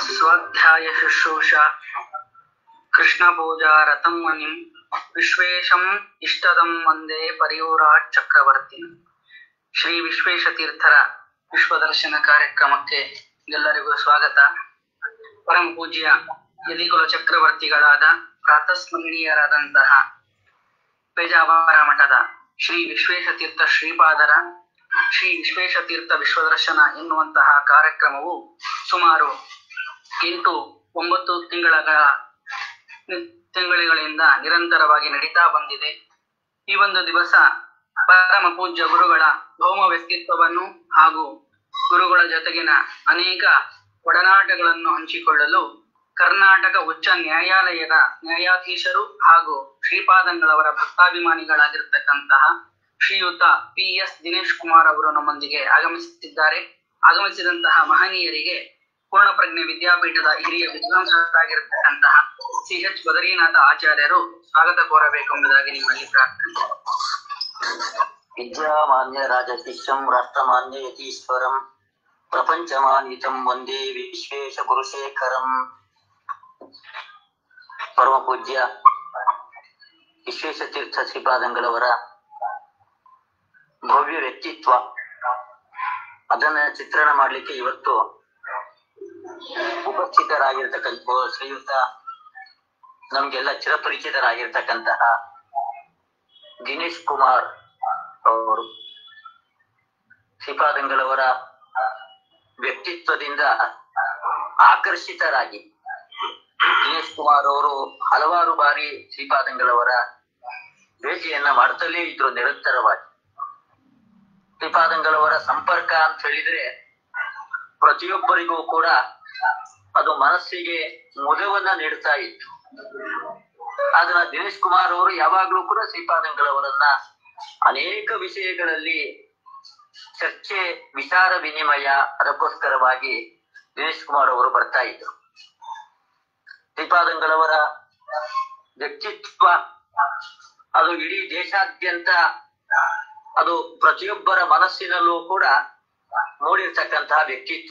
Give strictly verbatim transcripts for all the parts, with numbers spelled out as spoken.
स्वाध्याय शुश्रूषा कृष्ण पूजा रतं मुनिं विश्वेशम इष्टदं वंदे परियूराट चक्रवर्ती। ಶ್ರೀ ವಿಶ್ವೇಶತೀರ್ಥರ ವಿಶ್ವದರ್ಶನ ಕಾರ್ಯಕ್ರಮಕ್ಕೆ ಎಲ್ಲರಿಗೂ ಸ್ವಾಗತ. ಪರಮ ಪೂಜ್ಯ ಯತಿಕುಲ ಚಕ್ರವರ್ತಿಗಳಾದ ಪ್ರಾತಸ್ಮರಣೀಯರಾದಂತಹ ಪೇಜಾವರ ಮಠದ ಶ್ರೀ ವಿಶ್ವೇಶತೀರ್ಥ ಶ್ರೀಪಾದರ ಶ್ರೀ ವಿಶ್ವೇಶತೀರ್ಥ ವಿಶ್ವದರ್ಶನ ಎನ್ನುವಂತಹ ಕಾರ್ಯಕ್ರಮವು ಸುಮಾರು ಎಂಟು ಒಂಬತ್ತು ತಿಂಗಳ ತಿಂಗಳಿಂದ ನಿರಂತರವಾಗಿ ನಡೀತಾ ಬಂದಿದೆ. ಈ ಒಂದು ದಿವಸ ಪರಮ ಪೂಜ್ಯ ಗುರುಗಳ ಭೌಮ ವ್ಯಕ್ತಿತ್ವವನ್ನು ಹಾಗೂ ಗುರುಗಳ ಜೊತೆಗಿನ ಅನೇಕ ಒಡನಾಟಗಳನ್ನು ಹಂಚಿಕೊಳ್ಳಲು ಕರ್ನಾಟಕ ಉಚ್ಚ ನ್ಯಾಯಾಲಯದ ನ್ಯಾಯಾಧೀಶರು ಹಾಗೂ ಶ್ರೀಪಾದಂಗಳವರ ಭಕ್ತಾಭಿಮಾನಿಗಳಾಗಿರ್ತಕ್ಕಂತಹ ಶ್ರೀಯುತ ಪಿ ಎಸ್ ದಿನೇಶ್ ಕುಮಾರ್ ಅವರು ನಮ್ಮೊಂದಿಗೆ ಆಗಮಿಸುತ್ತಿದ್ದಾರೆ. ಆಗಮಿಸಿದಂತಹ ಮಹನೀಯರಿಗೆ ಪೂರ್ಣಪ್ರಜ್ಞೆ ವಿದ್ಯಾಪೀಠದ ಹಿರಿಯ ವಿದ್ವಾಂಸರಾಗಿರತಕ್ಕಂತಹ ಸಿ ಎಚ್ ಬದರೀನಾಥ ಆಚಾರ್ಯರು ಸ್ವಾಗತ ಕೋರಬೇಕೆಂಬುದಾಗಿ ನಿಮ್ಮಲ್ಲಿ ಪ್ರಾರ್ಥನೆ. ವಿದ್ಯಾಮಾನ್ಯ ರಾಜಶಿಷ್ಯಂ ರಾಷ್ಟ್ರಮಾನ್ಯ ಯತೀಶ್ವರಂ ಪ್ರಪಂಚಮಾನಿತಂ ವಂದೇ ವಿಶ್ವೇಶ ಗುರುಶೇಖರಂ. ಪರಮ ಪೂಜ್ಯ ವಿಶ್ವೇಶತೀರ್ಥ ಶ್ರೀಪಾದಂಗಳವರ ಭವ್ಯ ವ್ಯಕ್ತಿತ್ವ, ಅದನ್ನ ಚಿತ್ರಣ ಮಾಡ್ಲಿಕ್ಕೆ ಇವತ್ತು ಉಪಸ್ಥಿತರಾಗಿರ್ತಕ್ಕಂಥ ಶ್ರೀಯುತ ನಮ್ಗೆಲ್ಲ ಚಿರಪರಿಚಿತರಾಗಿರ್ತಕ್ಕಂತಹ ದಿನೇಶ್ ಕುಮಾರ್ ಅವರು ಶ್ರೀಪಾದಂಗಳವರ ವ್ಯಕ್ತಿತ್ವದಿಂದ ಆಕರ್ಷಿತರಾಗಿ ದಿನೇಶ್ ಕುಮಾರ್ ಅವರು ಹಲವಾರು ಬಾರಿ ಶ್ರೀಪಾದಂಗಳವರ ಭೇಟಿಯನ್ನ ಮಾಡುತ್ತಲೇ ಇದ್ರು ನಿರಂತರವಾಗಿ. ಶ್ರೀಪಾದಂಗಳವರ ಸಂಪರ್ಕ ಅಂತ ಹೇಳಿದ್ರೆ ಪ್ರತಿಯೊಬ್ಬರಿಗೂ ಕೂಡ ಅದು ಮನಸ್ಸಿಗೆ ಮುದವನ್ನ ನೀಡ್ತಾ ಇತ್ತು. ಆದ್ರೆ ದಿನೇಶ್ ಕುಮಾರ್ ಅವರು ಯಾವಾಗ್ಲೂ ಕೂಡ ಶ್ರೀಪಾದಂಗಳವರನ್ನ ಅನೇಕ ವಿಷಯಗಳಲ್ಲಿ ಚರ್ಚೆ, ವಿಚಾರ ವಿನಿಮಯ, ಅದಕ್ಕೋಸ್ಕರವಾಗಿ ದಿನೇಶ್ ಕುಮಾರ್ ಅವರು ಬರ್ತಾ ಇದ್ರು. ಶ್ರೀಪಾದಂಗಳವರ ವ್ಯಕ್ತಿತ್ವ ಅದು ಇಡೀ ದೇಶಾದ್ಯಂತ ಅದು ಪ್ರತಿಯೊಬ್ಬರ ಮನಸ್ಸಿನಲ್ಲೂ ಕೂಡ ಮೂಡಿರ್ತಕ್ಕಂತಹ ವ್ಯಕ್ತಿತ್ವ.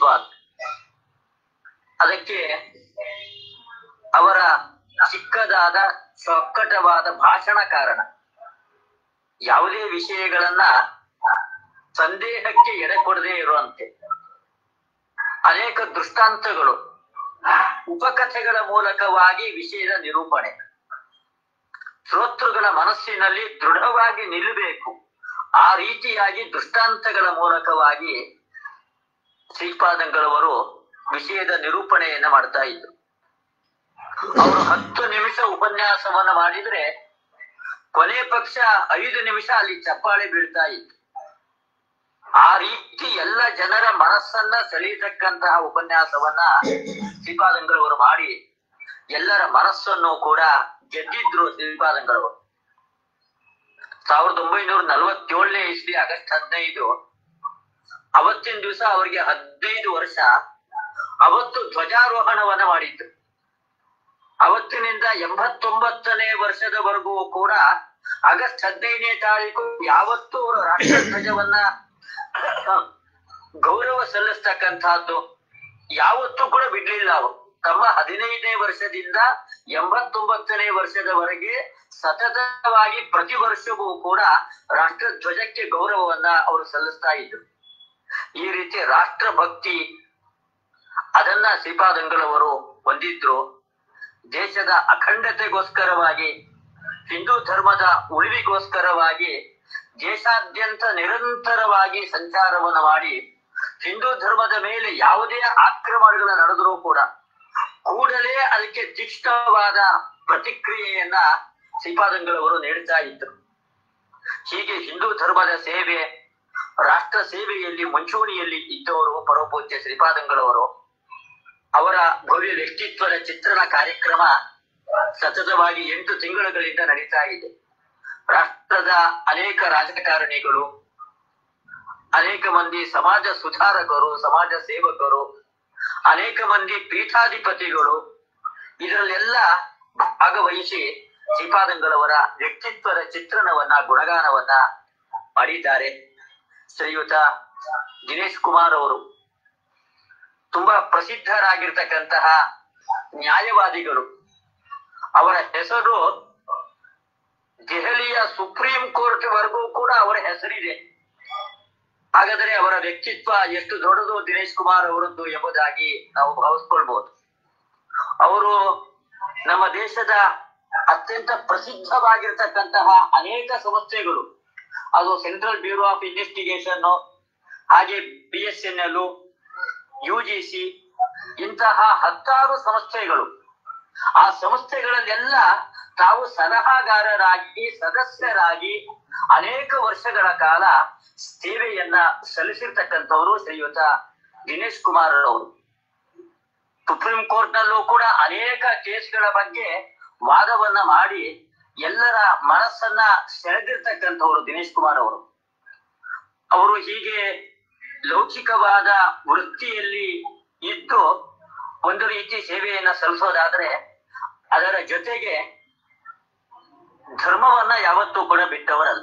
ಅದಕ್ಕೆ ಅವರ ಚಿಕ್ಕದಾದ ಚೊಕ್ಕಟವಾದ ಭಾಷಣ ಕಾರಣ. ಯಾವುದೇ ವಿಷಯಗಳನ್ನ ಸಂದೇಹಕ್ಕೆ ಎಡೆ ಕೊಡದೇ ಇರುವಂತೆ ಅನೇಕ ದೃಷ್ಟಾಂತಗಳು, ಉಪಕಥೆಗಳ ಮೂಲಕವಾಗಿ ವಿಷಯದ ನಿರೂಪಣೆ, ಶ್ರೋತೃಗಳ ಮನಸ್ಸಿನಲ್ಲಿ ದೃಢವಾಗಿ ನಿಲ್ಲಬೇಕು. ಆ ರೀತಿಯಾಗಿ ದೃಷ್ಟಾಂತಗಳ ಮೂಲಕವಾಗಿ ಶ್ರೀಪಾದಂಗಳವರು ವಿಷಯದ ನಿರೂಪಣೆಯನ್ನ ಮಾಡ್ತಾ ಇದ್ರು. ಅವರು ಹತ್ತು ನಿಮಿಷ ಉಪನ್ಯಾಸವನ್ನ ಮಾಡಿದ್ರೆ ಕೊನೆ ಪಕ್ಷ ಐದು ನಿಮಿಷ ಅಲ್ಲಿ ಚಪ್ಪಾಳೆ ಬೀಳ್ತಾ ಇತ್ತು. ಆ ರೀತಿ ಎಲ್ಲ ಜನರ ಮನಸ್ಸನ್ನ ಸೆಳೆಯತಕ್ಕಂತಹ ಉಪನ್ಯಾಸವನ್ನ ಶ್ರೀಪಾದಂಗಳವರು ಮಾಡಿ ಎಲ್ಲರ ಮನಸ್ಸನ್ನು ಕೂಡ ಗೆದ್ದಿದ್ರು. ಶ್ರೀಪಾದಂಗಳವರು ಸಾವಿರದ ಒಂಬೈನೂರ ನಲವತ್ತೇಳನೇ ಇಸ್ವಿ ಆಗಸ್ಟ್ ಹದಿನೈದು, ಅವತ್ತಿನ ದಿವಸ ಅವರಿಗೆ ಹದಿನೈದು ವರ್ಷ. ಅವತ್ತು ಧ್ವಜಾರೋಹಣವನ್ನ ಮಾಡಿದ್ರು. ಅವತ್ತಿನಿಂದ ಎಂಬತ್ತೊಂಬತ್ತನೇ ವರ್ಷದವರೆಗೂ ಕೂಡ ಆಗಸ್ಟ್ ಹದಿನೈದನೇ ತಾರೀಕು ಯಾವತ್ತೂ ಅವರು ರಾಷ್ಟ್ರ ಧ್ವಜವನ್ನ ಗೌರವ ಸಲ್ಲಿಸ್ತಕ್ಕಂಥದ್ದು ಯಾವತ್ತೂ ಕೂಡ ಬಿಡ್ಲಿಲ್ಲ. ಅವರು ತಮ್ಮ ಹದಿನೈದನೇ ವರ್ಷದಿಂದ ಎಂಬತ್ತೊಂಬತ್ತನೇ ವರ್ಷದವರೆಗೆ ಸತತವಾಗಿ ಪ್ರತಿ ವರ್ಷವೂ ಕೂಡ ರಾಷ್ಟ್ರ ಧ್ವಜಕ್ಕೆ ಗೌರವವನ್ನ ಅವರು ಸಲ್ಲಿಸ್ತಾ ಇದ್ರು. ಈ ರೀತಿ ರಾಷ್ಟ್ರ ಭಕ್ತಿ ಅದನ್ನ ಶ್ರೀಪಾದಂಗಳವರು ಹೊಂದಿದ್ರು. ದೇಶದ ಅಖಂಡತೆಗೋಸ್ಕರವಾಗಿ, ಹಿಂದೂ ಧರ್ಮದ ಉಳಿವಿಗೋಸ್ಕರವಾಗಿ ದೇಶಾದ್ಯಂತ ನಿರಂತರವಾಗಿ ಸಂಚಾರವನ್ನು ಮಾಡಿ ಹಿಂದೂ ಧರ್ಮದ ಮೇಲೆ ಯಾವುದೇ ಆಕ್ರಮಣಗಳು ನಡೆದರೂ ಕೂಡ ಕೂಡಲೇ ಅದಕ್ಕೆ ತೀಕ್ಷ್ಣವಾದ ಪ್ರತಿಕ್ರಿಯೆಯನ್ನ ಶ್ರೀಪಾದಂಗಳವರು ನೀಡ್ತಾ ಇದ್ರು. ಹೀಗೆ ಹಿಂದೂ ಧರ್ಮದ ಸೇವೆ, ರಾಷ್ಟ್ರ ಸೇವೆಯಲ್ಲಿ ಮುಂಚೂಣಿಯಲ್ಲಿ ಇದ್ದವರು ಪರಮಪೂಜ್ಯ ಶ್ರೀಪಾದಂಗಳವರು. ಅವರ ಭವ್ಯ ವ್ಯಕ್ತಿತ್ವದ ಚಿತ್ರಣ ಕಾರ್ಯಕ್ರಮ ಸತತವಾಗಿ ಎಂಟು ತಿಂಗಳುಗಳಿಂದ ನಡೀತಾ ಇದೆ. ರಾಷ್ಟ್ರದ ಅನೇಕ ರಾಜಕಾರಣಿಗಳು, ಅನೇಕ ಮಂದಿ ಸಮಾಜ ಸುಧಾರಕರು, ಸಮಾಜ ಸೇವಕರು, ಅನೇಕ ಮಂದಿ ಪೀಠಾಧಿಪತಿಗಳು ಇದರಲ್ಲೆಲ್ಲ ಭಾಗವಹಿಸಿ ಶ್ರೀಪಾದಂಗಳವರ ವ್ಯಕ್ತಿತ್ವದ ಚಿತ್ರಣವನ್ನ, ಗುಣಗಾನವನ್ನ ಮಾಡಿದ್ದಾರೆ. ಶ್ರೀಯುತ ದಿನೇಶ್ ಕುಮಾರ್ ಅವರು ತುಂಬಾ ಪ್ರಸಿದ್ಧರಾಗಿರ್ತಕ್ಕಂತಹ ನ್ಯಾಯವಾದಿಗಳು. ಅವರ ಹೆಸರು ದೆಹಲಿಯ ಸುಪ್ರೀಂ ಕೋರ್ಟ್ ವರೆಗೂ ಕೂಡ ಅವರ ಹೆಸರಿದೆ. ಹಾಗಾದರೆ ಅವರ ವ್ಯಕ್ತಿತ್ವ ಎಷ್ಟು ದೊಡ್ಡದು ದಿನೇಶ್ ಕುಮಾರ್ ಅವರದ್ದು ಎಂಬುದಾಗಿ ನಾವು ಭಾವಿಸ್ಕೊಳ್ಬಹುದು. ಅವರು ನಮ್ಮ ದೇಶದ ಅತ್ಯಂತ ಪ್ರಸಿದ್ಧವಾಗಿರ್ತಕ್ಕಂತಹ ಅನೇಕ ಸಂಸ್ಥೆಗಳು, ಅದು ಸೆಂಟ್ರಲ್ ಬ್ಯೂರೋ ಆಫ್ ಇನ್ವೆಸ್ಟಿಗೇಷನ್, ಹಾಗೆ B S N L, U G C, ಇಂತಹ ಹತ್ತಾರು ಸಂಸ್ಥೆಗಳು, ಆ ಸಂಸ್ಥೆಗಳಲ್ಲೆಲ್ಲ ತಾವು ಸಲಹಾಗಾರರಾಗಿ ಸದಸ್ಯರಾಗಿ ಅನೇಕ ವರ್ಷಗಳ ಕಾಲ ಸೇವೆಯನ್ನ ಸಲ್ಲಿಸಿರ್ತಕ್ಕಂಥವರು ಶ್ರೀಯುತ ದಿನೇಶ್ ಕುಮಾರ್ ಅವರು. ಸುಪ್ರೀಂ ಕೋರ್ಟ್ ನಲ್ಲೂ ಕೂಡ ಅನೇಕ ಕೇಸ್ಗಳ ಬಗ್ಗೆ ವಾದವನ್ನ ಮಾಡಿ ಎಲ್ಲರ ಮನಸ್ಸನ್ನ ಸೆಳೆದಿರ್ತಕ್ಕಂಥವರು ದಿನೇಶ್ ಕುಮಾರ್ ಅವರು. ಅವರು ಹೀಗೆ ಲೌಕಿಕವಾದ ವೃತ್ತಿಯಲ್ಲಿ ಇದ್ದು ಒಂದು ರೀತಿ ಸೇವೆಯನ್ನ ಸಲ್ಲಿಸೋದಾದ್ರೆ, ಅದರ ಜೊತೆಗೆ ಧರ್ಮವನ್ನ ಯಾವತ್ತೂ ಕೂಡ ಬಿಟ್ಟವರಲ್ಲ.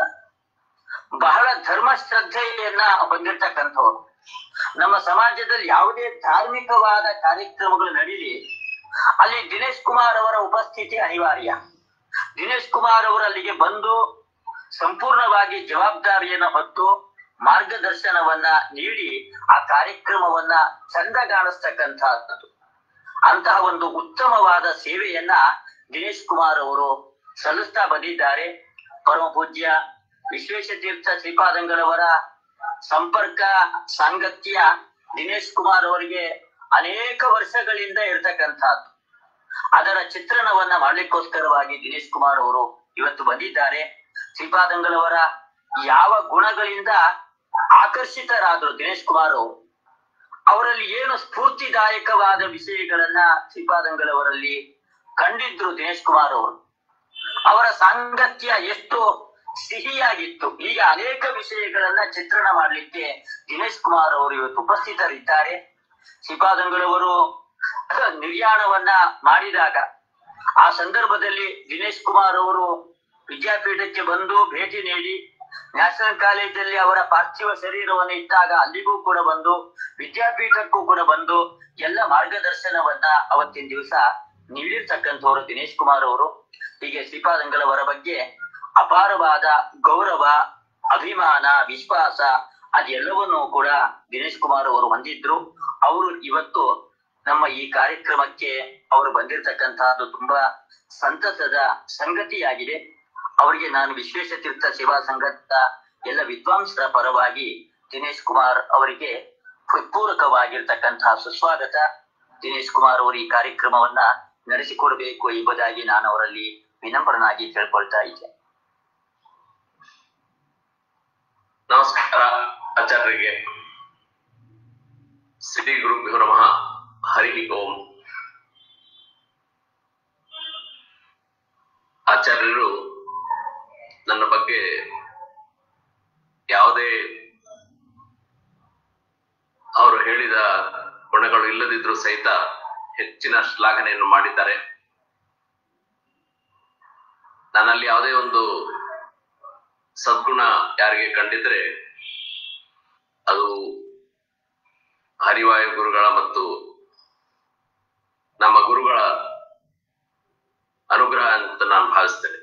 ಬಹಳ ಧರ್ಮ ಶ್ರದ್ಧೆಯನ್ನ ಹೊಂದಿರ್ತಕ್ಕಂಥವ್ರು. ನಮ್ಮ ಸಮಾಜದಲ್ಲಿ ಯಾವುದೇ ಧಾರ್ಮಿಕವಾದ ಕಾರ್ಯಕ್ರಮಗಳು ನಡೀಲಿ, ಅಲ್ಲಿ ದಿನೇಶ್ ಕುಮಾರ್ ಅವರ ಉಪಸ್ಥಿತಿ ಅನಿವಾರ್ಯ. ದಿನೇಶ್ ಕುಮಾರ್ ಅವರು ಅಲ್ಲಿಗೆ ಬಂದು ಸಂಪೂರ್ಣವಾಗಿ ಜವಾಬ್ದಾರಿಯನ್ನು ಹೊತ್ತು ಮಾರ್ಗದರ್ಶನವನ್ನ ನೀಡಿ ಆ ಕಾರ್ಯಕ್ರಮವನ್ನ ಚಂದಗಾಣಿಸ್ತಕ್ಕಂಥದ್ದು. ಅಂತಹ ಒಂದು ಉತ್ತಮವಾದ ಸೇವೆಯನ್ನ ದಿನೇಶ್ ಕುಮಾರ್ ಅವರು ಸಲ್ಲಿಸ್ತಾ ಬಂದಿದ್ದಾರೆ. ಪರಮ ಪೂಜ್ಯ ವಿಶ್ವೇಶತೀರ್ಥ ಶ್ರೀಪಾದಂಗಳವರ ಸಂಪರ್ಕ ಸಾಂಗತ್ಯ ದಿನೇಶ್ ಕುಮಾರ್ ಅವರಿಗೆ ಅನೇಕ ವರ್ಷಗಳಿಂದ ಇರತಕ್ಕಂಥದ್ದು. ಅದರ ಚಿತ್ರಣವನ್ನ ಮಾಡ್ಲಿಕ್ಕೋಸ್ಕರವಾಗಿ ದಿನೇಶ್ ಕುಮಾರ್ ಅವರು ಇವತ್ತು ಬಂದಿದ್ದಾರೆ. ಶ್ರೀಪಾದಂಗಳವರ ಯಾವ ಗುಣಗಳಿಂದ ಆಕರ್ಷಿತರಾದ್ರು ದಿನೇಶ್ ಕುಮಾರ್ ಅವರು, ಅವರಲ್ಲಿ ಏನು ಸ್ಫೂರ್ತಿದಾಯಕವಾದ ವಿಷಯಗಳನ್ನ ಶ್ರೀಪಾದಂಗಳವರಲ್ಲಿ ಕಂಡಿದ್ರು ದಿನೇಶ್ ಕುಮಾರ್ ಅವರು, ಅವರ ಸಾಂಗತ್ಯ ಎಷ್ಟು ಸಿಹಿಯಾಗಿತ್ತು, ಈಗ ಅನೇಕ ವಿಷಯಗಳನ್ನ ಚಿತ್ರಣ ಮಾಡ್ಲಿಕ್ಕೆ ದಿನೇಶ್ ಕುಮಾರ್ ಅವರು ಇವತ್ತು ಉಪಸ್ಥಿತರಿದ್ದಾರೆ. ಶ್ರೀಪಾದಂಗಳವರು ನಿರ್ಯಾಣವನ್ನ ಮಾಡಿದಾಗ ಆ ಸಂದರ್ಭದಲ್ಲಿ ದಿನೇಶ್ ಕುಮಾರ್ ಅವರು ವಿದ್ಯಾಪೀಠಕ್ಕೆ ಬಂದು ಭೇಟಿ ನೀಡಿ, ನ್ಯಾಷನಲ್ ಕಾಲೇಜಲ್ಲಿ ಅವರ ಪಾರ್ಥಿವ ಶರೀರವನ್ನು ಇಟ್ಟಾಗ ಅಲ್ಲಿಗೂ ಕೂಡ ಬಂದು, ವಿದ್ಯಾಪೀಠಕ್ಕೂ ಕೂಡ ಬಂದು ಎಲ್ಲ ಮಾರ್ಗದರ್ಶನವನ್ನ ಅವತ್ತಿನ ದಿವಸ ನೀಡಿರ್ತಕ್ಕಂಥವ್ರು ದಿನೇಶ್ ಕುಮಾರ್ ಅವರು. ಹೀಗೆ ಶ್ರೀಪಾದಂಗಳವರ ಬಗ್ಗೆ ಅಪಾರವಾದ ಗೌರವ, ಅಭಿಮಾನ, ವಿಶ್ವಾಸ ಅದೆಲ್ಲವನ್ನೂ ಕೂಡ ದಿನೇಶ್ ಕುಮಾರ್ ಅವರು ಹೊಂದಿದ್ರು. ಅವರು ಇವತ್ತು ನಮ್ಮ ಈ ಕಾರ್ಯಕ್ರಮಕ್ಕೆ ಅವರು ಬಂದಿರತಕ್ಕಂತಹದ್ದು ತುಂಬಾ ಸಂತಸದ ಸಂಗತಿಯಾಗಿದೆ. ಅವರಿಗೆ ನಾನು ವಿಶ್ವೇಶತೀರ್ಥ ಸೇವಾ ಸಂಘದ ಎಲ್ಲ ವಿದ್ವಾಂಸರ ಪರವಾಗಿ ದಿನೇಶ್ ಕುಮಾರ್ ಅವರಿಗೆ ಹೃತ್ಪೂರ್ವಕವಾಗಿರ್ತಕ್ಕಂತಹ ಸುಸ್ವಾಗತ. ದಿನೇಶ್ ಕುಮಾರ್ ಅವರು ಈ ಕಾರ್ಯಕ್ರಮವನ್ನ ನಡೆಸಿಕೊಡಬೇಕು ಎಂಬುದಾಗಿ ನಾನು ಅವರಲ್ಲಿ ವಿನಮ್ರನಾಗಿ ಕೇಳ್ಕೊಳ್ತಾ ಇದ್ದೆ. ನಮಸ್ಕಾರ ಆಚಾರ್ಯರಿಗೆ. ಶ್ರೀ ಗುರುಭ್ಯೋ ನಮಃ. ಹರಿ ಓಂ. ಆಚಾರ್ಯರು ನನ್ನ ಬಗ್ಗೆ ಯಾವುದೇ ಅವರು ಹೇಳಿದ ಗುಣಗಳು ಇಲ್ಲದಿದ್ರೂ ಸಹಿತ ಹೆಚ್ಚಿನ ಶ್ಲಾಘನೆಯನ್ನು ಮಾಡಿದ್ದಾರೆ. ನನ್ನಲ್ಲಿ ಯಾವುದೇ ಒಂದು ಸದ್ಗುಣ ಯಾರಿಗೆ ಕಂಡಿದ್ರೆ ಅದು ಹರಿವಾಯು ಗುರುಗಳ ಮತ್ತು ನಮ್ಮ ಗುರುಗಳ ಅನುಗ್ರಹ ಅಂತ ನಾನು ಭಾವಿಸ್ತೇನೆ.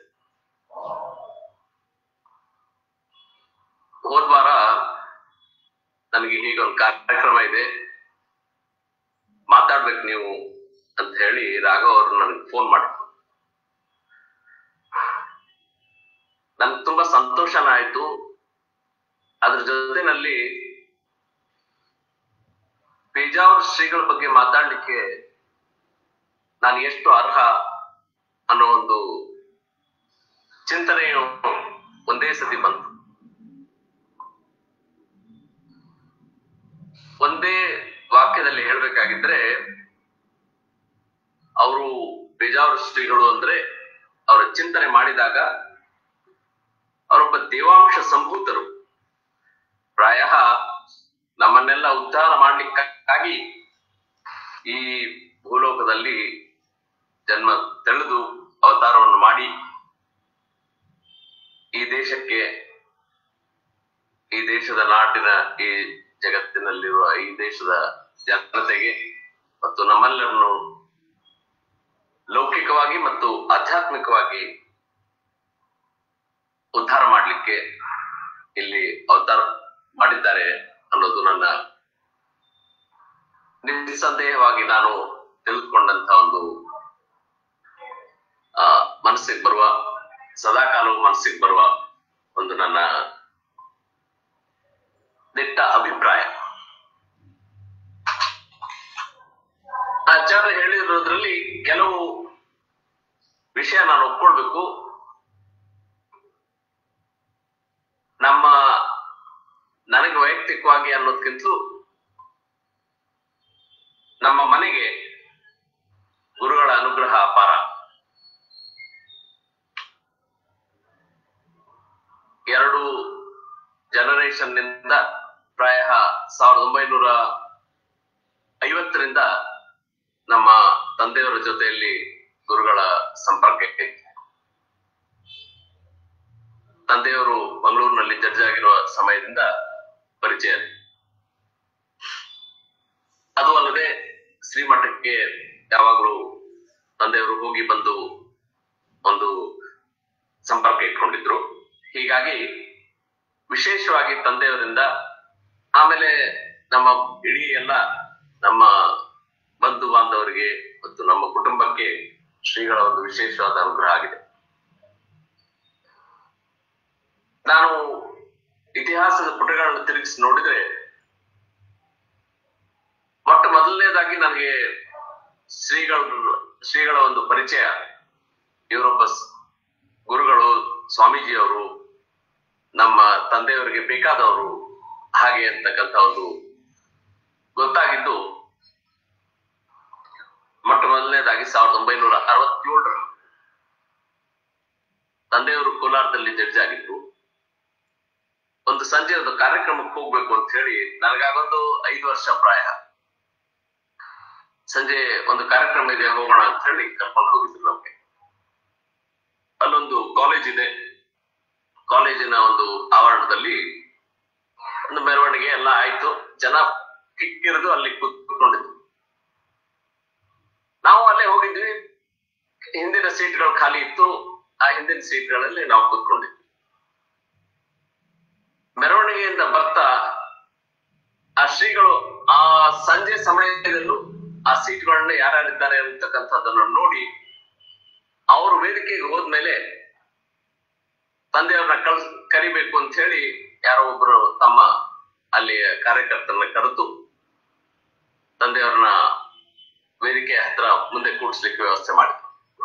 ಹೋದ್ವಾರ ನನಗೆ ಹೀಗೊಂದು ಕಾರ್ಯಕ್ರಮ ಇದೆ, ಮಾತಾಡ್ಬೇಕು ನೀವು ಅಂತ ಹೇಳಿ ರಾಘವ್ ಅವರು ನನಗೆ ಫೋನ್ ಮಾಡಿದ್ರು. ನನ್ಗೆ ತುಂಬಾ ಸಂತೋಷನ ಆಯ್ತು. ಅದ್ರ ಜೊತೆನಲ್ಲಿ ಪೇಜಾವರ ಶ್ರೀಗಳ ಬಗ್ಗೆ ಮಾತಾಡ್ಲಿಕ್ಕೆ ನಾನು ಎಷ್ಟು ಅರ್ಹ ಅನ್ನೋ ಒಂದು ಚಿಂತನೆಯು ಒಂದೇ ಸತಿ ಬಂತು. ಒಂದೇ ವಾಕ್ಯದಲ್ಲಿ ಹೇಳ್ಬೇಕಾಗಿದ್ರೆ, ಅವರು ಪೇಜಾವರ ಶ್ರೀಗಳು ಅಂದ್ರೆ ಅವರ ಚಿಂತನೆ ಮಾಡಿದಾಗ ಅವರೊಬ್ಬ ದೇವಾಂಶ ಸಂಭೂತರು. ಪ್ರಾಯ ನಮ್ಮನ್ನೆಲ್ಲ ಉದ್ಧಾರ ಮಾಡ್ಲಿಕ್ಕಾಗಿ ಈ ಭೂಲೋಕದಲ್ಲಿ ಜನ್ಮ ತೆಳೆದು ಅವತಾರವನ್ನು ಮಾಡಿ ಈ ದೇಶಕ್ಕೆ, ಈ ದೇಶದ ನಾಟಿನ, ಈ ಜಗತ್ತಿನಲ್ಲಿರುವ ಈ ದೇಶದ ಜನತೆಗೆ ಮತ್ತು ನಮ್ಮೆಲ್ಲರನ್ನು ಲೌಕಿಕವಾಗಿ ಮತ್ತು ಆಧ್ಯಾತ್ಮಿಕವಾಗಿ ಉದ್ಧಾರ ಮಾಡಲಿಕ್ಕೆ ಇಲ್ಲಿ ಅವತಾರ ಮಾಡಿದ್ದಾರೆ ಅನ್ನೋದು ನನ್ನ ನಿಸ್ಸಂದೇಹವಾಗಿ ನಾನು ತಿಳಿದುಕೊಂಡಂತ ಒಂದು ಆ ಮನಸ್ಸಿಗೆ ಬರುವ ಸದಾಕಾಲವು ಮನಸ್ಸಿಗೆ ಬರುವ ಒಂದು ನನ್ನ ದಿಟ್ಟ ಅಭಿಪ್ರಾಯ. ಆಚಾರ್ಯ ಹೇಳಿರೋದ್ರಲ್ಲಿ ಕೆಲವು ವಿಷಯ ನಾನು ಒಪ್ಕೊಳ್ಬೇಕು. ನಮ್ಮ ನನಗೆ ವೈಯಕ್ತಿಕವಾಗಿ ಅನ್ನೋದಕ್ಕಿಂತಲೂ ನಮ್ಮ ಮನೆಗೆ ಗುರುಗಳ ಅನುಗ್ರಹ ಅಪಾರ. ಎರಡು ಜನರೇಷನ್ ನಿಂದ ಪ್ರಾಯ ಸಾವಿರದ ಒಂಬೈನೂರ ಐವತ್ತರಿಂದ ನಮ್ಮ ತಂದೆಯವರ ಜೊತೆಯಲ್ಲಿ ಗುರುಗಳ ಸಂಪರ್ಕಕ್ಕೆ, ತಂದೆಯವರು ಮಂಗಳೂರಿನಲ್ಲಿ ಜಡ್ಜ್ ಆಗಿರುವ ಸಮಯದಿಂದ ಪರಿಚಯ. ಅದು ಅಲ್ಲದೆ ಶ್ರೀಮಠಕ್ಕೆ ಯಾವಾಗಲೂ ತಂದೆಯವರು ಹೋಗಿ ಬಂದು ಒಂದು ಸಂಪರ್ಕ ಇಟ್ಕೊಂಡಿದ್ರು. ಹೀಗಾಗಿ ವಿಶೇಷವಾಗಿ ತಂದೆಯವರಿಂದ, ಆಮೇಲೆ ನಮ್ಮ ಇಡೀ ಎಲ್ಲ ನಮ್ಮ ಬಂಧು ಬಾಂಧವರಿಗೆ ಮತ್ತು ನಮ್ಮ ಕುಟುಂಬಕ್ಕೆ ಶ್ರೀಗಳ ಒಂದು ವಿಶೇಷವಾದ ಅನುಗ್ರಹ ಆಗಿದೆ. ನಾನು ಇತಿಹಾಸದ ಪುಟಗಳನ್ನು ತಿರುಗಿಸಿ ನೋಡಿದ್ರೆ ಮೊಟ್ಟ ಮೊದಲನೇದಾಗಿ ನನಗೆ ಶ್ರೀಗಳ ಶ್ರೀಗಳ ಒಂದು ಪರಿಚಯ, ಇವರೊಬ್ಬ ಗುರುಗಳು, ಸ್ವಾಮೀಜಿಯವರು, ನಮ್ಮ ತಂದೆಯವರಿಗೆ ಬೇಕಾದವರು ಹಾಗೆ ಅಂತಕ್ಕಂಥ ಒಂದು ಗೊತ್ತಾಗಿದ್ದು ಮೊಟ್ಟ ಮೊದಲನೇದಾಗಿ ಸಾವಿರದ ಒಂಬೈನೂರ ಅರವತ್ತೇಳರ ತಂದೆಯವರು ಕೋಲಾರದಲ್ಲಿ ಜಡ್ಜ್ ಆಗಿದ್ರು. ಒಂದು ಸಂಜೆ ಒಂದು ಕಾರ್ಯಕ್ರಮಕ್ಕೆ ಹೋಗ್ಬೇಕು ಅಂತ ಹೇಳಿ, ನನಗಾಗೊಂದು ಐದು ವರ್ಷ ಪ್ರಾಯ, ಸಂಜೆ ಒಂದು ಕಾರ್ಯಕ್ರಮ ಇದೆ ಹೋಗೋಣ ಅಂತ ಹೇಳಿ ಕರ್ಕೊಂಡು ಹೋಗಿದ್ರು ನಮ್ಗೆ. ಅಲ್ಲೊಂದು ಕಾಲೇಜ್ ಇದೆ, ಕಾಲೇಜಿನ ಒಂದು ಆವರಣದಲ್ಲಿ ಒಂದು ಮೆರವಣಿಗೆ ಎಲ್ಲ ಆಯ್ತು. ಜನ ಕಿಕ್ಕಿರಿದು ಅಲ್ಲಿ ಕೂತ್ಕೊಂಡಿದ್ವಿ. ನಾವು ಅಲ್ಲೇ ಹೋಗಿದ್ವಿ. ಹಿಂದಿನ ಸೀಟ್ಗಳು ಖಾಲಿ ಇತ್ತು. ಆ ಹಿಂದಿನ ಸೀಟ್ಗಳಲ್ಲಿ ನಾವು ಕೂತ್ಕೊಂಡಿದ್ವಿ. ಮೆರವಣಿಗೆಯಿಂದ ಬರ್ತಾ ಆ ಶ್ರೀಗಳು ಆ ಸಂಜೆ ಸಮಯದಲ್ಲೂ ಆ ಸೀಟ್ಗಳನ್ನ ಯಾರ್ಯಾರಿದ್ದಾರೆ ಅಂತಕ್ಕಂಥದ್ದನ್ನು ನೋಡಿ, ಅವರು ವೇದಿಕೆಗೆ ಹೋದ್ಮೇಲೆ ತಂದೆಯವ್ರನ್ನ ಕಳ್ ಕರಿಬೇಕು ಅಂತ ಹೇಳಿ ಯಾರೋ ಒಬ್ರು ತಮ್ಮ ಅಲ್ಲಿ ಕಾರ್ಯಕರ್ತರನ್ನ ಕರೆದು ತಂದೆಯವ್ರನ್ನ ವೇದಿಕೆ ಹತ್ರ ಮುಂದೆ ಕೂಡಿಸ್ಲಿಕ್ಕೆ ವ್ಯವಸ್ಥೆ ಮಾಡಿದ್ರು.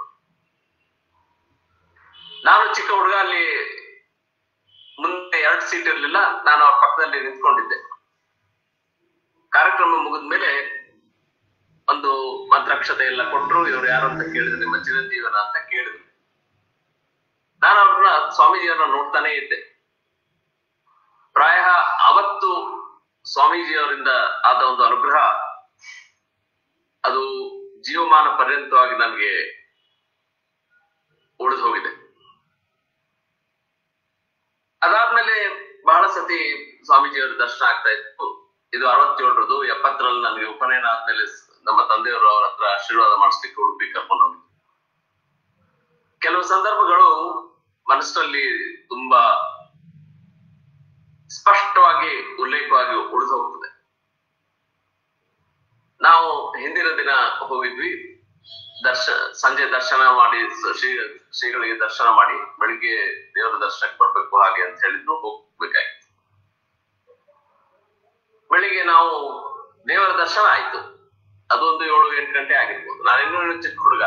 ನಾನು ಚಿಕ್ಕ ಹುಡುಗ, ಅಲ್ಲಿ ಮುಂದೆ ಎರಡು ಸೀಟ್ ಇರ್ಲಿಲ್ಲ, ನಾನು ಅವ್ರ ಪಕ್ಕದಲ್ಲಿ ನಿಂತ್ಕೊಂಡಿದ್ದೆ. ಕಾರ್ಯಕ್ರಮ ಮುಗಿದ್ಮೇಲೆ ಒಂದು ಮಂತ್ರಾಕ್ಷತೆ ಎಲ್ಲ ಕೊಟ್ರು. ಇವ್ರು ಯಾರು ಅಂತ ಕೇಳಿದ್ರು, ನಿಮ್ಮ ಚಿರಂಜೀವನ ಅಂತ ಕೇಳಿದ್ರು. ನಾನು ಅವ್ರನ್ನ ಸ್ವಾಮೀಜಿಯವ್ರನ್ನ ನೋಡ್ತಾನೆ ಇದ್ದೆ. ಪ್ರಾಯ ಅವತ್ತು ಸ್ವಾಮೀಜಿಯವರಿಂದ ಆದ ಒಂದು ಅನುಗ್ರಹ ಅದು ಜೀವಮಾನ ಪರ್ಯಂತವಾಗಿ ನನಗೆ ಉಳಿದು ಹೋಗಿದೆ. ಅದಾದ್ಮೇಲೆ ಬಹಳ ಸತಿ ಸ್ವಾಮೀಜಿಯವರ ದರ್ಶನ ಆಗ್ತಾ ಇತ್ತು. ಇದು ಅರವತ್ತೇಳರದು. ಎಪ್ಪತ್ತರಲ್ಲಿ ನನಗೆ ಉಪನಯನ ಆದ್ಮೇಲೆ ನಮ್ಮ ತಂದೆಯವರು ಅವ್ರ ಹತ್ರ ಆಶೀರ್ವಾದ ಮಾಡಿಸ್ಲಿಕ್ಕೆ ಉಡುಪಿ ಕರ್ಕೊಂಡು ಹೋಗಿದ್ರು. ಕೆಲವು ಸಂದರ್ಭಗಳು ಮನಸ್ಸಿನಲ್ಲಿ ತುಂಬಾ ಸ್ಪಷ್ಟವಾಗಿ ಉಲ್ಲೇಖವಾಗಿ ಉಳಿದು ಹೋಗ್ತದೆ. ನಾವು ಹಿಂದಿನ ದಿನ ಹೋಗಿದ್ವಿ. ದರ್ಶ ಸಂಜೆ ದರ್ಶನ ಮಾಡಿ ಶ್ರೀ ಶ್ರೀಗಳಿಗೆ ದರ್ಶನ ಮಾಡಿ ಬೆಳಿಗ್ಗೆ ದೇವರ ದರ್ಶನಕ್ಕೆ ಬರ್ಬೇಕು ಹಾಗೆ ಅಂತ ಹೇಳಿದ್ರು. ಹೋಗ್ಬೇಕಾಗಿತ್ತು. ಬೆಳಿಗ್ಗೆ ನಾವು ದೇವರ ದರ್ಶನ ಆಯ್ತು. ಅದೊಂದು ಏಳು ಎಂಟು ಗಂಟೆ ಆಗಿರ್ಬೋದು. ನಾನು ಇನ್ನೂ ಚಿಕ್ಕ ಹುಡುಗ.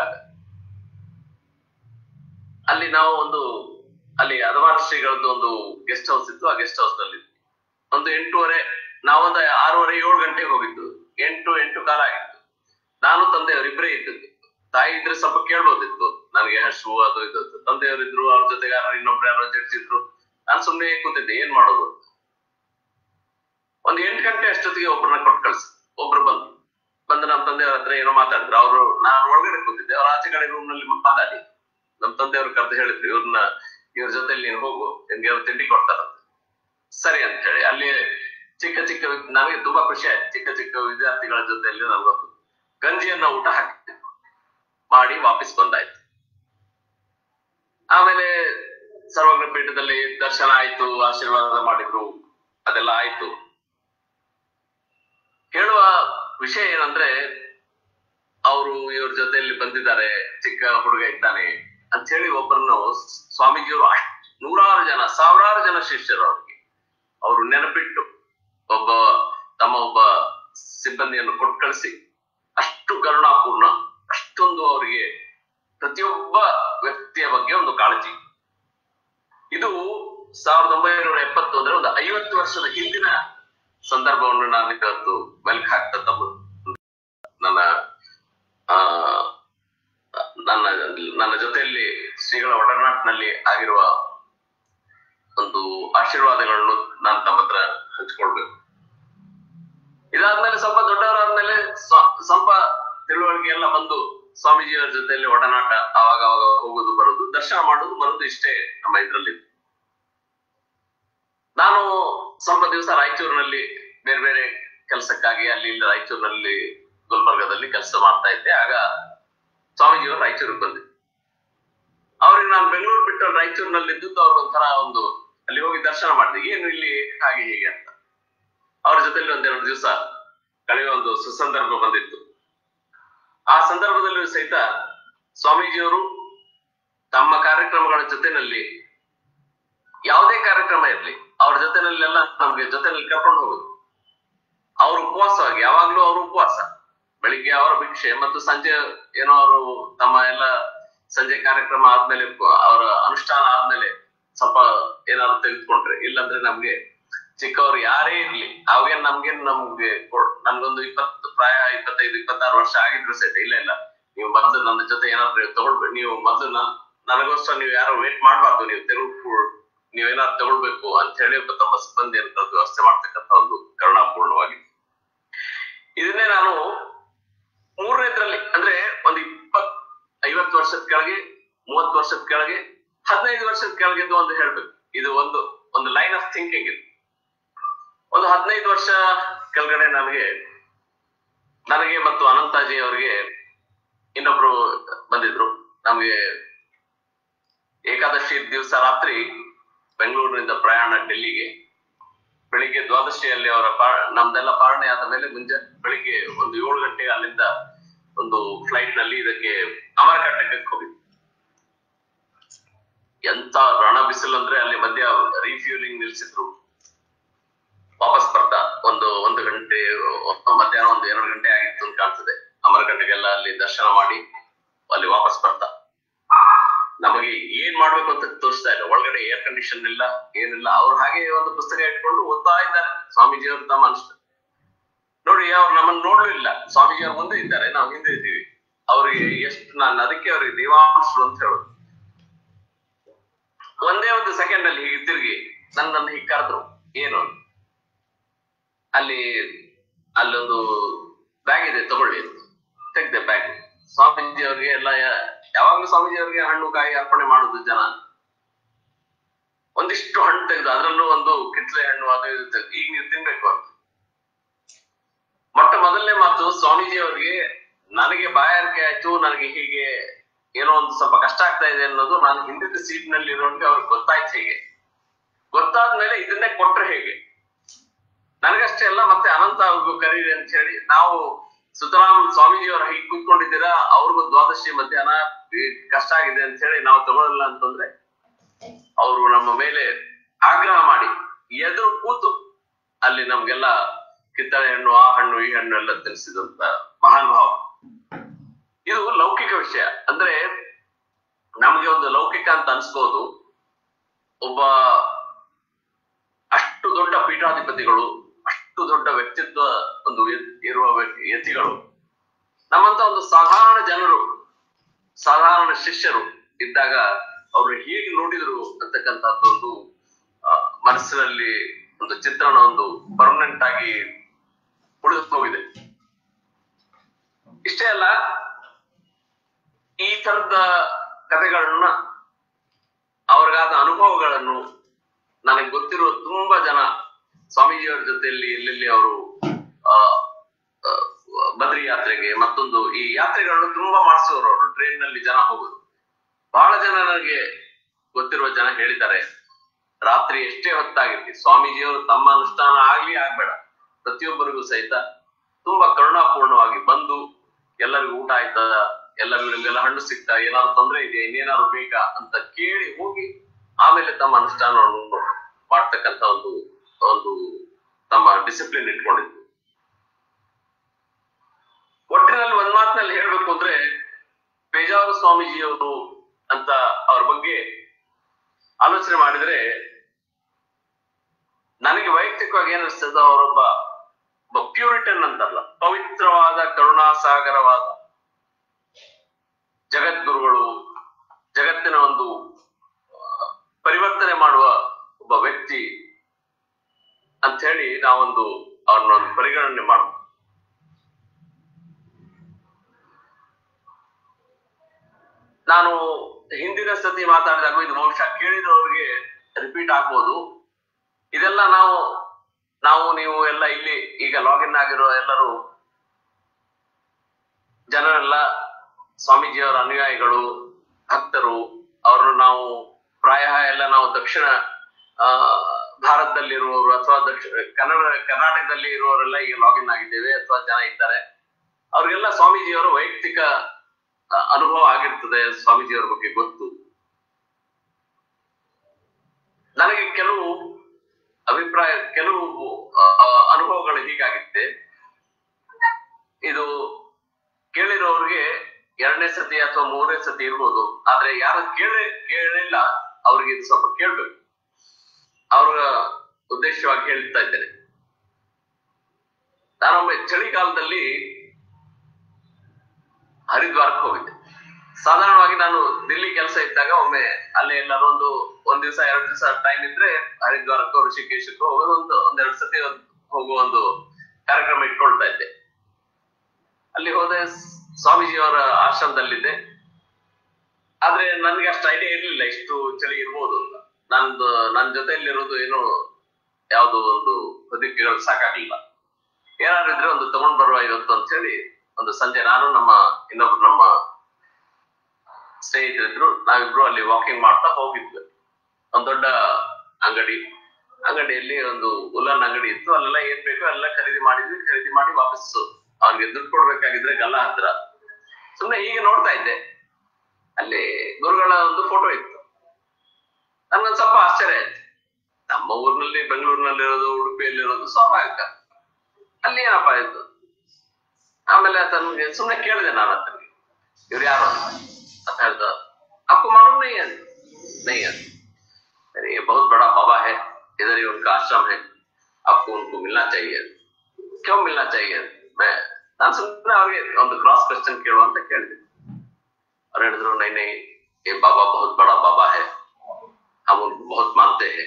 ಅಲ್ಲಿ ನಾವು ಒಂದು ಅಲ್ಲಿ ಹಲವಾರು ಶ್ರೀಗಳದ್ದು ಒಂದು ಗೆಸ್ಟ್ ಹೌಸ್ ಇತ್ತು. ಆ ಗೆಸ್ಟ್ ಹೌಸ್ ನಲ್ಲಿ ಒಂದು ಎಂಟೂವರೆ, ನಾವೊಂದು ಆರೂವರೆ ಏಳು ಗಂಟೆಗೆ ಹೋಗಿದ್ದು. ಎಂಟು ಎಂಟು ಕಾಲ ಆಗಿತ್ತು. ನಾನು ತಂದೆಯವರಿಬ್ಬರೇ ಇದ್ದದ್ದು. ತಾಯಿ ಇದ್ರೆ ಸ್ವಲ್ಪ ಕೇಳ್ಬೋದಿತ್ತು ನನಗೆ ಹಶು ಅದು ಇದು. ತಂದೆಯವರಿದ್ರು, ಅವ್ರ ಜೊತೆಗೆ ಯಾರು ಇನ್ನೊಬ್ರು ಯಾರೋ ಜಡ್ಜ್ ಇದ್ರು. ನಾನು ಸುಮ್ಮನೆ ಕೂತಿದ್ದೆ, ಏನ್ ಮಾಡೋದು. ಒಂದ್ ಎಂಟು ಗಂಟೆ ಅಷ್ಟೊತ್ತಿಗೆ ಒಬ್ರನ್ನ ಕೊಟ್ಟು ಕಳ್ಸಿ. ಒಬ್ರು ಬಂದು ಬಂದು ನಮ್ಮ ತಂದೆಯವ್ರ ಹತ್ರ ಏನೋ ಮಾತಾಡಿದ್ರು. ಅವರು ನಾನು ಒಳಗಡೆ ಕೂತಿದ್ದೆ, ಅವ್ರ ಆಚೆ ಕಡೆ ರೂಮ್ ನಲ್ಲಿ ಮಾತಾಡಿ ನಮ್ ತಂದೆಯವ್ರು ಕರೆದು ಹೇಳಿದ್ರು, ಇವ್ರನ್ನ ಇವ್ರ ಜೊತೆಲಿ ನೀನು ಹೋಗು, ನಿನ್ಗೆ ಅವ್ರು ತಿಂಡಿ ಕೊಡ್ತಾರಂತ. ಸರಿ ಅಂತ ಹೇಳಿ ಅಲ್ಲಿ ಚಿಕ್ಕ ಚಿಕ್ಕ ನನಗೆ ತುಂಬಾ ಖುಷಿ ಆಯ್ತು. ಚಿಕ್ಕ ಚಿಕ್ಕ ವಿದ್ಯಾರ್ಥಿಗಳ ಜೊತೆಯಲ್ಲಿ ನಮ್ಗೊಂದು ಗಂಜಿಯನ್ನ ಊಟ ಹಾಕಿ ಮಾಡಿ ವಾಪಸ್ ಬಂದಾಯ್ತು. ಆಮೇಲೆ ಸರ್ವಜ್ಞ ಪೀಠದಲ್ಲಿ ದರ್ಶನ ಆಯ್ತು, ಆಶೀರ್ವಾದ ಮಾಡಿದ್ರು, ಅದೆಲ್ಲ ಆಯ್ತು. ಹೇಳುವ ವಿಷಯ ಏನಂದ್ರೆ, ಅವರು ಇವ್ರ ಜೊತೆಯಲ್ಲಿ ಬಂದಿದ್ದಾರೆ, ಚಿಕ್ಕ ಹುಡುಗ ಇದ್ದಾನೆ ಅಂತ ಹೇಳಿ ಒಬ್ಬರನ್ನು ಸ್ವಾಮೀಜಿಯವರು ಅಷ್ಟು ನೂರಾರು ಜನ ಸಾವಿರಾರು ಜನ ಶಿಷ್ಯರು ಅವ್ರಿಗೆ ಅವರು ನೆನಪಿಟ್ಟು ಒಬ್ಬ ತಮ್ಮ ಒಬ್ಬ ಸಿಬ್ಬಂದಿಯನ್ನು ಕೊಟ್ಟು ಕಳಿಸಿ ಅಷ್ಟು ಕರುಣಾಪೂರ್ಣ, ಅಷ್ಟೊಂದು ಅವರಿಗೆ ಪ್ರತಿಯೊಬ್ಬ ವ್ಯಕ್ತಿಯ ಬಗ್ಗೆ ಒಂದು ಕಾಳಜಿ. ಇದು ಸಾವಿರದ ಒಂಬೈನೂರ ಎಪ್ಪತ್ತು ಅಂದ್ರೆ ಒಂದು ಐವತ್ತು ವರ್ಷದ ಹಿಂದಿನ ಸಂದರ್ಭವನ್ನು ನಾನು ಇವತ್ತು ಮೆಲ್ಕ್ ಹಾಕ್ತಾ ತಮ್ಮ ನನ್ನ ಆ ನನ್ನ ನನ್ನ ಜೊತೆಯಲ್ಲಿ ಶ್ರೀಗಳ ಒಡನಾಟಿನಲ್ಲಿ ಆಗಿರುವ ಒಂದು ಆಶೀರ್ವಾದಗಳನ್ನು ನಾನು ತಮ್ಮ ಹತ್ರ ಹಂಚ್ಕೊಳ್ಬೇಕು. ಇದಾದ್ಮೇಲೆ ಸ್ವಲ್ಪ ದೊಡ್ಡವರಾದ್ಮೇಲೆ ಸ್ವಲ್ಪ ತಿಳುವಳಿಕೆ ಎಲ್ಲ ಬಂದು ಸ್ವಾಮೀಜಿಯವರ ಜೊತೆಯಲ್ಲಿ ಒಡನಾಟ ಅವಾಗ ಅವಾಗ ಹೋಗುದು ಬರುದು, ದರ್ಶನ ಮಾಡುದು ಬರುದು, ಇಷ್ಟೇ ನಮ್ಮ ಇದ್ರಲ್ಲಿ. ನಾನು ಸ್ವಲ್ಪ ದಿವಸ ರಾಯಚೂರಿನಲ್ಲಿ ಬೇರೆ ಬೇರೆ ಕೆಲಸಕ್ಕಾಗಿ ಅಲ್ಲಿ ಇಲ್ಲಿ ರಾಯಚೂರಿನಲ್ಲಿ ಗುಲ್ಬರ್ಗದಲ್ಲಿ ಕೆಲಸ ಮಾಡ್ತಾ ಇದ್ದೆ. ಆಗ ಸ್ವಾಮೀಜಿಯವರು ರಾಯಚೂರಿಗೆ ಬಂದಿದ್ರು. ಅವ್ರಿಗೆ ನಾನು ಬೆಂಗಳೂರು ಬಿಟ್ಟು ರಾಯಚೂರಿನಲ್ಲಿ ಇದ್ದು ಅವ್ರಿಗೊಂಥರ ಒಂದು ಅಲ್ಲಿ ಹೋಗಿ ದರ್ಶನ ಮಾಡಿದೆ, ಏನು ಇಲ್ಲಿ ಹಾಗೆ ಹೀಗೆ ಅಂತ. ಅವ್ರ ಜೊತೆಲಿ ಒಂದೆರಡು ದಿವಸ ಕಳೆಯುವ ಒಂದು ಸುಸಂದರ್ಭ ಬಂದಿತ್ತು. ಆ ಸಂದರ್ಭದಲ್ಲೂ ಸಹಿತ ಸ್ವಾಮೀಜಿಯವರು ತಮ್ಮ ಕಾರ್ಯಕ್ರಮಗಳ ಜೊತೆನಲ್ಲಿ ಯಾವುದೇ ಕಾರ್ಯಕ್ರಮ ಇರ್ಲಿ ಅವ್ರ ಜೊತೆನಲ್ಲೆಲ್ಲ ನಮ್ಗೆ ಜೊತೆನಲ್ಲಿ ಕರ್ಕೊಂಡು ಹೋಗುದು. ಅವ್ರ ಉಪವಾಸವಾಗಿ ಯಾವಾಗ್ಲೂ ಅವ್ರ ಉಪವಾಸ, ಬೆಳಿಗ್ಗೆ ಅವರ ಭಿಕ್ಷೆ ಮತ್ತು ಸಂಜೆ ಏನೋ ಅವರು ತಮ್ಮ ಎಲ್ಲ ಸಂಜೆ ಕಾರ್ಯಕ್ರಮ ಆದ್ಮೇಲೆ ಅವರ ಅನುಷ್ಠಾನ ಆದ್ಮೇಲೆ ಸ್ವಲ್ಪ ಏನಾದ್ರು ತೆಗೆದುಕೊಂಡ್ರೆ, ಇಲ್ಲಾಂದ್ರೆ ನಮ್ಗೆ ಚಿಕ್ಕವ್ರು ಯಾರೇ ಇರ್ಲಿ ಅವಾಗೇನ್ ನಮ್ಗೇನ್ ನಮ್ಗೆ ನನ್ಗೊಂದು ಇಪ್ಪತ್ತು ಪ್ರಾಯ ಇಪ್ಪತ್ತೈದು ಇಪ್ಪತ್ತಾರು ವರ್ಷ ಆಗಿದ್ರು ಸಹಿತ ಇಲ್ಲ ಇಲ್ಲ ನೀವು ಮೊದಲು ನನ್ನ ಜೊತೆ ಏನಾದ್ರು ತಗೊಳ್ಬೇಕು, ನೀವು ಮೊದಲು ನನ್ ನನಗೋಸ್ಕರ ನೀವು ಯಾರು ವೇಟ್ ಮಾಡ್ಬಾರ್ದು, ನೀವು ತೆರವು ನೀವೇನಾದ್ರು ತಗೊಳ್ಬೇಕು ಅಂತ ಹೇಳಿ ತಮ್ಮ ಸಿಬ್ಬಂದಿಯನ್ನು ವ್ಯವಸ್ಥೆ ಮಾಡ್ತಕ್ಕಂಥ ಒಂದು ಕರುಣಾಪೂರ್ಣವಾಗಿದೆ. ಇದನ್ನೇ ನಾನು ಮೂರನೇದ್ರಲ್ಲಿ ಅಂದ್ರೆ ಒಂದು ಇಪ್ಪತ್ ಐವತ್ತು ವರ್ಷದ ಕೆಳಗೆ, ಮೂವತ್ತು ವರ್ಷದ ಕೆಳಗೆ, ಹದಿನೈದು ವರ್ಷದ ಕೆಳಗೆ ಒಂದು ಹೇಳ್ಬೇಕು. ಇದು ಒಂದು ಒಂದು ಲೈನ್ ಆಫ್ ಥಿಂಕಿಂಗ್. ಇದು ಒಂದು ಹದಿನೈದು ವರ್ಷ ಕೆಳಗಡೆ ನನಗೆ ನನಗೆ ಮತ್ತು ಅನಂತಾಜಿ ಅವರಿಗೆ ಇನ್ನೊಬ್ರು ಬಂದಿದ್ರು. ನಮ್ಗೆ ಏಕಾದಶಿ ದಿವಸ ರಾತ್ರಿ ಬೆಂಗಳೂರಿನಿಂದ ಪ್ರಯಾಣ ಡೆಲ್ಲಿಗೆ. ಬೆಳಿಗ್ಗೆ ದ್ವಾದಶಿಯಲ್ಲಿ ಅವರ ಪಾ ನಮ್ದೆಲ್ಲ ಪಾರಣೆ ಆದ ಮೇಲೆ ಮುಂಜಾ ಬೆಳಿಗ್ಗೆ ಒಂದು ಏಳು ಗಂಟೆಗೆ ಅಲ್ಲಿಂದ ಒಂದು ಫ್ಲೈಟ್ ನಲ್ಲಿ ಇದಕ್ಕೆ ಅಮರಕಂಟಕಕ್ಕೆ ಹೋಗಿದ್ವಿ. ಎಂತ ರಣ ಬಿಸಿಲು ಅಂದ್ರೆ ಅಲ್ಲಿ ಮಧ್ಯ ರಿಫ್ಯೂಲಿಂಗ್ ನಿಲ್ಸಿದ್ರು. ವಾಪಸ್ ಬರ್ತಾ ಒಂದು ಒಂದು ಗಂಟೆ ಮಧ್ಯಾಹ್ನ ಒಂದು ಎರಡು ಗಂಟೆ ಆಗಿತ್ತು ಅಂತ ಕಾಣ್ತದೆ. ಅಮರಕಂಟಕ್ಕೆಲ್ಲ ಅಲ್ಲಿ ದರ್ಶನ ಮಾಡಿ ಅಲ್ಲಿ ವಾಪಸ್ ಬರ್ತಾ ನಮಗೆ ಏನ್ ಮಾಡ್ಬೇಕು ಅಂತ ತೋರಿಸ್ತಾ ಇಲ್ಲ. ಒಳಗಡೆ ಏರ್ ಕಂಡೀಷನ್ ಇಲ್ಲ, ಏನಿಲ್ಲ. ಅವ್ರು ಹಾಗೆ ಒಂದು ಪುಸ್ತಕ ಇಟ್ಕೊಂಡು ಓದ್ತಾ ಇದ್ದಾರೆ. ಸ್ವಾಮೀಜಿಯವರು ತಮ್ಮ ಅನಿಸ್ತು ನೋಡಿ, ಅವ್ರು ನಮ್ಮನ್ನು ನೋಡ್ಲಿಲ್ಲ. ಸ್ವಾಮೀಜಿಯವ್ರ ಮುಂದೆ ಇದ್ದಾರೆ, ನಾವು ಹಿಂದೆ ಇದ್ದೀವಿ. ಅವ್ರಿಗೆ ಎಷ್ಟು ನಾನು ಅದಕ್ಕೆ ಅವ್ರಿಗೆ ದೇವಾಂಶರು ಅಂತ ಹೇಳೋದು. ಒಂದೇ ಒಂದು ಸೆಕೆಂಡ್ ಅಲ್ಲಿ ಹೀಗೆ ತಿರುಗಿ ನನ್ನನ್ನು ಹೀಗೆ ಕರೆದ್ರು. ಏನು ಅಲ್ಲಿ ಅಲ್ಲೊಂದು ಬ್ಯಾಗ್ ಇದೆ ತಗೊಳ್ಳಿ, ತೆಗ್ದೆ ಬ್ಯಾಗ್. ಸ್ವಾಮೀಜಿ ಅವ್ರಿಗೆ ಎಲ್ಲ ಯಾವಾಗ್ಲೂ ಸ್ವಾಮೀಜಿ ಅವ್ರಿಗೆ ಹಣ್ಣು ಕಾಯಿ ಅರ್ಪಣೆ ಮಾಡುದು ಜನ. ಒಂದಿಷ್ಟು ಹಣ್ಣು ತೆಗೆದು ಅದರಲ್ಲೂ ಒಂದು ಕಿತ್ಲೆ ಹಣ್ಣು ಅದು ಇದು ಈಗ ನೀವು ತಿನ್ಬೇಕು ಅಂತ. ಮೊಟ್ಟ ಮೊದಲನೇ ಮಾತು ಸ್ವಾಮೀಜಿ ಅವ್ರಿಗೆ, ನನಗೆ ಬಾಯಾರಿಕೆ ಆಯ್ತು, ನನಗೆ ಹೀಗೆ ಏನೋ ಒಂದು ಸ್ವಲ್ಪ ಕಷ್ಟ ಆಗ್ತಾ ಇದೆ ಅನ್ನೋದು ನಾನು ಹಿಂದಿನ ಸೀಟ್ ನಲ್ಲಿ ಇರೋನ್ಗೆ ಅವ್ರಿಗೆ ಗೊತ್ತಾಯ್ತು. ಹೇಗೆ ಗೊತ್ತಾದ್ಮೇಲೆ ಇದನ್ನೇ ಕೊಟ್ರೆ ಹೇಗೆ, ನನಗಷ್ಟೇ ಅಲ್ಲ ಮತ್ತೆ ಅನಂತ ಅವ್ರಿಗೂ ಕರೀರಿ ಅಂತ ಹೇಳಿ ನಾವು ಸುತರಾಮ್ ಸ್ವಾಮೀಜಿಯವರು ಹೀಗೆ ಕೂತ್ಕೊಂಡಿದ್ದೀರಾ, ಅವ್ರಿಗೂ ದ್ವಾದಶಿ ಮಧ್ಯಾಹ್ನ ಕಷ್ಟ ಆಗಿದೆ ಅಂತ ಹೇಳಿ ನಾವು ತಗೊಳ್ಳಲ್ಲ ಅಂತಂದ್ರೆ ಅವರು ನಮ್ಮ ಮೇಲೆ ಆಗ್ರಹ ಮಾಡಿ ಎದುರು ಕೂತು ಅಲ್ಲಿ ನಮ್ಗೆಲ್ಲ ಕಿತ್ತಳೆ ಹಣ್ಣು, ಆ ಹಣ್ಣು, ಈ ಹಣ್ಣು ಎಲ್ಲ ತಿಳಿಸಿದಂತ ಮಹಾನ್ ಭಾವ. ಇದು ಲೌಕಿಕ ವಿಷಯ. ಅಂದ್ರೆ ನಮ್ಗೆ ಒಂದು ಲೌಕಿಕ ಅಂತ ಅನ್ಸ್ಬೋದು. ಒಬ್ಬ ಅಷ್ಟು ದೊಡ್ಡ ಪೀಠಾಧಿಪತಿಗಳು, ಅಷ್ಟು ದೊಡ್ಡ ವ್ಯಕ್ತಿತ್ವ ಒಂದು ಇರುವ ಯತಿಗಳು ನಮ್ಮಂತ ಒಂದು ಸಾಧಾರಣ ಜನರು, ಸಾಧಾರಣ ಶಿಷ್ಯರು ಇದ್ದಾಗ ಅವರು ಹೇಗೆ ನೋಡಿದ್ರು ಅಂತಕ್ಕಂಥದ್ದು ಒಂದು ಮನಸ್ಸಿನಲ್ಲಿ ಒಂದು ಚಿತ್ರಣ ಒಂದು ಪರ್ಮನೆಂಟ್ ಆಗಿ ಉಳಿದು ಹೋಗಿದೆ. ಇಷ್ಟೇ ಅಲ್ಲ, ಈ ತರದ ಕಥೆಗಳನ್ನ, ಅವ್ರಿಗಾದ ಅನುಭವಗಳನ್ನು ನನಗೆ ಗೊತ್ತಿರುವ ತುಂಬಾ ಜನ ಸ್ವಾಮೀಜಿಯವರ ಜೊತೆಯಲ್ಲಿ ಎಲ್ಲೆಲ್ಲಿ ಅವರು ಆ ಬದ್ರಿ ಯಾತ್ರೆಗೆ ಮತ್ತೊಂದು ಈ ಯಾತ್ರೆಗಳನ್ನು ತುಂಬಾ ಮಾಡಿಸೋರು ಅವರು. ಟ್ರೈನ್ ನಲ್ಲಿ ಜನ ಹೋಗುದು. ಬಹಳ ಜನ ನನಗೆ ಗೊತ್ತಿರುವ ಜನ ಹೇಳಿದ್ದಾರೆ, ರಾತ್ರಿ ಎಷ್ಟೇ ಹೊತ್ತಾಗಿರ್ಲಿ ಸ್ವಾಮೀಜಿಯವರು ತಮ್ಮ ಅನುಷ್ಠಾನ ಆಗ್ಲಿ ಆಗ್ಬೇಡ ಪ್ರತಿಯೊಬ್ಬರಿಗೂ ಸಹಿತ ತುಂಬಾ ಕರುಣಾಪೂರ್ಣವಾಗಿ ಬಂದು ಎಲ್ಲರಿಗೂ ಊಟ ಆಯ್ತಾ, ಎಲ್ಲರಿಗೂ ನಿಮ್ಗೆಲ್ಲ ಹಣ್ಣು ಸಿಗ್ತಾ, ಏನಾದ್ರು ತೊಂದರೆ ಇದೆಯಾ, ಇನ್ನೇನಾದ್ರು ಬೇಕಾ ಅಂತ ಕೇಳಿ ಹೋಗಿ ಆಮೇಲೆ ತಮ್ಮ ಅನುಷ್ಠಾನವನ್ನು ಮಾಡ್ತಕ್ಕಂತ ಒಂದು ಒಂದು ತಮ್ಮ ಡಿಸಿಪ್ಲಿನ್ ಇಟ್ಕೊಂಡಿದ್ರು. ಒಟ್ಟಿನಲ್ಲಿ ಒಂದ್ ಮಾತಿನಲ್ಲಿ ಹೇಳ್ಬೇಕು ಅಂದ್ರೆ ಪೇಜಾವರ ಸ್ವಾಮೀಜಿಯವರು ಅಂತ ಅವ್ರ ಬಗ್ಗೆ ಆಲೋಚನೆ ಮಾಡಿದ್ರೆ ನನಗೆ ವೈಯಕ್ತಿಕವಾಗಿ ಏನಿಸ್ತದ, ಅವರೊಬ್ಬ ಪ್ಯೂರಿಟನ್ ಅಂತಲ್ಲ, ಪವಿತ್ರವಾದ ಕರುಣಾಸಾಗರವಾದ ಜಗದ್ಗುರುಗಳು, ಜಗತ್ತಿನ ಒಂದು ಪರಿವರ್ತನೆ ಮಾಡುವ ಒಬ್ಬ ವ್ಯಕ್ತಿ ಅಂತ ಹೇಳಿ ನಾವೊಂದು ಅವ್ರನ್ನ ಒಂದು ಪರಿಗಣನೆ ಮಾಡ್ಬೋದು. ನಾನು ಹಿಂದಿನ ಸತಿ ಮಾತಾಡಿದಾಗ ಇದು ಬಹುಶಃ ಕೇಳಿದವರಿಗೆ ರಿಪೀಟ್ ಆಗ್ಬೋದು. ಇದೆಲ್ಲ ನಾವು ನಾವು ನೀವು ಎಲ್ಲ ಇಲ್ಲಿ ಈಗ ಲಾಗಿನ್ ಆಗಿರೋ ಎಲ್ಲರೂ ಜನರೆಲ್ಲ ಸ್ವಾಮೀಜಿಯವರ ಅನುಯಾಯಿಗಳು, ಭಕ್ತರು. ಅವ್ರನ್ನು ನಾವು ಪ್ರಾಯ ಎಲ್ಲ ನಾವು ದಕ್ಷಿಣ ಆ ಭಾರತದಲ್ಲಿರುವವರು ಅಥವಾ ದಕ್ಷಿಣ ಕನ್ನಡ ಕರ್ನಾಟಕದಲ್ಲಿ ಇರುವವರೆಲ್ಲ ಈಗ ಲಾಗಿನ್ ಆಗಿದ್ದೇವೆ ಅಥವಾ ಜನ ಇದ್ದಾರೆ. ಅವ್ರಿಗೆಲ್ಲ ಸ್ವಾಮೀಜಿಯವರ ವೈಯಕ್ತಿಕ ಅನುಭವ ಆಗಿರ್ತದೆ, ಸ್ವಾಮೀಜಿಯವರ ಬಗ್ಗೆ ಗೊತ್ತು. ನನಗೆ ಕೆಲವು ಅಭಿಪ್ರಾಯ, ಕೆಲವು ಅನುಭವಗಳು ಹೀಗಾಗಿದೆ. ಇದು ಕೇಳಿರೋರಿಗೆ ಎರಡನೇ ಸತಿ ಅಥವಾ ಮೂರನೇ ಸತಿ ಇರ್ಬೋದು, ಆದ್ರೆ ಯಾರು ಕೇಳಿ ಕೇಳಿಲ್ಲ ಅವ್ರಿಗೆ ಇದು ಸ್ವಲ್ಪ ಕೇಳ್ಬೇಕು. ಅವ್ರ ಉದ್ದೇಶವಾಗಿ ಹೇಳ್ತಾ ಇದ್ದೇನೆ. ನಾನೊಮ್ಮೆ ಚಳಿಗಾಲದಲ್ಲಿ ಹರಿದ್ವಾರಕ್ಕೆ ಹೋಗಿದ್ದೆ. ಸಾಧಾರಣವಾಗಿ ನಾನು ದಿಲ್ಲಿ ಕೆಲಸ ಇದ್ದಾಗ ಒಮ್ಮೆ ಅಲ್ಲೇ ಎಲ್ಲರೂ ಒಂದು ಒಂದ್ ದಿವಸ ಎರಡು ದಿವಸ ಟೈಮ್ ಇದ್ರೆ ಹರಿದ್ವಾರಕ್ಕೋ ಋಷಿಕೇಶಕ್ಕೋ ಹೋಗೋದು, ಒಂದು ಒಂದೆರಡು ಸತಿ ಹೋಗುವ ಒಂದು ಕಾರ್ಯಕ್ರಮ ಇಟ್ಕೊಳ್ತಾ ಇದ್ದೆ. ಅಲ್ಲಿ ಹೋದೆ, ಸ್ವಾಮೀಜಿಯವರ ಆಶ್ರಮದಲ್ಲಿದ್ದೆ. ಆದ್ರೆ ನನ್ಗೆ ಅಷ್ಟು ಐಡಿಯಾ ಇರ್ಲಿಲ್ಲ ಇಷ್ಟು ಚಳಿ ಇರ್ಬೋದು ಅಂತ. ನಂದು ನನ್ನ ಜೊತೆಯಲ್ಲಿರೋದು ಏನು ಯಾವ್ದು ಒಂದು ಹೊದಿಕೆಗಳು ಸಾಕಾಗ್ಲಿಲ್ಲ. ಏನಾದ್ರು ಇದ್ರೆ ಒಂದು ತಗೊಂಡ್ ಬರುವ ಇವತ್ತು ಅಂತ ಹೇಳಿ ಒಂದು ಸಂಜೆ ನಾನು ನಮ್ಮ ಇನ್ನೊಬ್ರು ನಮ್ಮ ಸ್ನೇಹಿತರಿದ್ರು, ನಾವಿಬ್ರು ಅಲ್ಲಿ ವಾಕಿಂಗ್ ಮಾಡ್ತಾ ಹೋಗಿದ್ವಿ. ಒಂದ್ ದೊಡ್ಡ ಅಂಗಡಿ ಅಂಗಡಿಯಲ್ಲಿ ಒಂದು ಉಲ್ಲನ್ ಅಂಗಡಿ ಇತ್ತು. ಅಲ್ಲೆಲ್ಲ ಏನ್ ಬೇಕು ಎಲ್ಲ ಖರೀದಿ ಮಾಡಿದ್ವಿ. ಖರೀದಿ ಮಾಡಿ ವಾಪಸ್ ಅವ್ರಿಗೆ ದುಡ್ಡು ಕೊಡ್ಬೇಕಾಗಿದ್ರೆ ಗಲ್ಲ ಹತ್ರ ಸುಮ್ನೆ ಹೀಗೆ ನೋಡ್ತಾ ಇದ್ದೆ. ಅಲ್ಲಿ ಗುರುಗಳ ಒಂದು ಫೋಟೋ ಇತ್ತು. ನನ್ಗೊಂದ್ ಸ್ವಲ್ಪ ಆಶ್ಚರ್ಯ ಆಯ್ತು. ನಮ್ಮ ಊರಿನಲ್ಲಿ ಬೆಂಗಳೂರಿನಲ್ಲಿರೋದು, ಉಡುಪಿಯಲ್ಲಿರೋದು ಸ್ವಾಭಾವಿಕ, ಅಲ್ಲಿ ಏನಪ್ಪಾ ಇತ್ತು. ಆಮೇಲೆ ತನ್ಗೆ ಸುಮ್ನೆ ಕೇಳಿದೆ ನಾನು ಆತನಿಗೆ, ಇವ್ರು ಯಾರು ಅಂತ ಹೇಳ್ದ. आपको मालूम नहीं है? नहीं है। अरे ये बहुत बड़ा बाबा है, इधर ही उनका आश्रम है, आपको उनको मिलना चाहिए। क्यों मिलना चाहिए? मैं ನಾನು ಸುಮ್ಮನೆ ಅವ್ರಿಗೆ ಒಂದು ಕ್ರಾಸ್ ಕ್ವೆಶ್ಚನ್ ಕೇಳುವ ಅಂತ ಕೇಳಿದೆ. ಅವ್ರು ಹೇಳಿದ್ರು, नहीं नहीं ये बाबा बहुत बड़ा बाबा है, हम उनको बहुत मानते हैं।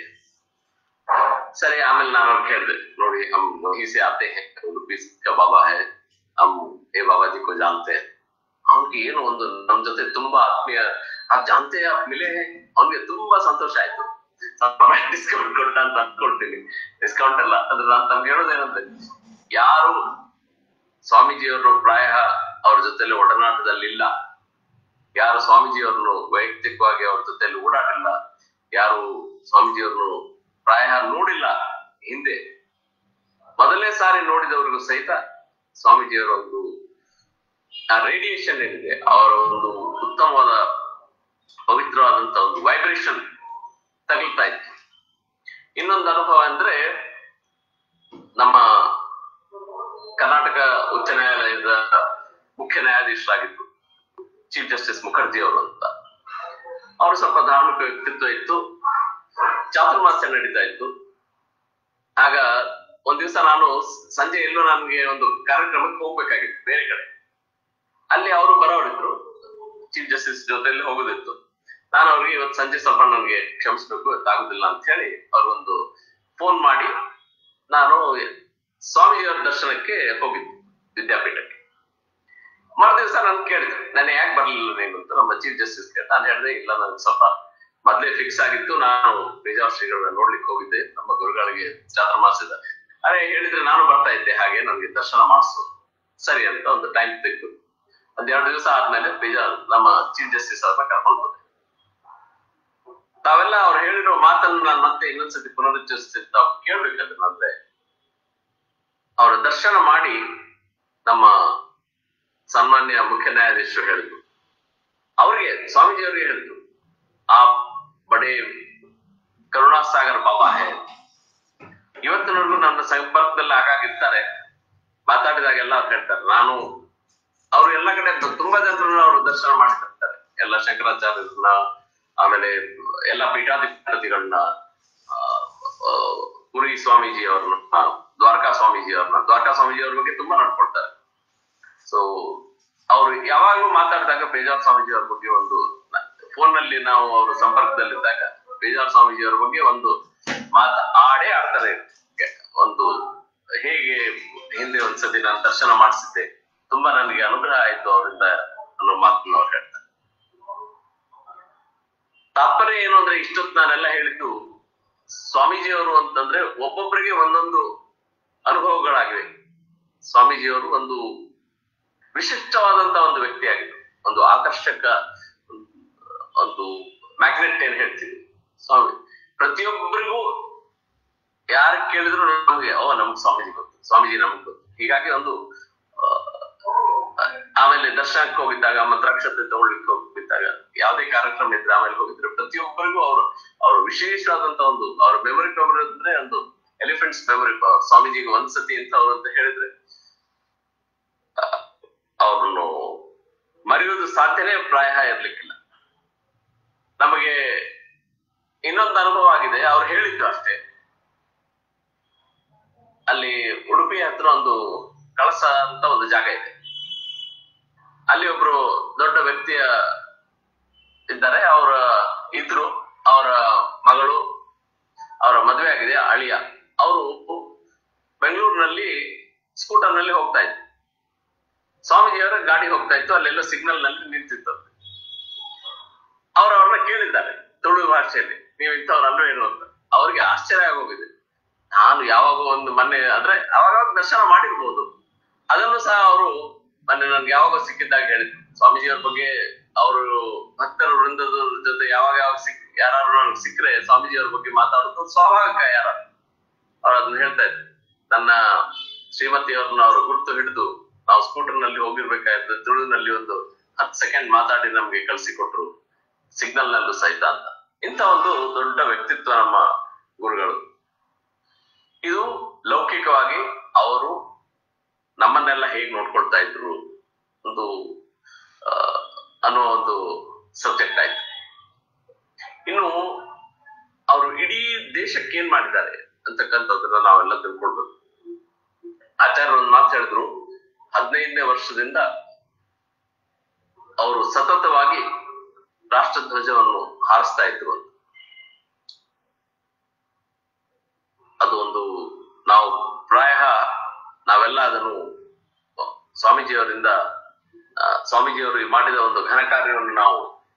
सर आमेಲೆ ನಾನು ಅವ್ರಿಗೆ ಕೇಳಿದೆ, ನೋಡಿ हम वहीं से आते हैं, उडुपी का बाबा है, हम ये बाबा जी को जानते हैं। ಅವ್ನಿಗೆ ಏನು ಒಂದು ನಮ್ ಜೊತೆ ತುಂಬಾ ಆತ್ಮೀಯ, आप जानते हैं आप मिले हैं, ಅವ್ನಿಗೆ ತುಂಬಾ ಸಂತೋಷ ಆಯ್ತು. ಡಿಸ್ಕೌಂಟ್ ಕೊಟ್ಟ ಅಂತ ಅನ್ಕೊಳ್ತೀನಿ. ಡಿಸ್ಕೌಂಟ್ ಅಲ್ಲ, ಅದ್ರ ನಾನು ತಮ್ಗೆ ಹೇಳೋದೇನಂದ್ರೆ, ಯಾರು ಸ್ವಾಮೀಜಿಯವರು ಪ್ರಾಯ ಅವ್ರ ಜೊತೆಲಿ ಒಡನಾಟದಲ್ಲಿಲ್ಲ, ಯಾರು ಸ್ವಾಮೀಜಿಯವ್ರನ್ನು ವೈಯಕ್ತಿಕವಾಗಿ ಅವ್ರ ಜೊತೆಲಿ ಓಡಾಡಿಲ್ಲ, ಯಾರು ಸ್ವಾಮೀಜಿಯವ್ರನ್ನು ಪ್ರಾಯ ನೋಡಿಲ್ಲ, ಹಿಂದೆ ಮೊದಲನೇ ಸಾರಿ ನೋಡಿದವ್ರಿಗೂ ಸಹಿತ ಸ್ವಾಮೀಜಿಯವರ ಒಂದು ಆ ರೇಡಿಯೇಷನ್ ಏನಿದೆ, ಅವರ ಒಂದು ಉತ್ತಮವಾದ ಪವಿತ್ರವಾದಂತ ಒಂದು ವೈಬ್ರೇಷನ್ ತಗಲ್ತಾ ಇತ್ತು. ಇನ್ನೊಂದು ಅನುಭವ ಅಂದ್ರೆ, ನಮ್ಮ ಕರ್ನಾಟಕ ಉಚ್ಚ ನ್ಯಾಯಾಲಯದ ಮುಖ್ಯ ನ್ಯಾಯಾಧೀಶರಾಗಿದ್ರು ಚೀಫ್ ಜಸ್ಟಿಸ್ ಮುಖರ್ಜಿ ಅವರು ಅಂತ. ಅವರು ಸ್ವಲ್ಪ ಧಾರ್ಮಿಕ ವ್ಯಕ್ತಿತ್ವ ಇತ್ತು. ಚಾತುರ್ಮಾಸ್ಯ ನಡೀತಾ ಇತ್ತು. ಆಗ ಒಂದ್ ದಿವಸ ನಾನು ಸಂಜೆ ಎಲ್ಲೋ ನನ್ಗೆ ಒಂದು ಕಾರ್ಯಕ್ರಮಕ್ಕೆ ಹೋಗ್ಬೇಕಾಗಿತ್ತು ಬೇರೆ ಕಡೆ. ಅಲ್ಲಿ ಅವರು ಬರೋರಿದ್ರು, ಚೀಫ್ ಜಸ್ಟಿಸ್ ಜೊತೆಯಲ್ಲಿ ಹೋಗೋದಿತ್ತು. ನಾನು ಅವ್ರಿಗೆ ಇವತ್ತು ಸಂಜೆ ಸ್ವಲ್ಪ ನನ್ಗೆ ಕ್ಷಮಿಸ್ಬೇಕು, ಗೊತ್ತಾಗುದಿಲ್ಲ ಅಂತ ಹೇಳಿ ಅವ್ರಿಗೊಂದು ಫೋನ್ ಮಾಡಿ ನಾನು ಸ್ವಾಮೀಜಿಯವರ ದರ್ಶನಕ್ಕೆ ಹೋಗಿದ್ದೆ ವಿದ್ಯಾಪೀಠಕ್ಕೆ. ಮರು ದಿವಸ ನನ್ ಕೇಳಿದ್ರು, ನಾನು ಯಾಕೆ ಬರ್ಲಿಲ್ಲ ನೀನು ಅಂತ ನಮ್ಮ ಚೀಫ್ ಜಸ್ಟಿಸ್ ಕೇಳಿ. ನಾನು ಹೇಳಿದೆ, ಇಲ್ಲ ನನ್ಗೆ ಸ್ವಲ್ಪ ಮೊದ್ಲೇ ಫಿಕ್ಸ್ ಆಗಿತ್ತು. ನಾನು ಬೇಜಾರ್ ಶ್ರೀಗಳನ್ನ ನೋಡ್ಲಿಕ್ಕೆ ಹೋಗಿದ್ದೆ ನಮ್ಮ ಗುರುಗಳಿಗೆ ಚಾತುರ್ಮಾಸ್ಯದ. ಅರೆ ಹೇಳಿದ್ರೆ ನಾನು ಬರ್ತಾ ಇದ್ದೆ, ಹಾಗೆ ನನ್ಗೆ ದರ್ಶನ ಮಾಡಿಸು ಸರಿ ಅಂತ ಒಂದು ಟೈಮ್ ತೆಗೆದು ಒಂದ್ ಎರಡು ದಿವಸ ಆದ್ಮೇಲೆ ಬೇಜಾರ್ ನಮ್ಮ ಚೀಫ್ ಜಸ್ಟಿಸ್ ಅವ್ರನ್ನ ಕರ್ಕೊಂಡು ಬಂದೆ. ತಾವೆಲ್ಲ ಅವ್ರು ಹೇಳಿರೋ ಮಾತನ್ನು ನಾನು ಮತ್ತೆ ಇನ್ನೊಂದ್ಸತಿ ಪುನರುಚ್ಚರಿಸ್ತೀನಿ, ತಾವು ಕೇಳ್ಬೇಕಂದ್ರೆ ಅಂದ್ರೆ ಅವರ ದರ್ಶನ ಮಾಡಿ ನಮ್ಮ ಸನ್ಮಾನ್ಯ ಮುಖ್ಯ ನ್ಯಾಯಾಧೀಶರು ಹೇಳಿದ್ರು, ಅವ್ರಿಗೆ ಸ್ವಾಮೀಜಿ ಅವ್ರಿಗೆ ಹೇಳಿದ್ರು, ಆ ಬಡೇ ಕರುಣಾಸಾಗರ್ ಬಾಬಾ ಹೇ. ಇವತ್ತಿನವರೆಗೂ ನನ್ನ ಸಂಪರ್ಕದಲ್ಲಿ ಆಗಾಗಿರ್ತಾರೆ, ಮಾತಾಡಿದಾಗೆಲ್ಲ ಅವ್ರು ಹೇಳ್ತಾರೆ. ನಾನು ಅವ್ರು ಎಲ್ಲ ಕಡೆ ತುಂಬಾ ಜನರನ್ನ ಅವರು ದರ್ಶನ ಮಾಡ್ತಿರ್ತಾರೆ, ಎಲ್ಲ ಶಂಕರಾಚಾರ್ಯರನ್ನ, ಆಮೇಲೆ ಎಲ್ಲ ಪೀಠಾಧಿಪತಿಗಳನ್ನ, ಪುರಿ ಸ್ವಾಮೀಜಿ ಅವ್ರನ್ನ, ದ್ವಾರಕಾ ಸ್ವಾಮೀಜಿ ಅವ್ರನ್ನ, ದ್ವಾರಕಾ ಸ್ವಾಮೀಜಿ ಅವ್ರ ಬಗ್ಗೆ ತುಂಬಾ ನೋಡ್ಕೊಳ್ತಾರೆ. ಸೊ ಅವ್ರು ಯಾವಾಗ್ಲೂ ಮಾತಾಡಿದಾಗ ಬೇಜಾರ್ ಸ್ವಾಮೀಜಿ ಅವ್ರ ಬಗ್ಗೆ ಒಂದು ಫೋನ್ ನಲ್ಲಿ ನಾವು ಅವ್ರ ಸಂಪರ್ಕದಲ್ಲಿದ್ದಾಗ ಬೇಜಾರ್ ಸ್ವಾಮೀಜಿ ಅವ್ರ ಬಗ್ಗೆ ಒಂದು ಮಾತ ಆಡೇ ಆಡ್ತಾರೆ. ಒಂದು ಹೇಗೆ ಹಿಂದೆ ಒಂದ್ಸತಿ ನಾನು ದರ್ಶನ ಮಾಡಿಸಿದ್ದೆ, ತುಂಬಾ ನನಗೆ ಅನುಗ್ರಹ ಆಯ್ತು ಅವರಿಂದ ಅನ್ನೋ ಮಾತನ್ನ ಅವ್ರು ಹೇಳ್ತಾರೆ. ತಾತ್ಪರ್ಯ ಏನು ಅಂದ್ರೆ ಇಷ್ಟೊತ್ತು ನಾನೆಲ್ಲ ಹೇಳಿದ್ದು ಸ್ವಾಮೀಜಿಯವರು ಅಂತಂದ್ರೆ ಒಬ್ಬೊಬ್ಬರಿಗೆ ಒಂದೊಂದು ಅನುಭವಗಳಾಗಿವೆ. ಸ್ವಾಮೀಜಿಯವರು ಒಂದು ವಿಶಿಷ್ಟವಾದಂತ ಒಂದು ವ್ಯಕ್ತಿ ಆಗಿದ್ರು, ಒಂದು ಆಕರ್ಷಕ, ಒಂದು ಮ್ಯಾಗ್ನೆಟ್ ಏನ್ ಹೇಳ್ತೀವಿ ಸ್ವಾಮಿ. ಪ್ರತಿಯೊಬ್ಬರಿಗೂ ಯಾರು ಕೇಳಿದ್ರು ನಮ್ಗೆ ಓ ನಮ್ಗ್ ಸ್ವಾಮೀಜಿ ಗೊತ್ತು, ಸ್ವಾಮೀಜಿ ನಮಗ್ ಗೊತ್ತು. ಹೀಗಾಗಿ ಒಂದು ಆಮೇಲೆ ದರ್ಶನಕ್ಕೆ ಹೋಗಿದ್ದಾಗ, ಮಂತ್ರಾಕ್ಷತೆ ತಗೊಳ್ಳಿಕ್ಕೆ ಹೋಗಿದ್ದಾಗ, ಯಾವುದೇ ಕಾರ್ಯಕ್ರಮ ಇದ್ರೆ ಆಮೇಲೆ ಹೋಗಿದ್ರೆ ಪ್ರತಿಯೊಬ್ಬರಿಗೂ ಅವ್ರು ಅವ್ರ ವಿಶೇಷವಾದಂತ ಒಂದು ಅವ್ರ ಮೆಮೊರಿ ಪವರ್ ಅಂದ್ರೆ ಒಂದು ಎಲಿಫೆಂಟ್ಸ್ ಮೆಮೊರಿ ಪವರ್. ಸ್ವಾಮೀಜಿಗೆ ಒಂದ್ಸತಿ ಅಂತ ಅವ್ರು ಅಂತ ಹೇಳಿದ್ರೆ ಅವ್ರನ್ನು ಮರೆಯುವುದು ಸಾಧ್ಯನೇ ಪ್ರಾಯ ಇರ್ಲಿಕ್ಕಿಲ್ಲ. ನಮಗೆ ಇನ್ನೊಂದು ಅನುಭವ ಆಗಿದೆ, ಅವ್ರು ಹೇಳಿದ್ದು ಅಷ್ಟೇ. ಅಲ್ಲಿ ಉಡುಪಿ ಹತ್ರ ಒಂದು ಕಳಸ ಅಂತ ಒಂದು ಜಾಗ ಇದೆ, ಅಲ್ಲಿ ಒಬ್ರು ದೊಡ್ಡ ವ್ಯಕ್ತಿಯ ಇದ್ದಾರೆ. ಅವರ ಇದ್ರು ಅವರ ಮಗಳು, ಅವರ ಮದುವೆ ಆಗಿದೆ, ಅಳಿಯ. ಅವರು ಬೆಂಗಳೂರಿನಲ್ಲಿ ಸ್ಕೂಟರ್ ನಲ್ಲಿ ಹೋಗ್ತಾ ಇದ್ರು. ಸ್ವಾಮೀಜಿಯವರ ಗಾಡಿ ಹೋಗ್ತಾ ಇತ್ತು, ಅಲ್ಲೆಲ್ಲ ಸಿಗ್ನಲ್ ನಲ್ಲಿ ನಿಂತಿತ್ತು. ಅವ್ರು ಅವ್ರನ್ನ ಕೇಳಿದ್ದಾರೆ ತುಳು ಭಾಷೆಯಲ್ಲಿ, ನೀವು ಇಂಥವ್ರಲ್ಲೂ ಏನು ಅಂತ. ಅವ್ರಿಗೆ ಆಶ್ಚರ್ಯ ಆಗೋಗಿದೆ. ನಾನು ಯಾವಾಗ ಒಂದು ಮೊನ್ನೆ ಅಂದ್ರೆ ಅವಾಗ ದರ್ಶನ ಮಾಡಿರ್ಬೋದು, ಅದನ್ನು ಸಹ ಅವರು ಮೊನ್ನೆ ನನ್ಗೆ ಯಾವಾಗ ಸಿಕ್ಕಿದ್ದಾಗ ಹೇಳಿದ್ರು. ಸ್ವಾಮೀಜಿಯವ್ರ ಬಗ್ಗೆ ಅವರು ಭಕ್ತರ ವೃಂದದ ಜೊತೆ ಯಾವಾಗ ಯಾವಾಗ ಸಿಕ್ ಯಾರು ನನ್ಗೆ ಸಿಕ್ಕರೆ ಸ್ವಾಮೀಜಿಯವ್ರ ಬಗ್ಗೆ ಮಾತಾಡೋದು ಸ್ವಾಭಾವಿಕ. ಯಾರ ಅವ್ರು ಅದನ್ನ ಹೇಳ್ತಾ ಇದ್ರು. ನನ್ನ ಶ್ರೀಮತಿಯವ್ರನ್ನ ಅವರು ಗುರ್ತು ಹಿಡಿದು ನಾವು ಸ್ಕೂಟರ್ ನಲ್ಲಿ ಹೋಗಿರ್ಬೇಕಾಯ್ತು, ತುಳುನಲ್ಲಿ ಒಂದು ಹತ್ತು ಸೆಕೆಂಡ್ ಮಾತಾಡಿ ನಮ್ಗೆ ಕಳ್ಸಿಕೊಟ್ರು, ಸಿಗ್ನಲ್ ನಲ್ಲೂ ಸಹಿತ ಅಂತ. ಇಂಥ ಒಂದು ದೊಡ್ಡ ವ್ಯಕ್ತಿತ್ವ ನಮ್ಮ ಗುರುಗಳು. ಇದು ಲೌಕಿಕವಾಗಿ ಅವರು ನಮ್ಮನ್ನೆಲ್ಲ ಹೇಗ್ ನೋಡ್ಕೊಳ್ತಾ ಇದ್ರು ಒಂದು ಅನ್ನೋ ಒಂದು ಸಬ್ಜೆಕ್ಟ್ ಆಯ್ತು. ಇನ್ನು ಅವರು ಇಡೀ ದೇಶಕ್ಕೆ ಏನ್ ಮಾಡಿದ್ದಾರೆ ಅಂತಕ್ಕಂಥದ್ದನ್ನ ನಾವೆಲ್ಲ ತಿಳ್ಕೊಳ್ಬೇಕು. ಆಚಾರ್ಯ ಒಂದ್ ಮಾತು ಹೇಳಿದ್ರು, ಹದಿನೈದನೇ ವರ್ಷದಿಂದ ಅವರು ಸತತವಾಗಿ ರಾಷ್ಟ್ರಧ್ವಜವನ್ನು ಹಾರಿಸ್ತಾ ಇದ್ರು ಅಂತ. ಅದು ಒಂದು ನಾವು ಪ್ರಾಯ ನಾವೆಲ್ಲ ಅದನ್ನು ಸ್ವಾಮೀಜಿಯವರಿಂದ ಸ್ವಾಮೀಜಿಯವರು ಮಾಡಿದ ಒಂದು ಘನ ಕಾರ್ಯವನ್ನು ನಾವು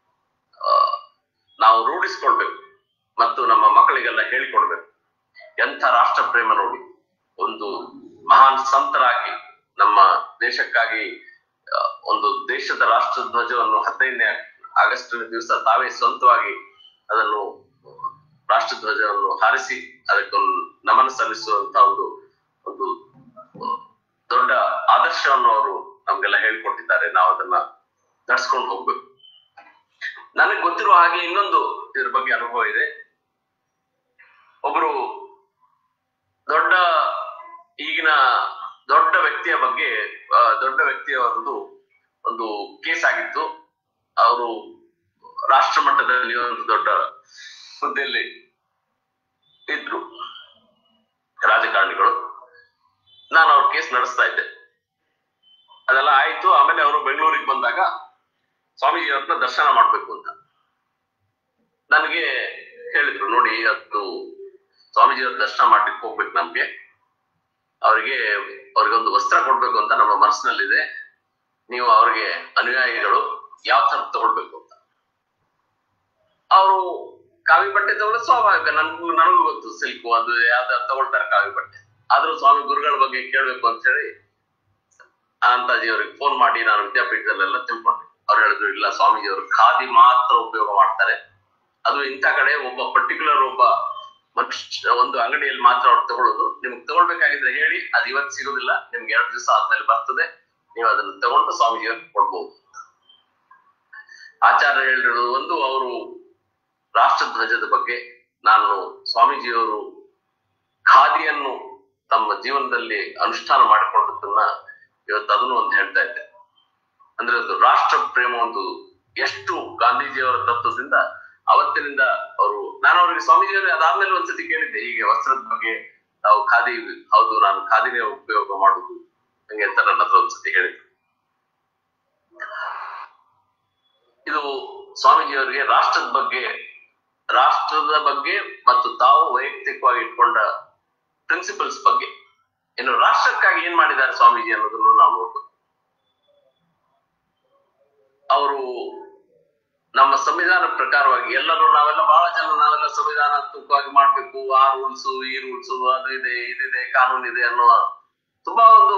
ನಾವು ರೂಢಿಸ್ಕೊಳ್ಬೇಕು ಮತ್ತು ನಮ್ಮ ಮಕ್ಕಳಿಗೆಲ್ಲ ಹೇಳಿಕೊಡ್ಬೇಕು. ಎಂಥ ರಾಷ್ಟ್ರ ಪ್ರೇಮ ನೋಡಿ, ಒಂದು ಮಹಾನ್ ಸಂತರಾಗಿ ನಮ್ಮ ದೇಶಕ್ಕಾಗಿ ಒಂದು ದೇಶದ ರಾಷ್ಟ್ರ ಧ್ವಜವನ್ನು ಹದಿನೈದನೇ ಆಗಸ್ಟ್ ದಿವಸ ತಾವೇ ಸ್ವಂತವಾಗಿ ಅದನ್ನು ರಾಷ್ಟ್ರ ಧ್ವಜವನ್ನು ಹಾರಿಸಿ ಅದಕ್ಕೊಂದು ನಮನ ಸಲ್ಲಿಸುವಂತ ಒಂದು ಒಂದು ದೊಡ್ಡ ಆದರ್ಶವನ್ನು ಅವರು ನಮ್ಗೆಲ್ಲ ಹೇಳ್ಕೊಟ್ಟಿದ್ದಾರೆ. ನಾವು ಅದನ್ನ ನಡ್ಸ್ಕೊಂಡು ಹೋಗ್ಬೇಕು. ನನಗೆ ಗೊತ್ತಿರುವ ಹಾಗೆ ಇನ್ನೊಂದು ಇದ್ರ ಬಗ್ಗೆ ಅನುಭವ ಇದೆ. ಒಬ್ರು ದೊಡ್ಡ ಈಗಿನ ದೊಡ್ಡ ವ್ಯಕ್ತಿಯ ಬಗ್ಗೆ ದೊಡ್ಡ ವ್ಯಕ್ತಿಯವರದ್ದು ಒಂದು ಕೇಸ್ ಆಗಿತ್ತು. ಅವರು ರಾಷ್ಟ್ರ ಮಟ್ಟದಲ್ಲಿ ಒಂದು ದೊಡ್ಡ ಹುದ್ದೆಯಲ್ಲಿ ಇದ್ರು ರಾಜಕಾರಣಿಗಳು. ನಾನು ಅವ್ರ ಕೇಸ್ ನಡೆಸ್ತಾ ಇದ್ದೆ. ಅದೆಲ್ಲ ಆಯ್ತು. ಆಮೇಲೆ ಅವರು ಬೆಂಗಳೂರಿಗೆ ಬಂದಾಗ ಸ್ವಾಮೀಜಿ ಅವ್ರನ್ನ ದರ್ಶನ ಮಾಡ್ಬೇಕು ಅಂತ ನನಗೆ ಹೇಳಿದ್ರು. ನೋಡಿ, ಅದು ಸ್ವಾಮೀಜಿ ಅವ್ರ ದರ್ಶನ ಮಾಡ್ಲಿಕ್ಕೆ ಹೋಗ್ಬೇಕು, ನಮ್ಗೆ ಅವ್ರಿಗೆ ಅವ್ರಿಗೊಂದು ವಸ್ತ್ರ ಕೊಡ್ಬೇಕು ಅಂತ ನಮ್ಮ ಮನಸ್ಸಿನಲ್ಲಿದೆ. ನೀವು ಅವ್ರಿಗೆ ಅನುಯಾಯಿಗಳು ಯಾವ ತರ ತಗೊಳ್ಬೇಕು ಅಂತ. ಅವರು ಕಾವಿ ಬಟ್ಟೆ ತಗೊಳ್ಳೋ ಸ್ವಾಭಾವಿಕ, ನನ್ಗೂ ನನಗೂ ಗೊತ್ತು ಸಿಲ್ಕು ಅದು ಯಾವ್ದು ತಗೊಳ್ತಾರೆ ಕಾವಿ ಬಟ್ಟೆ. ಆದ್ರೂ ಸ್ವಾಮಿ ಗುರುಗಳ ಬಗ್ಗೆ ಕೇಳ್ಬೇಕು ಅಂತ ಹೇಳಿ ಅನಂತಾಜಿ ಅವ್ರಿಗೆ ಫೋನ್ ಮಾಡಿ ನಾನು ವಿದ್ಯಾಪೀಠದಲ್ಲೆಲ್ಲ ತಿಳ್ಕೊಂಡೆ. ಅವ್ರು ಹೇಳಿದ್ರು ಇಲ್ಲ, ಸ್ವಾಮೀಜಿ ಅವರು ಖಾದಿ ಮಾತ್ರ ಉಪಯೋಗ ಮಾಡ್ತಾರೆ, ಅದು ಇಂಥ ಕಡೆ ಒಬ್ಬ ಪರ್ಟಿಕ್ಯುಲರ್ ಒಬ್ಬ ಮನುಷ್ಯ ಒಂದು ಅಂಗಡಿಯಲ್ಲಿ ಮಾತ್ರ ಅವ್ರು ತಗೊಳ್ಳೋದು, ನಿಮ್ಗೆ ತಗೊಳ್ಬೇಕಾಗಿದ್ರೆ ಹೇಳಿ, ಅದು ಇವತ್ತು ಸಿಗೋದಿಲ್ಲ, ನಿಮ್ಗೆ ಎರಡು ದಿವಸ ಆದ್ಮೇಲೆ ಬರ್ತದೆ, ನೀವು ಅದನ್ನ ತಗೊಂಡು ಸ್ವಾಮೀಜಿ ಅವ್ರಿಗೆ ಕೊಡ್ಬೋದು. ಆಚಾರ್ಯ ಹೇಳಿರೋದು ಒಂದು, ಅವರು ರಾಷ್ಟ್ರ ಧ್ವಜದ ಬಗ್ಗೆ ನಾನು ಸ್ವಾಮೀಜಿಯವರು ಖಾದಿಯನ್ನು ತಮ್ಮ ಜೀವನದಲ್ಲಿ ಅನುಷ್ಠಾನ ಮಾಡಿಕೊಂಡದನ್ನ ಇವತ್ತು ಅದನ್ನು ಒಂದು ಹೇಳ್ತಾ ಇದ್ದೆ. ಅಂದ್ರೆ ಒಂದು ರಾಷ್ಟ್ರ ಪ್ರೇಮ ಒಂದು ಎಷ್ಟು ಗಾಂಧೀಜಿಯವರ ತತ್ವದಿಂದ ಅವತ್ತಿನಿಂದ ಅವರು, ನಾನು ಅವ್ರಿಗೆ ಸ್ವಾಮೀಜಿಯವರಿಗೆ ಅದಾದ್ಮೇಲೆ ಒಂದ್ಸತಿ ಕೇಳಿದ್ದೆ, ಹೀಗೆ ವಸ್ತ್ರದ ಬಗ್ಗೆ ನಾವು ಖಾದಿ, ಹೌದು ನಾನು ಖಾದಿನೇ ಉಪಯೋಗ ಮಾಡುದು ಹಂಗೆ ಅಂತ ನನ್ನ ಹತ್ರ ಒಂದ್ಸತಿ ಹೇಳಿದ್ರು. ಇದು ಸ್ವಾಮೀಜಿಯವರಿಗೆ ರಾಷ್ಟ್ರದ ಬಗ್ಗೆ ರಾಷ್ಟ್ರದ ಬಗ್ಗೆ ಮತ್ತು ತಾವು ವೈಯಕ್ತಿಕವಾಗಿ ಇಟ್ಕೊಂಡ ಪ್ರಿನ್ಸಿಪಲ್ಸ್ ಬಗ್ಗೆ, ಇನ್ನು ರಾಷ್ಟ್ರಕ್ಕಾಗಿ ಏನ್ ಮಾಡಿದ್ದಾರೆ ಸ್ವಾಮೀಜಿ ಅನ್ನೋದನ್ನು ನಾವು ನೋಡ್ಬೋದು. ಅವರು ನಮ್ಮ ಸಂವಿಧಾನ ಪ್ರಕಾರವಾಗಿ ಎಲ್ಲರೂ ನಾವೆಲ್ಲ ಬಹಳ ಜನ ನಾವೆಲ್ಲ ಸಂವಿಧಾನಾತ್ಮಕವಾಗಿ ಮಾಡ್ಬೇಕು, ಆ ರೂಲ್ಸು ಈ ರೂಲ್ಸು ಅದು ಇದೆ ಇದಿದೆ ಕಾನೂನಿದೆ ಅನ್ನುವ ತುಂಬಾ ಒಂದು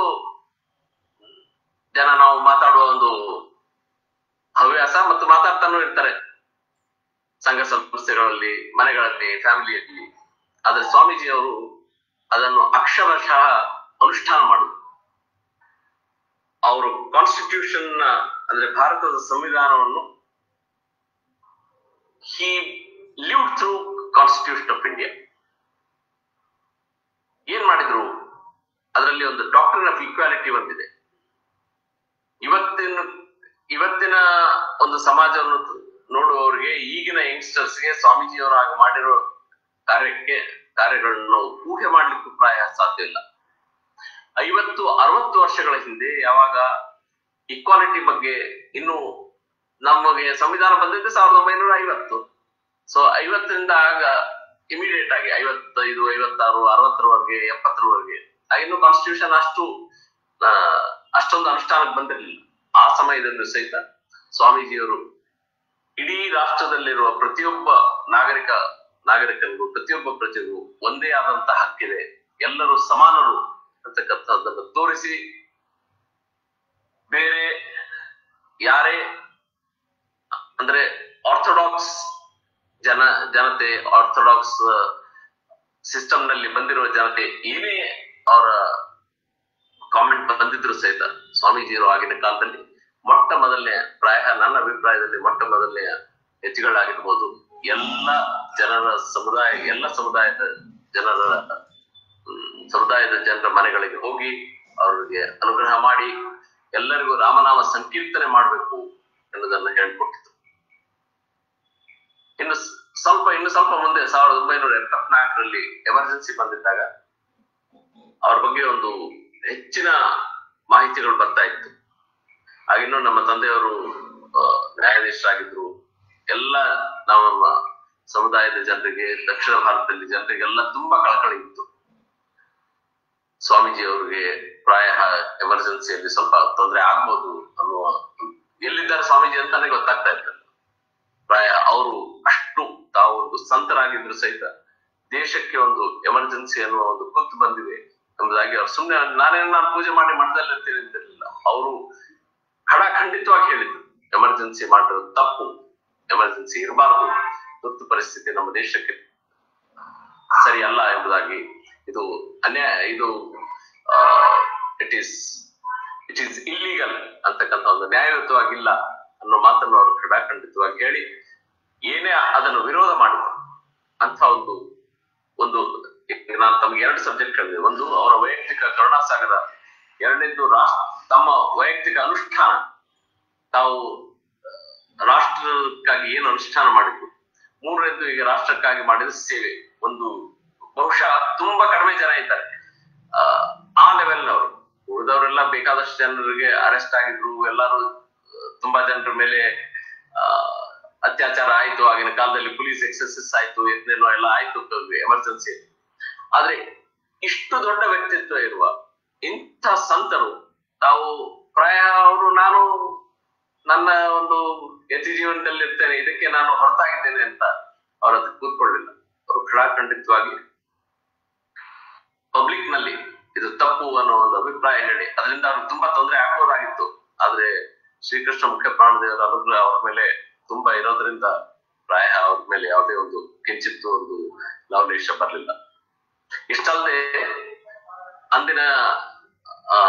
ಜನ ನಾವು ಮಾತಾಡುವ ಒಂದು ಹವ್ಯಾಸ ಮತ್ತು ಮಾತಾಡ್ತಾನೂ ಇರ್ತಾರೆ ಸಂಘ ಸಂಸ್ಥೆಗಳಲ್ಲಿ, ಮನೆಗಳಲ್ಲಿ, ಫ್ಯಾಮಿಲಿಯಲ್ಲಿ. ಆದ್ರೆ ಸ್ವಾಮೀಜಿ ಅವರು ಅದನ್ನು ಅಕ್ಷರಶಃ ಅನುಷ್ಠಾನ ಮಾಡುದು. ಅವರು ಕಾನ್ಸ್ಟಿಟ್ಯೂಷನ್ ಅಂದ್ರೆ ಭಾರತದ ಸಂವಿಧಾನವನ್ನು he lived through constitution of India. ಏನ್ ಮಾಡಿದ್ರು, ಅದರಲ್ಲಿ ಒಂದು ಡಾಕ್ಟ್ರಿನ್ ಆಫ್ ಈಕ್ವಾಲಿಟಿ ಬಂದಿದೆ. ಇವತ್ತಿನ ಇವತ್ತಿನ ಒಂದು ಸಮಾಜವನ್ನು ನೋಡುವವರಿಗೆ, ಈಗಿನ ಯಂಗ್ಸ್ಟರ್ಸ್ಗೆ ಸ್ವಾಮೀಜಿಯವರು ಆಗ ಮಾಡಿರೋ ಕಾರ್ಯಕ್ಕೆ ಕಾರ್ಯಗಳನ್ನು ಊಹೆ ಮಾಡ್ಲಿಕ್ಕೂ ಪ್ರಾಯ ಸಾಧ್ಯ ಇಲ್ಲ. ಐವತ್ತು ಅರವತ್ತು ವರ್ಷಗಳ ಹಿಂದೆ ಯಾವಾಗ ಈಕ್ವಾಲಿಟಿ ಬಗ್ಗೆ ಇನ್ನು ನಮಗೆ ಸಂವಿಧಾನ ಬಂದಿದ್ದು ಸಾವಿರದ ಒಂಬೈನೂರ ಐವತ್ತು, ಸೊ ಐವತ್ತರಿಂದ ಆಗ ಇಮಿಡಿಯೇಟ್ ಆಗಿ ಐವತ್ತೈದು ಐವತ್ತಾರು ಅರವತ್ತರವರೆಗೆ ಎಪ್ಪತ್ತರವರೆಗೆ ಇನ್ನು ಕಾನ್ಸ್ಟಿಟ್ಯೂಷನ್ ಅಷ್ಟು ಅಷ್ಟೊಂದು ಅನುಷ್ಠಾನಕ್ಕೆ ಬಂದಿರಲಿಲ್ಲ. ಆ ಸಮಯದಲ್ಲೂ ಸಹಿತ ಸ್ವಾಮೀಜಿಯವರು ಇಡೀ ರಾಷ್ಟ್ರದಲ್ಲಿರುವ ಪ್ರತಿಯೊಬ್ಬ ನಾಗರಿಕ ನಾಗರಿಕನಿಗೂ ಪ್ರತಿಯೊಬ್ಬ ಪ್ರಜೆಗೂ ಒಂದೇ ಆದಂತಹ ಹಕ್ಕಿದೆ, ಎಲ್ಲರೂ ಸಮಾನರು ಅಂತಕ್ಕಂಥದ್ದನ್ನು ತೋರಿಸಿ, ಬೇರೆ ಯಾರೇ ಅಂದ್ರೆ ಆರ್ಥೋಡಾಕ್ಸ್ ಜನ ಜನತೆ ಆರ್ಥೋಡಾಕ್ಸ್ ಸಿಸ್ಟಮ್ ನಲ್ಲಿ ಬಂದಿರುವ ಜನತೆ ಏನೇ ಅವರ ಕಾಮೆಂಟ್ ಬಂದಿದ್ರು ಸಹಿತ ಸ್ವಾಮೀಜಿಯವರು ಆಗಿನ ಕಾಲದಲ್ಲಿ ಮೊಟ್ಟ ಮೊದಲನೇ, ಪ್ರಾಯ ನನ್ನ ಅಭಿಪ್ರಾಯದಲ್ಲಿ ಮೊಟ್ಟ ಮೊದಲನೇ ಹೆಜ್ಜೆಗಳಾಗಿರ್ಬೋದು, ಎಲ್ಲ ಜನರ ಸಮುದಾಯ ಎಲ್ಲ ಸಮುದಾಯದ ಜನರ ಸಮುದಾಯದ ಜನರ ಮನೆಗಳಿಗೆ ಹೋಗಿ ಅವರಿಗೆ ಅನುಗ್ರಹ ಮಾಡಿ ಎಲ್ಲರಿಗೂ ರಾಮನಾಮ ಸಂಕೀರ್ತನೆ ಮಾಡಬೇಕು ಎನ್ನುವುದನ್ನು ಹೇಳ್ಕೊಟ್ಟಿದ್ರು. ಇನ್ನು ಸ್ವಲ್ಪ ಇನ್ನು ಸ್ವಲ್ಪ ಮುಂದೆ ಸಾವಿರದ ಒಂಬೈನೂರ ಎಪ್ಪತ್ನಾಲ್ಕರಲ್ಲಿ ಎಮರ್ಜೆನ್ಸಿ ಬಂದಿದ್ದಾಗ ಅವ್ರ ಬಗ್ಗೆ ಒಂದು ಹೆಚ್ಚಿನ ಮಾಹಿತಿಗಳು ಬರ್ತಾ ಇತ್ತು. ಆಗಿನ್ನೂ ನಮ್ಮ ತಂದೆಯವರು ನ್ಯಾಯಾಧೀಶರಾಗಿದ್ರು. ಎಲ್ಲ ನಮ್ಮ ಸಮುದಾಯದ ಜನರಿಗೆ, ದಕ್ಷಿಣ ಭಾರತದಲ್ಲಿ ಜನರಿಗೆಲ್ಲ ತುಂಬಾ ಕಳಕಳಿ ಇತ್ತು. ಸ್ವಾಮೀಜಿ ಅವರಿಗೆ ಪ್ರಾಯ ಎಮರ್ಜೆನ್ಸಿಯಲ್ಲಿ ಸ್ವಲ್ಪ ತೊಂದರೆ ಆಗ್ಬೋದು ಅನ್ನುವ, ಎಲ್ಲಿದ್ದಾರೆ ಸ್ವಾಮೀಜಿ ಅಂತಾನೆ ಗೊತ್ತಾಗ್ತಾ ಇತ್ತು. ಪ್ರಾಯ ಅವರು ಅಷ್ಟು ತಾವು ಒಂದು ಸಂತರಾಗಿದ್ರು ಸಹಿತ ದೇಶಕ್ಕೆ ಒಂದು ಎಮರ್ಜೆನ್ಸಿ ಅನ್ನುವ ಒಂದು ಕುತ್ತು ಬಂದಿದೆ ಎಂಬುದಾಗಿ ಅವ್ರು ಸುಮ್ಮನೆ ನಾನೇನು ನಾನು ಪೂಜೆ ಮಾಡಿ ಮಠದಲ್ಲಿ ಇರ್ತೀನಿ ಅಂತಿರ್ಲಿಲ್ಲ. ಅವರು ಖಡಾಖಂಡಿತವಾಗಿ ಹೇಳಿದ್ರು, ಎಮರ್ಜೆನ್ಸಿ ಮಾಡಿರೋದು ತಪ್ಪು, ಎಮರ್ಜೆನ್ಸಿ ಇರಬಾರದು, ತುರ್ತು ಪರಿಸ್ಥಿತಿ ನಮ್ಮ ದೇಶಕ್ಕೆ ಸರಿ ಅಲ್ಲ ಎಂಬುದಾಗಿ, ಇದು ಅನ್ಯಾಯ, ಇದು it is it is illegal ಅಂತಕ್ಕಂಥ ಒಂದು ನ್ಯಾಯಯುತವಾಗಿಲ್ಲ ಅನ್ನೋ ಮಾತನ್ನು ಅವರು ಖಡಾಖಂಡಿತವಾಗಿ ಹೇಳಿ ಏನೇ ಅದನ್ನು ವಿರೋಧ ಮಾಡಿದ್ರು ಅಂತ ಒಂದು ಒಂದು ನಾನು ತಮ್ಗೆ ಎರಡು ಸಬ್ಜೆಕ್ಟ್ ಹೇಳಿದೆ. ಒಂದು ಅವರ ವೈಯಕ್ತಿಕ ಕರುಣಾಸಾಗರ, ಎರಡನೇದು ರಾಷ್ಟ್ರ ತಮ್ಮ ವೈಯಕ್ತಿಕ ಅನುಷ್ಠಾನ, ತಾವು ರಾಷ್ಟ್ರಕ್ಕಾಗಿ ಏನು ಅನುಷ್ಠಾನ ಮಾಡಿದ್ರು, ಮೂರನೇದು ಈಗ ರಾಷ್ಟ್ರಕ್ಕಾಗಿ ಮಾಡಿದ ಸೇವೆ. ಒಂದು ಬಹುಶಃ ತುಂಬಾ ಕಡಿಮೆ ಜನ ಇದ್ದಾರೆ ಆ ಲೆವೆಲ್ನವರು. ಉಳಿದವರೆಲ್ಲ ಬೇಕಾದಷ್ಟು ಜನರಿಗೆ ಅರೆಸ್ಟ್ ಆಗಿದ್ರು, ಎಲ್ಲರೂ ತುಂಬಾ ಜನರ ಮೇಲೆ ಅತ್ಯಾಚಾರ ಆಯ್ತು, ಆಗಿನ ಕಾಲದಲ್ಲಿ ಪೊಲೀಸ್ ಎಕ್ಸಸಸ್ ಆಯ್ತು, ಎತ್ತೇನೋ ಎಲ್ಲ ಆಯ್ತು ಎಮರ್ಜೆನ್ಸಿ. ಆದ್ರೆ ಇಷ್ಟು ದೊಡ್ಡ ವ್ಯಕ್ತಿತ್ವ ಇರುವ ಇಂಥ ಸಂತರು ತಾವು ಪ್ರಾಯ ಅವರು ನಾನು ನನ್ನ ಒಂದು ಯತಿ ಜೀವನದಲ್ಲಿ ಇರ್ತೇನೆ, ಇದಕ್ಕೆ ನಾನು ಹೊರತಾಗಿದ್ದೇನೆ ಅಂತ ಅವ್ರ ಹತ್ರ ಕೂತ್ಕೊಳ್ಳಿಲ್ಲ. ಅವರು ಖಡಾಖಂಡಿತವಾಗಿ ಪಬ್ಲಿಕ್ ನಲ್ಲಿ ಇದು ತಪ್ಪು ಅನ್ನೋ ಒಂದು ಅಭಿಪ್ರಾಯ ಹೇಳಿ ಅದರಿಂದ ಅವ್ರಿಗೆ ತುಂಬಾ ತೊಂದರೆ ಆಗೋದಾಗಿತ್ತು. ಆದ್ರೆ ಶ್ರೀಕೃಷ್ಣ ಮುಖ್ಯ ಪ್ರಾಣದೇವರ ಅನುಗ್ರಹ ಅವ್ರ ಮೇಲೆ ತುಂಬಾ ಇರೋದ್ರಿಂದ ಪ್ರಾಯ ಅವ್ರ ಮೇಲೆ ಯಾವುದೇ ಒಂದು ಕಿಂಚಿತ್ತು ಒಂದು ಲವಲೇಶ ಬರ್ಲಿಲ್ಲ. ಇಷ್ಟಲ್ಲದೆ ಅಂದಿನ ಆ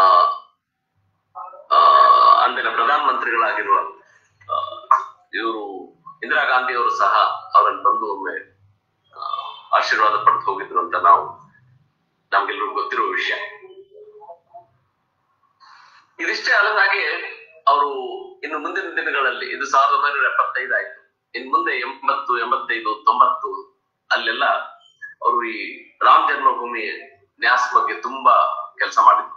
ಅಂದಿನ ಪ್ರಧಾನ ಮಂತ್ರಿಗಳಾಗಿರುವ ಇವರು ಇಂದಿರಾ ಗಾಂಧಿ ಅವರು ಸಹ ಅವರಲ್ಲಿ ಬಂದು ಒಮ್ಮೆ ಆಶೀರ್ವಾದ ಪಡೆದು ಹೋಗಿದ್ರು ಅಂತ ನಾವು ನಮ್ಗೆಲ್ರಿಗೂ ಗೊತ್ತಿರುವ ವಿಷಯ. ಇದಿಷ್ಟೇ ಅಲ್ಲದಾಗೆ ಅವರು ಇನ್ನು ಮುಂದಿನ ದಿನಗಳಲ್ಲಿ, ಇದು ಸಾವಿರದ ಒಂಬೈನೂರ ಎಪ್ಪತ್ತೈದು ಆಯ್ತು, ಇನ್ ಮುಂದೆ ಎಂಬತ್ತು ಎಂಬತ್ತೈದು ತೊಂಬತ್ತು ಅಲ್ಲೆಲ್ಲ ಅವರು ಈ ರಾಮ ಜನ್ಮಭೂಮಿ ನ್ಯಾಸ್ ಬಗ್ಗೆ ತುಂಬಾ ಕೆಲಸ ಮಾಡಿದ್ರು.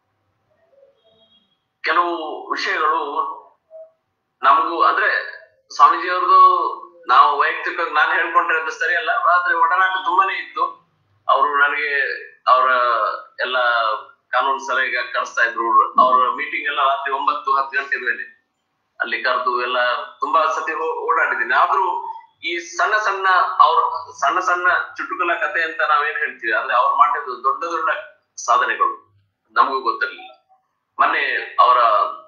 ಕೆಲವು ವಿಷಯಗಳು ನಮಗೂ ಅಂದ್ರೆ ಸ್ವಾಮೀಜಿಯವ್ರದ್ದು ನಾವು ವೈಯಕ್ತಿಕವಾಗಿ ನಾನು ಹೇಳ್ಕೊಂಡಿರೋದು ಸರಿಯಲ್ಲ, ಆದ್ರೆ ಒಡನಾಟ ತುಂಬಾನೇ ಇತ್ತು. ಅವರು ನನಗೆ ಅವರ ಎಲ್ಲ ಕಾನೂನು ಸಲಹೆಗೆ ಕರೆಸ್ತಾ ಇದ್ರು. ಅವ್ರ ಮೀಟಿಂಗ್ ಎಲ್ಲ ರಾತ್ರಿ ಒಂಬತ್ತು ಹತ್ತು ಗಂಟೆ ಮೇಲೆ ಅಲ್ಲಿ ಕರೆದು ಎಲ್ಲ ತುಂಬಾ ಸತಿ ಓಡಾಡಿದ್ದೀನಿ. ಆದ್ರೂ ಈ ಸಣ್ಣ ಸಣ್ಣ ಅವ್ರ ಸಣ್ಣ ಸಣ್ಣ ಚುಟುಕುಲ ಕತೆ ಅಂತ ನಾವೇನ್ ಹೇಳ್ತೀವಿ, ಆದ್ರೆ ಅವ್ರು ಮಾಡಿದ್ದು ದೊಡ್ಡ ದೊಡ್ಡ ಸಾಧನೆಗಳು ನಮಗೂ ಗೊತ್ತಿರಲಿಲ್ಲ. ಮೊನ್ನೆ ಅವರ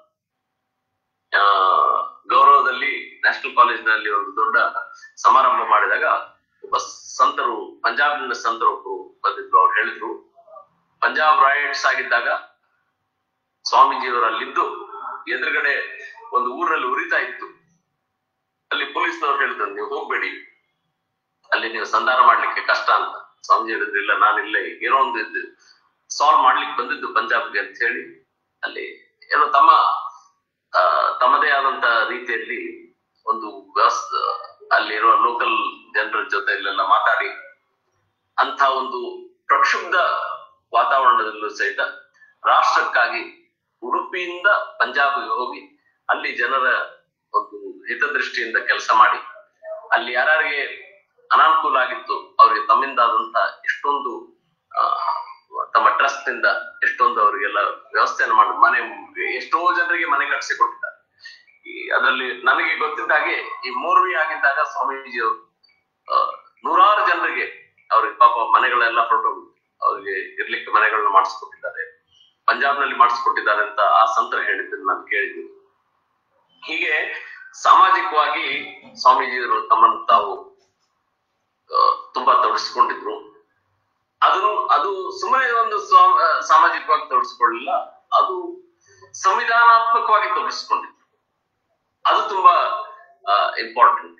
ಆ ಗೌರವದಲ್ಲಿ ನ್ಯಾಷನಲ್ ಕಾಲೇಜ್ ನಲ್ಲಿ ಒಂದು ದೊಡ್ಡ ಸಮಾರಂಭ ಮಾಡಿದಾಗ ಒಬ್ಬ ಸಂತರು, ಪಂಜಾಬ್ನ ಸಂತರು ಬಂದಿದ್ರು. ಅವ್ರು ಹೇಳಿದ್ರು, ಪಂಜಾಬ್ ರಾಯಟ್ಸ್ ಆಗಿದ್ದಾಗ ಸ್ವಾಮೀಜಿಯವರಲ್ಲಿದ್ದು ಎದುರುಗಡೆ ಒಂದು ಊರಲ್ಲಿ ಉರಿತಾ ಇತ್ತು. ಅಲ್ಲಿ ಪೊಲೀಸ್ನವ್ರು ಹೇಳಿದ್ರು, ನೀವು ಹೋಗ್ಬೇಡಿ, ಅಲ್ಲಿ ನೀವು ಸಂಧಾನ ಮಾಡ್ಲಿಕ್ಕೆ ಕಷ್ಟ ಅಂತ. ಸ್ವಾಮೀಜಿ ಹೇಳಿದ್ರಿಲ್ಲ, ನಾನಿಲ್ಲೇ ಏನೋ ಒಂದು ಇದ್ದು ಸಾಲ್ವ್ ಮಾಡ್ಲಿಕ್ಕೆ ಬಂದಿದ್ದು ಪಂಜಾಬ್ಗೆ ಅಂತ ಹೇಳಿ ಅಲ್ಲಿ ಏನೋ ತಮ್ಮ ಆ ತಮ್ಮದೇ ಆದಂತ ರೀತಿಯಲ್ಲಿ ಒಂದು ವ್ಯವಸ್ಥೆ ಅಲ್ಲಿರುವ ಲೋಕಲ್ ಜನರ ಜೊತೆ ಇಲ್ಲೆಲ್ಲ ಮಾತಾಡಿ ಅಂತ ಒಂದು ಪ್ರಕ್ಷುಬ್ಧ ವಾತಾವರಣದಲ್ಲೂ ಸಹಿತ ರಾಷ್ಟ್ರಕ್ಕಾಗಿ ಉಡುಪಿಯಿಂದ ಪಂಜಾಬ್ಗೆ ಹೋಗಿ ಅಲ್ಲಿ ಜನರ ಒಂದು ಹಿತದೃಷ್ಟಿಯಿಂದ ಕೆಲಸ ಮಾಡಿ ಅಲ್ಲಿ ಯಾರಿಗೆ ಅನಾನುಕೂಲ ಆಗಿತ್ತು ಅವ್ರಿಗೆ ತಮ್ಮಿಂದಾದಂತ ಎಷ್ಟೊಂದು ಆ ತಮ್ಮ ಟ್ರಸ್ಟ್ ಇಂದ ಎಷ್ಟೊಂದು ಅವರಿಗೆಲ್ಲ ವ್ಯವಸ್ಥೆಯನ್ನು ಮಾಡಿ ಮನೆ ಎಷ್ಟೋ ಜನರಿಗೆ ಮನೆ ಕಟ್ಟಿಸಿ ಕೊಟ್ಟಿದ್ದಾರೆ. ಈ ಅದರಲ್ಲಿ ನನಗೆ ಗೊತ್ತಿದ್ದ ಹಾಗೆ ಈ ಮೂರ್ವಿ ಆಗಿದ್ದಾಗ ಸ್ವಾಮೀಜಿಯವರು ನೂರಾರು ಜನರಿಗೆ ಅವ್ರಿಗೆ ಪಾಪ ಮನೆಗಳೆಲ್ಲ ಹೊರಟೋಗಿ ಅವ್ರಿಗೆ ಇರ್ಲಿಕ್ಕೆ ಮನೆಗಳನ್ನ ಮಾಡಿಸ್ಕೊಟ್ಟಿದ್ದಾರೆ, ಪಂಜಾಬ್ನಲ್ಲಿ ಮಾಡಿಸ್ಕೊಟ್ಟಿದ್ದಾರೆ ಅಂತ ಆ ಸಂತರು ಹೇಳಿದ್ದನ್ನು ನಾನು ಕೇಳಿದ್ದೀನಿ. ಹೀಗೆ ಸಾಮಾಜಿಕವಾಗಿ ಸ್ವಾಮೀಜಿಯವರು ತಮ್ಮನ್ನು ತಾವು ತುಂಬಾ ತೊಡಗಿಸ್ಕೊಂಡಿದ್ರು. ಅದು ಅದು ಸುಮ್ಮನೆ ಒಂದು ಸಾಮಾಜಿಕವಾಗಿ ತೊಡಗಿಸ್ಕೊಳ್ಳಿಲ್ಲ, ಅದು ಸಂವಿಧಾನಾತ್ಮಕವಾಗಿ ತೊಡಗಿಸ್ಕೊಂಡಿದ್ರು. ಅದು ತುಂಬಾ ಇಂಪಾರ್ಟೆಂಟ್.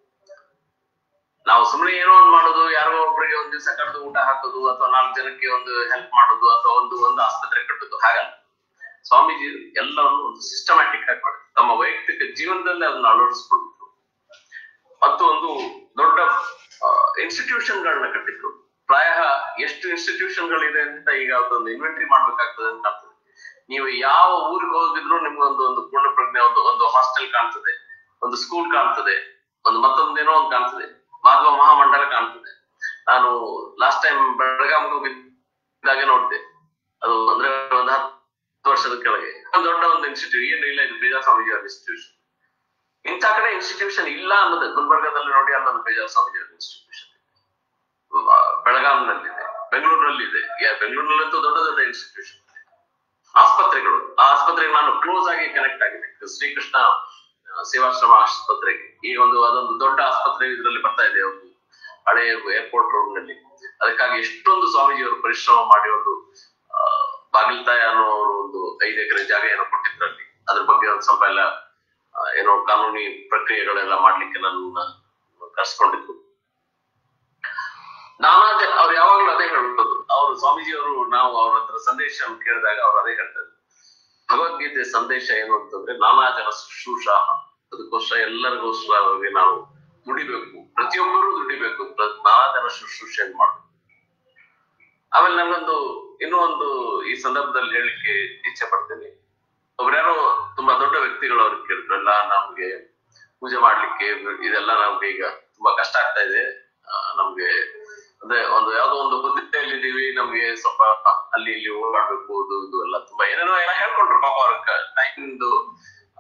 ನಾವು ಸುಮ್ಮನೆ ಏನೋ ಒಂದು ಮಾಡೋದು, ಯಾರೋ ಒಬ್ಬರಿಗೆ ಒಂದ್ ದಿವಸ ಕರೆದು ಊಟ ಹಾಕೋದು ಅಥವಾ ನಾಲ್ಕು ಜನಕ್ಕೆ ಒಂದು ಹೆಲ್ಪ್ ಮಾಡೋದು ಅಥವಾ ಒಂದು ಒಂದು ಆಸ್ಪತ್ರೆ ಕಟ್ಟೋದು ಹಾಗಲ್ಲ. ಸ್ವಾಮೀಜಿ ಎಲ್ಲವನ್ನು ಒಂದು ಸಿಸ್ಟಮ್ಯಾಟಿಕ್ ಆಗಿ ಮಾಡಿದ್ರು, ತಮ್ಮ ವೈಯಕ್ತಿಕ ಜೀವನದಲ್ಲಿ ಅದನ್ನ ಅಳವಡಿಸ್ಕೊಂಡಿದ್ರು. ಮತ್ತು ಒಂದು ದೊಡ್ಡ ಇನ್ಸ್ಟಿಟ್ಯೂಷನ್ಗಳನ್ನ ಕಟ್ಟಿದ್ರು. ಪ್ರಾಯ ಎಷ್ಟು ಇನ್ಸ್ಟಿಟ್ಯೂಷನ್ಗಳಿದೆ ಅಂತ ಈಗ ಅದೊಂದು ಇನ್ವೆಂಟ್ರಿ ಮಾಡ್ಬೇಕಾಗ್ತದೆ ಅಂತ ಕಾಣ್ತದೆ. ನೀವು ಯಾವ ಊರಿಗೆ ಹೋಗಿದ್ರು ನಿಮ್ಗೊಂದು ಒಂದು ಪೂರ್ಣ ಪ್ರಜ್ಞೆ, ಒಂದು ಒಂದು ಹಾಸ್ಟೆಲ್ ಕಾಣ್ತದೆ, ಒಂದು ಸ್ಕೂಲ್ ಕಾಣ್ತದೆ, ಒಂದು ಮತ್ತೊಂದೇನೋ ಒಂದು ಕಾಣ್ತದೆ, ಮಾಧವ ಮಹಾಮಂಡಲ ಕಾಣ್ತದೆ. ನಾನು ಲಾಸ್ಟ್ ಟೈಮ್ ಬೆಳಗಾವಿಗೆ ಹೋಗಿದ್ದಾಗೆ ನೋಡಿದೆ, ಅದು ಅಂದ್ರೆ ಒಂದು ಹತ್ತು ವರ್ಷದ ಕೆಳಗೆ ಒಂದು ದೊಡ್ಡ ಒಂದು ಇನ್ಸ್ಟಿಟ್ಯೂಟ್ ಏನು ಇಲ್ಲ, ಇದು ಬೇಜಾರ್ ಸ್ವಾಮೀಜಿ ಅವರ ಇನ್ಸ್ಟಿಟ್ಯೂಷನ್. ಇಂಥ ಕಡೆ ಇನ್ಸ್ಟಿಟ್ಯೂಷನ್ ಇಲ್ಲ ಅನ್ನೋದು ಗುಲ್ಬರ್ಗಾದಲ್ಲಿ ನೋಡಿ, ಅಲ್ಲೊಂದು ಬೇಜಾರ್ ಸ್ವಾಮೀಜಿ ಅವರ ಇನ್ಸ್ಟಿಟ್ಯೂಷನ್ ಬೆಳಗಾವಿನಲ್ಲಿದೆ, ಬೆಂಗಳೂರಿನಲ್ಲಿದೆ. ಬೆಂಗಳೂರಿನಲ್ಲಂತೂ ದೊಡ್ಡ ದೊಡ್ಡ ಇನ್ಸ್ಟಿಟ್ಯೂಷನ್, ಆಸ್ಪತ್ರೆಗಳು. ಆ ಆಸ್ಪತ್ರೆಗೆ ನಾನು ಕ್ಲೋಸ್ ಆಗಿ ಕನೆಕ್ಟ್ ಆಗಿದೆ, ಶ್ರೀಕೃಷ್ಣ ಸೇವಾಶ್ರಮ ಆಸ್ಪತ್ರೆಗೆ. ಈ ಒಂದು ಅದೊಂದು ದೊಡ್ಡ ಆಸ್ಪತ್ರೆ ಇದರಲ್ಲಿ ಬರ್ತಾ ಇದೆ, ಒಂದು ಹಳೆ ಏರ್ಪೋರ್ಟ್ ರೋಡ್ ನಲ್ಲಿ. ಅದಕ್ಕಾಗಿ ಎಷ್ಟೊಂದು ಸ್ವಾಮೀಜಿಯವರು ಪರಿಶ್ರಮ ಮಾಡಿ ಒಂದು ಆ ಬಾಗಿಲ್ತಾಯ ಅನ್ನೋ ಒಂದು ಐದು ಎಕರೆ ಜಾಗ ಏನೋ ಕೊಟ್ಟಿದ್ರಲ್ಲಿ, ಅದ್ರ ಬಗ್ಗೆ ಒಂದು ಸ್ವಲ್ಪ ಎಲ್ಲ ಏನೋ ಕಾನೂನಿ ಪ್ರಕ್ರಿಯೆಗಳೆಲ್ಲ ಮಾಡ್ಲಿಕ್ಕೆ ನನ್ನ ಕರ್ಸ್ಕೊಂಡಿದ್ರು. ನಾನಾ ಅವ್ರು ಯಾವಾಗ್ಲೂ ಅದೇ ಹೇಳ್ಬೋದು. ಅವರು ಸ್ವಾಮೀಜಿಯವರು ನಾವು ಅವ್ರ ಹತ್ರ ಸಂದೇಶ ಕೇಳಿದಾಗ ಅವ್ರು ಅದೇ ಹೇಳ್ತಾರೆ, ಭಗವದ್ಗೀತೆ ಸಂದೇಶ ಏನು ಅಂತಂದ್ರೆ ನಾನಾ ಜನ ಶುಶ್ರೂಷ. ಅದಕ್ಕೋಸ್ಕರ ಎಲ್ಲರಿಗೋಸ್ಕರವಾಗಿ ನಾವು ದುಡಿಬೇಕು, ಪ್ರತಿಯೊಬ್ಬರು ದುಡಿಬೇಕು, ನಾನಾ ಜನ ಶುಶ್ರೂಷೆಯನ್ನು ಮಾಡಬೇಕು. ಆಮೇಲೆ ನನ್ನೊಂದು ಇನ್ನೂ ಒಂದು ಈ ಸಂದರ್ಭದಲ್ಲಿ ಹೇಳಿಕ್ಕೆ ಇಚ್ಛೆ ಪಡ್ತೇನೆ. ಒಬ್ರ್ಯಾರೋ ತುಂಬಾ ದೊಡ್ಡ ವ್ಯಕ್ತಿಗಳು ಅವ್ರಿಗೆ ಕೇಳಿದ್ರಲ್ಲ, ನಮ್ಗೆ ಪೂಜೆ ಮಾಡ್ಲಿಕ್ಕೆ ಇದೆಲ್ಲ ನಮ್ಗೆ ಈಗ ತುಂಬಾ ಕಷ್ಟ ಆಗ್ತಾ ಇದೆ, ನಮ್ಗೆ ಅಂದ್ರೆ ಒಂದು ಯಾವ್ದೋ ಒಂದು ಹುದ್ದೆಯಲ್ಲಿ ಇದೀವಿ, ನಮ್ಗೆ ಸ್ವಲ್ಪ ಅಲ್ಲಿ ಇಲ್ಲಿ ಓಡಾಡ್ಬೇಕು, ಇದು ಇದು ಎಲ್ಲ ತುಂಬಾ ಏನೇನೋ ಎಲ್ಲ ಹೇಳ್ಕೊಂಡ್ರು ಪಾಪ ಅವ್ರ ಟೈಮ್ದು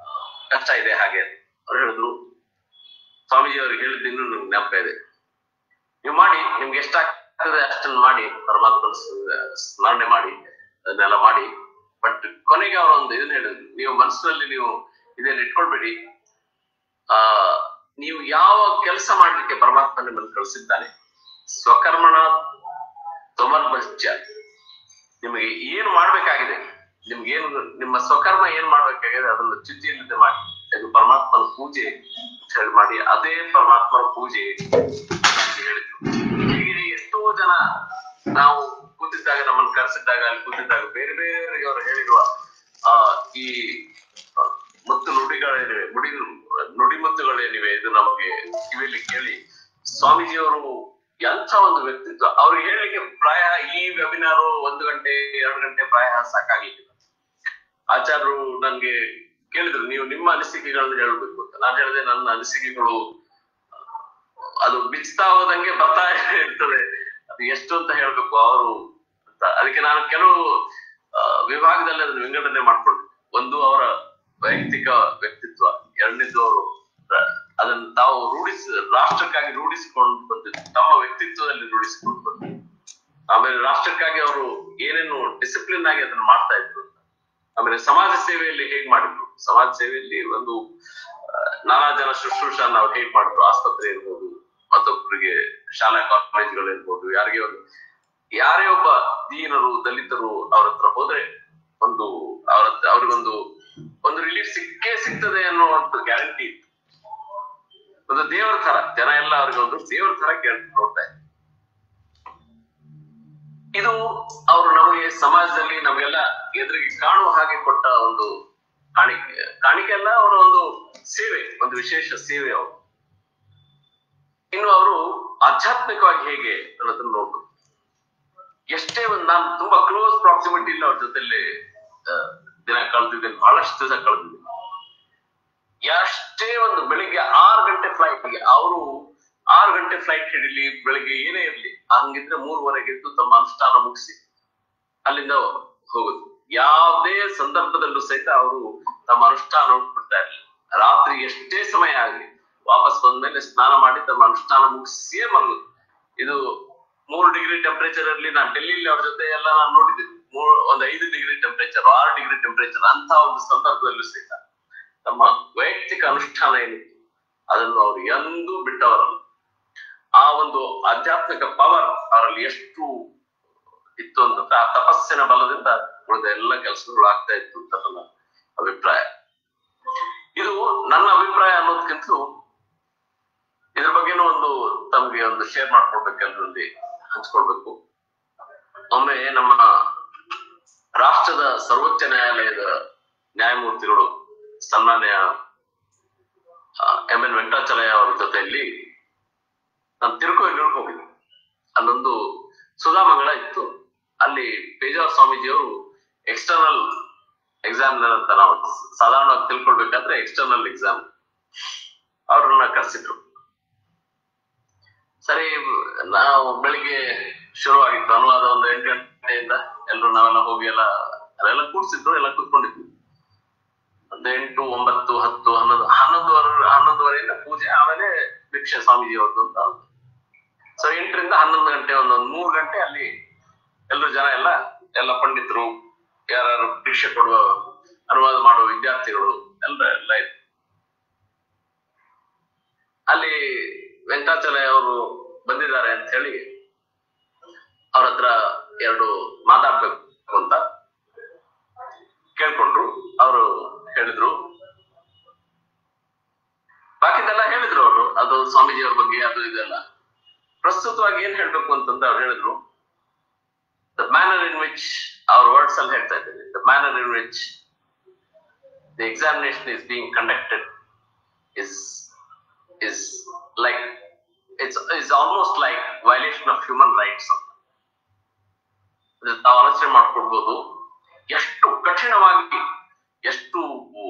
ಕಷ್ಟ ಇದೆ ಹಾಗೆ. ಅವ್ರು ಹೇಳಿದ್ರು, ಸ್ವಾಮೀಜಿ ಅವ್ರಿಗೆ ಹೇಳಿದ್ದು ಇನ್ನೂ ನಂಗೆ ಜ್ಞಾಪಕ ಇದೆ, ನೀವು ಮಾಡಿ, ನಿಮ್ಗೆ ಎಷ್ಟಾಗ್ತದೆ ಅಷ್ಟನ್ನು ಮಾಡಿ, ಪರಮಾತ್ಮ ಸ್ಮರಣೆ ಮಾಡಿ, ಅದನ್ನೆಲ್ಲ ಮಾಡಿ. ಬಟ್ ಕೊನೆಗೆ ಅವ್ರ ಒಂದು ಇದನ್ನ ಹೇಳಿದ್ರು, ನೀವು ಮನಸ್ಸಿನಲ್ಲಿ ನೀವು ಇದನ್ನ ಇಟ್ಕೊಳ್ಬೇಡಿ, ಆ ನೀವು ಯಾವ ಕೆಲಸ ಮಾಡ್ಲಿಕ್ಕೆ ಪರಮಾತ್ಮ ನಿಮ್ಮನ್ನು ಕಳಿಸಿದ್ದಾನೆ, ಸ್ವಕರ್ಮಣ ತ್ವಮರ್ಭಶ್ಚ, ನಿಮಗೆ ಏನು ಮಾಡ್ಬೇಕಾಗಿದೆ, ನಿಮ್ಗೆ ಏನು ನಿಮ್ಮ ಸ್ವಕರ್ಮ ಏನ್ ಮಾಡ್ಬೇಕಾಗಿದೆ ಅದನ್ನು ಚಿಂತೆಯಿಲ್ಲದೆ ಮಾಡಿ, ಅದು ಪರಮಾತ್ಮನ ಪೂಜೆ ಹೇಳಿ ಮಾಡಿ, ಅದೇ ಪರಮಾತ್ಮನ ಪೂಜೆ ಹೇಳಿದ್ರು. ಹೀಗೆ ಎಷ್ಟೋ ಜನ ನಾವು ಕೂತಿದ್ದಾಗ, ನಮ್ಮನ್ನು ಕರೆಸಿದ್ದಾಗ, ಅಲ್ಲಿ ಕೂತಿದ್ದಾಗ ಬೇರೆ ಬೇರೆಯವರಿಗೆ ಅವರು ಹೇಳಿರುವ ಆ ಈ ಮತ್ತು ನುಡಿಗಳೇನಿವೆ, ನುಡಿ ನುಡಿಮುತ್ತುಗಳೇನಿವೆ, ಇದು ನಮಗೆ ಕಿವಿಯಲ್ಲಿ ಕೇಳಿ ಸ್ವಾಮೀಜಿಯವರು ಎಂಥ ಒಂದು ವ್ಯಕ್ತಿತ್ವ. ಅವ್ರಿಗೆ ಹೇಳಲಿಕ್ಕೆ ಪ್ರಾಯ ಈ ವೆಬಿನಾರು ಒಂದು ಗಂಟೆ ಎರಡು ಗಂಟೆ ಪ್ರಾಯ ಸಾಕಾಗಿತ್ತು. ಆಚಾರ್ಯರು ನನ್ಗೆ ಕೇಳಿದ್ರು, ನೀವು ನಿಮ್ಮ ಅನಿಸಿಕೆಗಳನ್ನು ಹೇಳ್ಬೇಕು ಅಂತ. ನಾನು ಹೇಳಿದೆ, ನನ್ನ ಅನಿಸಿಕೆಗಳು ಅದು ಬಿಚ್ತಾ ಹೋದಂಗೆ ಬರ್ತಾ ಇರ್ತದೆ, ಅದು ಎಷ್ಟು ಅಂತ ಹೇಳ್ಬೇಕು ಅವರು ಅಂತ. ಅದಕ್ಕೆ ನಾನು ಕೆಲವು ವಿಭಾಗದಲ್ಲಿ ಅದನ್ನು ವಿಂಗಡಣೆ ಮಾಡ್ಕೊಂಡೆ. ಒಂದು ಅವರ ವೈಯಕ್ತಿಕ ವ್ಯಕ್ತಿತ್ವ, ಎರಡನೇದು ಅವರು ಅದನ್ನು ತಾವು ರೂಢಿಸಿ ರಾಷ್ಟ್ರಕ್ಕಾಗಿ ರೂಢಿಸಿಕೊಂಡು ಬಂದಿದ್ದು, ತಮ್ಮ ವ್ಯಕ್ತಿತ್ವದಲ್ಲಿ ರೂಢಿಸಿಕೊಂಡು ಬಂದಿದ್ದು. ಆಮೇಲೆ ರಾಷ್ಟ್ರಕ್ಕಾಗಿ ಅವರು ಏನೇನು ಡಿಸಿಪ್ಲಿನ್ ಆಗಿ ಅದನ್ನು ಮಾಡ್ತಾ ಇದ್ರು. ಆಮೇಲೆ ಸಮಾಜ ಸೇವೆಯಲ್ಲಿ ಹೇಗ್ ಮಾಡಿದ್ರು, ಸಮಾಜ ಸೇವೆಯಲ್ಲಿ ಒಂದು ನಾನಾ ಜನ ಶುಶ್ರೂಷ ನಾವು ಹೇಗ್ ಮಾಡಿದ್ರು, ಆಸ್ಪತ್ರೆ ಇರ್ಬೋದು, ಮತ್ತೊಬ್ಬರಿಗೆ ಶಾಲಾ ಕಾಲೇಜುಗಳು ಇರ್ಬೋದು, ಯಾರಿಗೆ ಒಂದು ಯಾರೇ ಒಬ್ಬ ದೀನರು ದಲಿತರು ಅವ್ರ ಹತ್ರ ಹೋದ್ರೆ ಒಂದು ಅವ್ರ ಅವ್ರಿಗೊಂದು ಒಂದು ರಿಲೀಫ್ ಸಿಕ್ಕೇ ಸಿಗ್ತದೆ ಅನ್ನುವಂತ ಗ್ಯಾರಂಟಿ ಇತ್ತು. ಒಂದು ದೇವರ ತರ ಜನ ಎಲ್ಲ ಅವ್ರಿಗೆ ಒಂದು ದೇವರ ತರ ಕೇಳಿ ನೋಡ್ತಾ ಇದ್ರು. ಇದು ಅವರು ನಮಗೆ ಸಮಾಜದಲ್ಲಿ ನಮಗೆಲ್ಲ ಎದುರಿಗೆ ಕಾಣುವ ಹಾಗೆ ಕೊಟ್ಟ ಒಂದು ಕಾಣಿಕೆ. ಕಾಣಿಕೆ ಅಲ್ಲ, ಅವರ ಒಂದು ಸೇವೆ, ಒಂದು ವಿಶೇಷ ಸೇವೆ ಅವರು. ಇನ್ನು ಅವರು ಆಧ್ಯಾತ್ಮಿಕವಾಗಿ ಹೇಗೆ ಅನ್ನೋದನ್ನ ನೋಡ್ಬೇಕು. ಎಷ್ಟೇ ಒಂದು ನಾನು ತುಂಬಾ ಕ್ಲೋಸ್ ಪ್ರಾಕ್ಸಿಮಿಟಿ ಇಲ್ಲ ಅವ್ರ ಜೊತೆಲಿ ದಿನ ಕಳೆದಿದ್ದೇನೆ, ಬಹಳಷ್ಟು ದಿವಸ ಕಳೆದಿದ್ದೇನೆ. ಎಷ್ಟೇ ಒಂದು ಬೆಳಿಗ್ಗೆ ಆರು ಗಂಟೆ ಫ್ಲೈಟ್ಗೆ, ಅವರು ಆರು ಗಂಟೆ ಫ್ಲೈಟ್ ಹಿಡಿಲಿ, ಬೆಳಿಗ್ಗೆ ಏನೇ ಇರ್ಲಿ, ಹಂಗಿದ್ರೆ ಮೂರುವರೆಗೆ ಎದ್ದು ತಮ್ಮ ಅನುಷ್ಠಾನ ಮುಗಿಸಿ ಅಲ್ಲಿಂದ ಹೋಗುದು. ಯಾವುದೇ ಸಂದರ್ಭದಲ್ಲೂ ಸಹಿತ ಅವರು ತಮ್ಮ ಅನುಷ್ಠಾನ ಬಿಡ್ತಾ ಇರಲಿಲ್ಲ. ರಾತ್ರಿ ಎಷ್ಟೇ ಸಮಯ ಆಗಲಿ ವಾಪಸ್ ಬಂದ್ಮೇಲೆ ಸ್ನಾನ ಮಾಡಿ ತಮ್ಮ ಅನುಷ್ಠಾನ ಮುಗಿಸಿಯೇ ಮಲಗುದು. ಇದು ಮೂರು ಡಿಗ್ರಿ ಟೆಂಪರೇಚರ್ ಇರಲಿ, ನಾನು ಡೆಲ್ಲಿಲಿ ಅವ್ರ ಜೊತೆ ಎಲ್ಲ ನಾನು ನೋಡಿದ್ದೀನಿ, ಮೂರು ಒಂದು ಐದು ಡಿಗ್ರಿ ಟೆಂಪರೇಚರ್, ಆರು ಡಿಗ್ರಿ ಟೆಂಪರೇಚರ್, ಅಂತ ಒಂದು ಸಂದರ್ಭದಲ್ಲೂ ಸಹಿತ ತಮ್ಮ ವೈಯಕ್ತಿಕ ಅನುಷ್ಠಾನ ಏನಿತ್ತು ಅದನ್ನು ಅವರು ಎಂದೂ ಬಿಟ್ಟವರಲ್ಲ. ಆ ಒಂದು ಆಧ್ಯಾತ್ಮಿಕ ಪವರ್ ಅವರಲ್ಲಿ ಎಷ್ಟು ಇತ್ತು ಅಂತಂದ್ರೆ ಆ ತಪಸ್ಸಿನ ಬಲದಿಂದ ಉಳಿದ ಎಲ್ಲ ಕೆಲಸಗಳು ಆಗ್ತಾ ಇತ್ತು ಅಂತ ನನ್ನ ಅಭಿಪ್ರಾಯ. ಇದು ನನ್ನ ಅಭಿಪ್ರಾಯ ಅನ್ನೋದಕ್ಕಿಂತಲೂ ಇದ್ರ ಬಗ್ಗೆನೂ ಒಂದು ತಮ್ಗೆ ಒಂದು ಶೇರ್ ಮಾಡ್ಕೊಳ್ಬೇಕು, ಎಲ್ಲರಲ್ಲಿ ಹಂಚ್ಕೊಳ್ಬೇಕು. ಒಮ್ಮೆ ನಮ್ಮ ರಾಷ್ಟ್ರದ ಸರ್ವೋಚ್ಚ ನ್ಯಾಯಾಲಯದ ನ್ಯಾಯಮೂರ್ತಿಗಳು ಸನ್ಮಾನ್ಯ ಎಂ ಎನ್ ವೆಂಕಟಾಚಲಯ್ಯ ಅವರ ಜೊತೆಯಲ್ಲಿ ನಾನು ತಿರುಕೋಗಿಗೆ ಹೋಗಿದ್ದೆ. ಅಲ್ಲೊಂದು ಸುಧಾಮಂಗಳ ಇತ್ತು. ಅಲ್ಲಿ ಪೇಜಾವರ ಸ್ವಾಮೀಜಿಯವರು ಎಕ್ಸ್ಟರ್ನಲ್ ಎಕ್ಸಾಮಿನರ್ ಅಂತ ನಾವು ಸಾಧಾರಣವಾಗಿ ತಿಳ್ಕೊಳ್ಬೇಕಾದ್ರೆ ಎಕ್ಸ್ಟರ್ನಲ್ ಎಕ್ಸಾಮ್ ಅವ್ರನ್ನ ಕರೆಸಿದ್ರು. ಸರಿ, ನಾವು ಬೆಳಿಗ್ಗೆ ಶುರುವಾಗಿತ್ತು ಅನುವಾದ ಒಂದು ಎಂಟು ಗಂಟೆಯಿಂದ ಎಲ್ಲರೂ ನಾವೆಲ್ಲ ಹೋಗಿ ಎಲ್ಲ ಅಲ್ಲೆಲ್ಲ ಕೂಡ್ಸಿದ್ರು, ಎಲ್ಲ ಕೂತ್ಕೊಂಡಿದ್ವಿ. ಒಂದು ಎಂಟು ಒಂಬತ್ತು ಹತ್ತು ಹನ್ನೊಂದು ಹನ್ನೊಂದುವರೆ ಹನ್ನೊಂದುವರೆಯಿಂದ ಪೂಜೆ, ಆಮೇಲೆ ಭಿಕ್ಷೆ ಸ್ವಾಮೀಜಿ ಅವ್ರದ್ದು ಅಂತ. ಸೊ ಎಂಟರಿಂದ ಹನ್ನೊಂದು ಗಂಟೆ ಒಂದೊಂದು ಮೂರು ಗಂಟೆ ಅಲ್ಲಿ ಎಲ್ಲರೂ ಜನ ಎಲ್ಲ ಎಲ್ಲ ಪಂಡಿತರು, ಯಾರು ಭಿಕ್ಷೆ ಕೊಡುವ ಅನುವಾದ ಮಾಡುವ ವಿದ್ಯಾರ್ಥಿಗಳು ಎಲ್ಲ ಎಲ್ಲ ಇದ್ರು. ಅಲ್ಲಿ ವೆಂಕಟಾಚಲಯ್ಯ ಅವರು ಬಂದಿದ್ದಾರೆ ಅಂತ ಹೇಳಿ ಅವ್ರ ಹತ್ರ ಎರಡು ಮಾತಾಡ್ಬೇಕು ಅಂತ ಕೇಳ್ಕೊಂಡ್ರು. ಅವರು ಹೇಳಿದ್ರು, ಬಾಕಿದೆಲ್ಲ ಹೇಳಿದ್ರು ಅವರು, ಅದು ಸ್ವಾಮೀಜಿಯವ್ರ ಬಗ್ಗೆ ಅದು ಇದೆಲ್ಲ. ಪ್ರಸ್ತುತವಾಗಿ ಏನ್ ಹೇಳ್ಬೇಕು ಅಂತಂದ್ರೆ ಅವ್ರು ಹೇಳಿದ್ರು, ದ ಮ್ಯಾನರ್ ಇನ್ ವಿಚ್ ಅವ್ರ ವರ್ಡ್ಸ್ ಅಲ್ಲಿ ಹೇಳ್ತಾ ಇದ್ದಾರೆ, the manner in which the examination is being conducted is is like it's is almost like violation of human rights ಅಂತ ನಾವು ಆಲೋಚನೆ ಮಾಡ್ಕೊಳ್ಬಹುದು. ಎಷ್ಟು ಕಠಿಣವಾಗಿ, ಎಷ್ಟು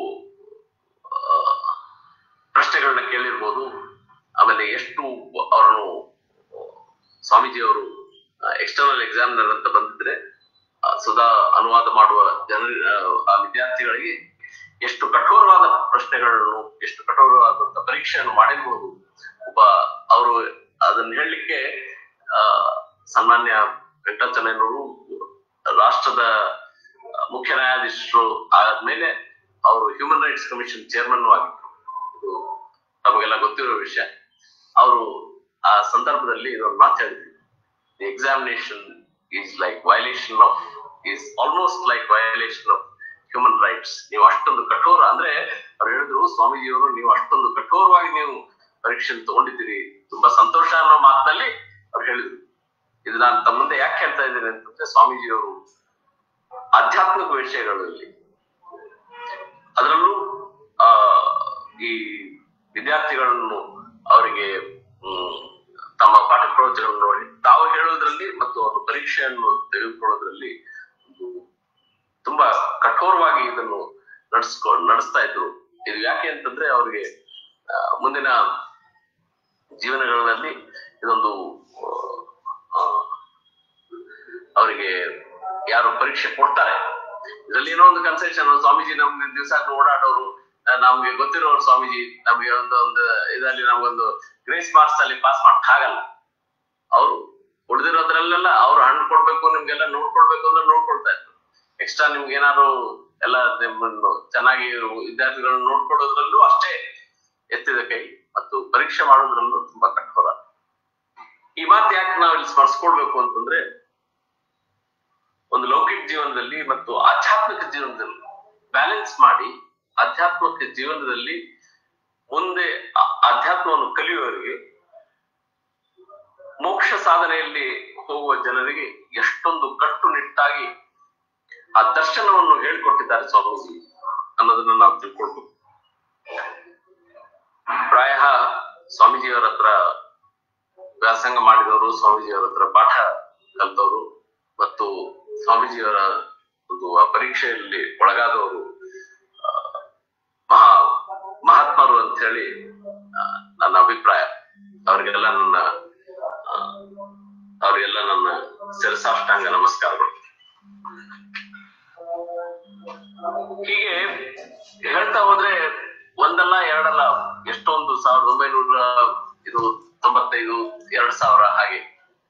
ಪ್ರಶ್ನೆಗಳನ್ನ ಕೇಳಿರ್ಬೋದು. ಆಮೇಲೆ ಎಷ್ಟು ಅವರನ್ನು ಸ್ವಾಮೀಜಿ ಅವರು ಎಕ್ಸ್ಟರ್ನಲ್ ಎಕ್ಸಾಮಿನರ್ ಅಂತ ಬಂದಿದ್ರೆ ಸುಧಾ ಅನುವಾದ ಮಾಡುವ ಜನ ಆ ವಿದ್ಯಾರ್ಥಿಗಳಿಗೆ ಎಷ್ಟು ಕಠೋರವಾದ ಪ್ರಶ್ನೆಗಳನ್ನು, ಎಷ್ಟು ಕಠೋರವಾದಂತ ಪರೀಕ್ಷೆಯನ್ನು ಮಾಡಿರ್ಬೋದು. ಒಬ್ಬ ಅವರು ಅದನ್ನ ಹೇಳಲಿಕ್ಕೆ ಆ ಸನ್ಮಾನ್ಯ ವೆಂಕಟಾಚಲಯ್ಯನವರು ರಾಷ್ಟ್ರದ ಮುಖ್ಯ ನ್ಯಾಯಾಧೀಶರು ಆದ್ಮೇಲೆ ಅವರು ಹ್ಯೂಮನ್ ರೈಟ್ಸ್ ಕಮಿಷನ್ ಚೇರ್ಮನ್ ಆಗಿದ್ರು. ಇದು ನಮಗೆಲ್ಲ ಗೊತ್ತಿರೋ ವಿಷಯ. ಅವರು ಆ ಸಂದರ್ಭದಲ್ಲಿ ಇದೊಂದು ಮಾತಾಡಿದ್ರು, the examination is like violation of is almost like violation of human rights. ನೀವು ಅಷ್ಟೊಂದು ಕಠೋರ ಅಂದ್ರೆ ಅವ್ರು ಹೇಳಿದ್ರು, ಸ್ವಾಮೀಜಿಯವರು ನೀವು ಅಷ್ಟೊಂದು ಕಠೋರವಾಗಿ ನೀವು ಪರೀಕ್ಷೆ ತಗೊಂಡಿದ್ದೀರಿ, ತುಂಬಾ ಸಂತೋಷ ಅನ್ನೋ ಮಾತಿನಲ್ಲಿ ಅವ್ರು ಹೇಳಿದ್ರು. ಇದು ನಾನು ತಮ್ಮ ಮುಂದೆ ಯಾಕೆ ಹೇಳ್ತಾ ಇದ್ದೇನೆ ಅಂತಂದ್ರೆ, ಸ್ವಾಮೀಜಿಯವರು ಆಧ್ಯಾತ್ಮಿಕ ವಿಷಯಗಳಲ್ಲಿ ಅದರಲ್ಲೂ ಆ ಈ ವಿದ್ಯಾರ್ಥಿಗಳನ್ನು ಅವರಿಗೆ ಹ್ಮ್ ತಮ್ಮ ಪಾಠ ಪ್ರವಚನಗಳನ್ನು ನೋಡಿ ತಾವು ಹೇಳೋದ್ರಲ್ಲಿ ಮತ್ತು ಅವರು ಪರೀಕ್ಷೆಯನ್ನು ತೆಗೆದುಕೊಳ್ಳೋದ್ರಲ್ಲಿ ತುಂಬಾ ಕಠೋರವಾಗಿ ಇದನ್ನು ನಡೆಸ್ಕೊ ನಡೆಸ್ತಾ ಇದ್ರು. ಇದು ಯಾಕೆ ಅಂತಂದ್ರೆ ಅವ್ರಿಗೆ ಮುಂದಿನ ಜೀವನಗಳಲ್ಲಿ ಇದೊಂದು ಅವರಿಗೆ ಯಾರು ಪರೀಕ್ಷೆ ಕೊಡ್ತಾರೆ ಇದರಲ್ಲಿ ಏನೋ ಒಂದು ಕನ್ಸೆಷನ್. ಸ್ವಾಮೀಜಿ ನಮ್ಗೆ ದಿವಸ ಓಡಾಡೋರು, ನಮ್ಗೆ ಗೊತ್ತಿರೋರು ಸ್ವಾಮೀಜಿ, ನಮ್ಗೆ ಒಂದು ಒಂದು ಇದರಲ್ಲಿ ನಮ್ಗೊಂದು ಗ್ರೇಸ್ ಮಾರ್ಕ್ಸ್ ಅಲ್ಲಿ ಪಾಸ್ ಮಾಡಕ್ ಆಗಲ್ಲ. ಅವರು ಉಳಿದಿರೋದ್ರಲ್ಲೆಲ್ಲ ಅವ್ರು ಹಣ್ಣು ಕೊಡ್ಬೇಕು, ನಿಮ್ಗೆಲ್ಲ ನೋಡ್ಕೊಳ್ಬೇಕು ಅಂದ್ರೆ ನೋಡ್ಕೊಳ್ತಾ ಇದ್ರು. ಎಕ್ಸ್ಟ್ರಾ ನಿಮ್ಗೆ ಏನಾದ್ರು ಎಲ್ಲ ನಿಮ್ಮನ್ನು ಚೆನ್ನಾಗಿ ವಿದ್ಯಾರ್ಥಿಗಳನ್ನ ನೋಡ್ಕೊಳ್ಳೋದ್ರಲ್ಲೂ ಅಷ್ಟೇ ಎತ್ತಿದ ಕೈ, ಮತ್ತು ಪರೀಕ್ಷೆ ಮಾಡೋದ್ರಲ್ಲೂ ತುಂಬಾ ಕಠೋರ. ಈ ಮಾತು ಯಾಕೆ ನಾವ್ ಇಲ್ಲಿ ಸ್ಮರಿಸ್ಕೊಳ್ಬೇಕು ಅಂತಂದ್ರೆ, ಒಂದು ಲೌಕಿಕ ಜೀವನದಲ್ಲಿ ಮತ್ತು ಆಧ್ಯಾತ್ಮಿಕ ಜೀವನದಲ್ಲಿ ಬ್ಯಾಲೆನ್ಸ್ ಮಾಡಿ, ಆಧ್ಯಾತ್ಮಿಕ ಜೀವನದಲ್ಲಿ ಮುಂದೆ ಆಧ್ಯಾತ್ಮವನ್ನು ಕಲಿಯುವವರಿಗೆ, ಮೋಕ್ಷ ಸಾಧನೆಯಲ್ಲಿ ಹೋಗುವ ಜನರಿಗೆ ಎಷ್ಟೊಂದು ಕಟ್ಟುನಿಟ್ಟಾಗಿ ಆ ದರ್ಶನವನ್ನು ಹೇಳಿಕೊಟ್ಟಿದ್ದಾರೆ ಸ್ವಾಮೀಜಿ ಅನ್ನೋದನ್ನ ನಾವು ತಿಳ್ಕೊಳ್ಬೇಕು. ಪ್ರಾಯ ಸ್ವಾಮೀಜಿಯವರ ಹತ್ರ ವ್ಯಾಸಂಗ ಮಾಡಿದವರು, ಸ್ವಾಮೀಜಿಯವರ ಹತ್ರ ಪಾಠ ಕಲಿತವರು ಮತ್ತು ಸ್ವಾಮೀಜಿಯವರ ಒಂದು ಪರೀಕ್ಷೆಯಲ್ಲಿ ಒಳಗಾದವರು ಮಹಾ ಮಹಾತ್ಮರು ಅಂತ ಹೇಳಿ ನನ್ನ ಅಭಿಪ್ರಾಯ. ಅವರಿಗೆಲ್ಲ ನನ್ನ ಅವರಿಗೆಲ್ಲ ನನ್ನ ಶಿರಸಾಷ್ಟಾಂಗ ನಮಸ್ಕಾರಗಳು. ಹೀಗೆ ಹೇಳ್ತಾ ಹೋದ್ರೆ ಒಂದಲ್ಲ ಎರಡಲ್ಲ ಎಷ್ಟೊಂದು ಸಾವಿರದ ಒಂಬೈನೂರ ಇದು ತೊಂಬತ್ತೈದು ಎರಡ್ ಸಾವಿರ ಹಾಗೆ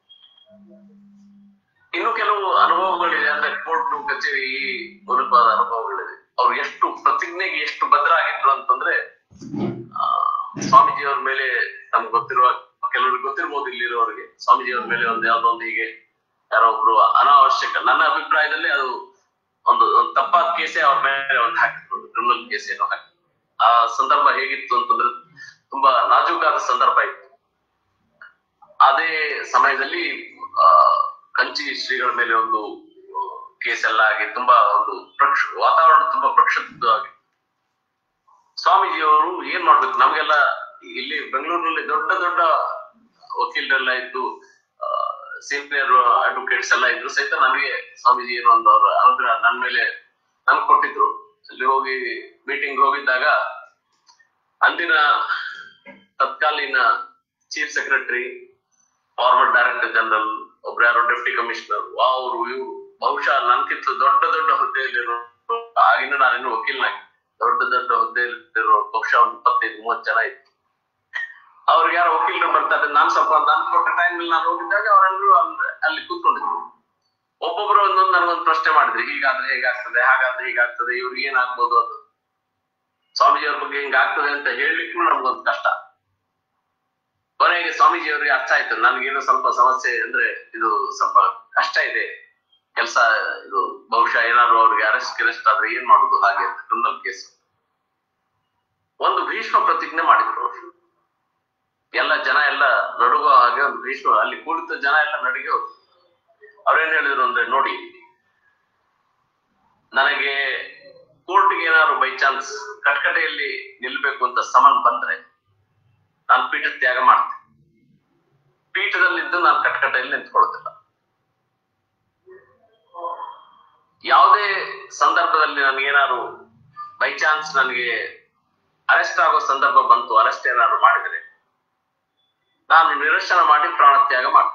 ಇನ್ನು ಕೆಲವು ಅನುಭವಗಳಿದೆ. ಅಂದ್ರೆ ಕೋರ್ಟ್ ಕಚೇರಿ ಮೂಲಕವಾದ ಅನುಭವಗಳಿದೆ. ಅವ್ರು ಎಷ್ಟು ಪ್ರತಿಜ್ಞೆಗೆ ಎಷ್ಟು ಭದ್ರ ಆಗಿದ್ರು ಅಂತಂದ್ರೆ, ಆ ಸ್ವಾಮೀಜಿಯವ್ರ ಮೇಲೆ ನಮ್ಗೆ ಗೊತ್ತಿರುವ ಕೆಲವ್ರಿಗೆ ಗೊತ್ತಿರ್ಬೋದು ಇಲ್ಲಿರೋರಿಗೆ, ಸ್ವಾಮೀಜಿಯವ್ರ ಮೇಲೆ ಒಂದು ಯಾವ್ದೋ ಒಂದು ಹೀಗೆ ಯಾರೋ ಒಬ್ರು ಅನಾವಶ್ಯಕ, ನನ್ನ ಅಭಿಪ್ರಾಯದಲ್ಲಿ ಅದು ಒಂದು ಒಂದು ತಪ್ಪಾದ ಕೇಸೇ ಅವ್ರ ಮೇಲೆ ಒಂದು ಹಾಕಿದ್ರು, ಕ್ರಿಮಿನಲ್ ಕೇಸ್ ಏನೋ ಹಾಕಿ. ಆ ಸಂದರ್ಭ ಹೇಗಿತ್ತು ಅಂತಂದ್ರೆ ತುಂಬಾ ನಾಜೂಕಾದ ಸಂದರ್ಭ ಇತ್ತು. ಅದೇ ಸಮಯದಲ್ಲಿ ಆ ಕಂಚಿ ಶ್ರೀಗಳ ಮೇಲೆ ಒಂದು ಕೇಸ್ ಎಲ್ಲ ಆಗಿ ತುಂಬಾ ಒಂದು ಪ್ರಕ್ಷ ವಾತಾವರಣ ತುಂಬಾ ಪ್ರಕ್ಷುಬ್ಧವಾಗಿ. ಸ್ವಾಮೀಜಿಯವರು ಏನ್ ಮಾಡ್ಬೇಕು, ನಮ್ಗೆಲ್ಲ ಇಲ್ಲಿ ಬೆಂಗಳೂರಿನಲ್ಲಿ ದೊಡ್ಡ ದೊಡ್ಡ ವಕೀಲರೆಲ್ಲ ಇದ್ದು, ಸೀನಿಯರ್ ಅಡ್ವೊಕೇಟ್ಸ್ ಎಲ್ಲ ಇದ್ರು ಸಹಿತ ನಮಗೆ ಸ್ವಾಮೀಜಿ ಏನೋ ಒಂದು ಅವ್ರ ಅನುಗ್ರಹ ನನ್ ಮೇಲೆ ನನ್ಗೆ ಕೊಟ್ಟಿದ್ರು. ಅಲ್ಲಿ ಹೋಗಿ ಮೀಟಿಂಗ್ ಹೋಗಿದ್ದಾಗ ಅಂದಿನ ತತ್ಕಾಲೀನ chief secretary, former director general, ಒಬ್ರು ಯಾರೋ ಡೆಪ್ಟಿ ಕಮಿಷನರ್, ಅವರು ಇವ್ರು ಬಹುಶಃ ನನ್ಕಿಂತ ದೊಡ್ಡ ದೊಡ್ಡ ಹುದ್ದೆಯಲ್ಲಿರೋ, ಆಗಿನ ನಾನಿನ್ನು ವಕೀಲನಾಗಿ ದೊಡ್ಡ ದೊಡ್ಡ ಹುದ್ದೆಯಲ್ಲಿರೋ ಬಹುಶಃ ಒಂದು ಇಪ್ಪತ್ತೈದು ಮೂವತ್ತು ಜನ ಇತ್ತು. ಅವ್ರಿಗೆ ಯಾರೋ ವಕೀಲರು ಬರ್ತಾರೆ, ನಾನ್ ಸ್ವಲ್ಪ ನನ್ ಕೊಟ್ಟ ಟೈಮ್ ಅಲ್ಲಿ ನಾನು ಹೋಗಿದ್ದಾಗ ಅವರೆಲ್ಲರೂ ಅಲ್ಲಿ ಕೂತ್ಕೊಂಡಿದ್ರು. ಒಬ್ಬೊಬ್ರು ಒಂದೊಂದು ನನಗೊಂದು ಪ್ರಶ್ನೆ ಮಾಡಿದ್ರಿ, ಹೀಗಾದ್ರೆ ಹೇಗಾಗ್ತದೆ, ಹಾಗಾದ್ರೆ ಹೀಗಾಗ್ತದೆ, ಇವ್ರಿಗೆ ಏನಾಗ್ಬೋದು, ಅದು ಸ್ವಾಮೀಜಿಯವ್ರ ಬಗ್ಗೆ ಹಿಂಗಾಗ್ತದೆ ಅಂತ ಹೇಳಲಿಕ್ಕೂ ನಮ್ಗೊಂದು ಕಷ್ಟ. ಕೊನೆಗೆ ಸ್ವಾಮೀಜಿಯವ್ರಿಗೆ ಅರ್ಥ ಆಯ್ತು ನನ್ಗೇನು ಸ್ವಲ್ಪ ಸಮಸ್ಯೆ ಅಂದ್ರೆ ಇದು ಸ್ವಲ್ಪ ಕಷ್ಟ ಇದೆ ಕೆಲಸ, ಇದು ಬಹುಶಃ ಏನಾದ್ರು ಅವ್ರಿಗೆ ಅರೆಸ್ಟ್ ಗಿರೆಸ್ಟ್ ಆದ್ರೆ ಏನ್ ಮಾಡುದು ಹಾಗೆ ಅಂತ ಕ್ರಿಮಿನಲ್ ಕೇಸ್. ಒಂದು ಭೀಷ್ಮ ಪ್ರತಿಜ್ಞೆ ಮಾಡಿದ್ರು ಅವರು. ಎಲ್ಲ ಜನ ಎಲ್ಲ ನಡುಗೋ ಹಾಗೆ ಒಂದು ಭೀಷ್ಮ, ಅಲ್ಲಿ ಕೂಡಿತ ಜನ ಎಲ್ಲ ನಡುಗೆ ಹೋದ್ರು. ಅವ್ರೇನ್ ಹೇಳಿದ್ರು ಅಂದ್ರೆ, ನೋಡಿ ನನಗೆ ಕೋರ್ಟ್ಗೆ ಏನಾದ್ರು ಬೈ ಚಾನ್ಸ್ ಕಟ್ಕಟೆಯಲ್ಲಿ ನಿಲ್ಬೇಕು ಅಂತ ಸಮನ್ ಬಂದ್ರೆ ನಾನು ಪೀಠ ತ್ಯಾಗ ಮಾಡ್ತೇನೆ, ಪೀಠದಲ್ಲಿದ್ದು ನಾನು ಕಟ್ಕಟೆಯಲ್ಲಿ ನಿಂತ್ಕೊಳ್ಳೋದಿಲ್ಲ. ಯಾವುದೇ ಸಂದರ್ಭದಲ್ಲಿ ನನಗೇನಾದ್ರು ಬೈ ಚಾನ್ಸ್ ನನಗೆ ಅರೆಸ್ಟ್ ಆಗೋ ಸಂದರ್ಭ ಬಂತು, ಅರೆಸ್ಟ್ ಏನಾದ್ರು ಮಾಡಿದ್ರೆ ನಾನು ನಿರಶನ ಮಾಡಿ ಪ್ರಾಣ ತ್ಯಾಗ ಮಾಡ್ತೇನೆ.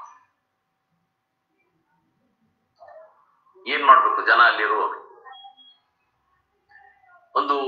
ಏನ್ ಮಾಡ್ಬೇಕು ಜನ ಅಲ್ಲಿರುವವರು? ಒಂದು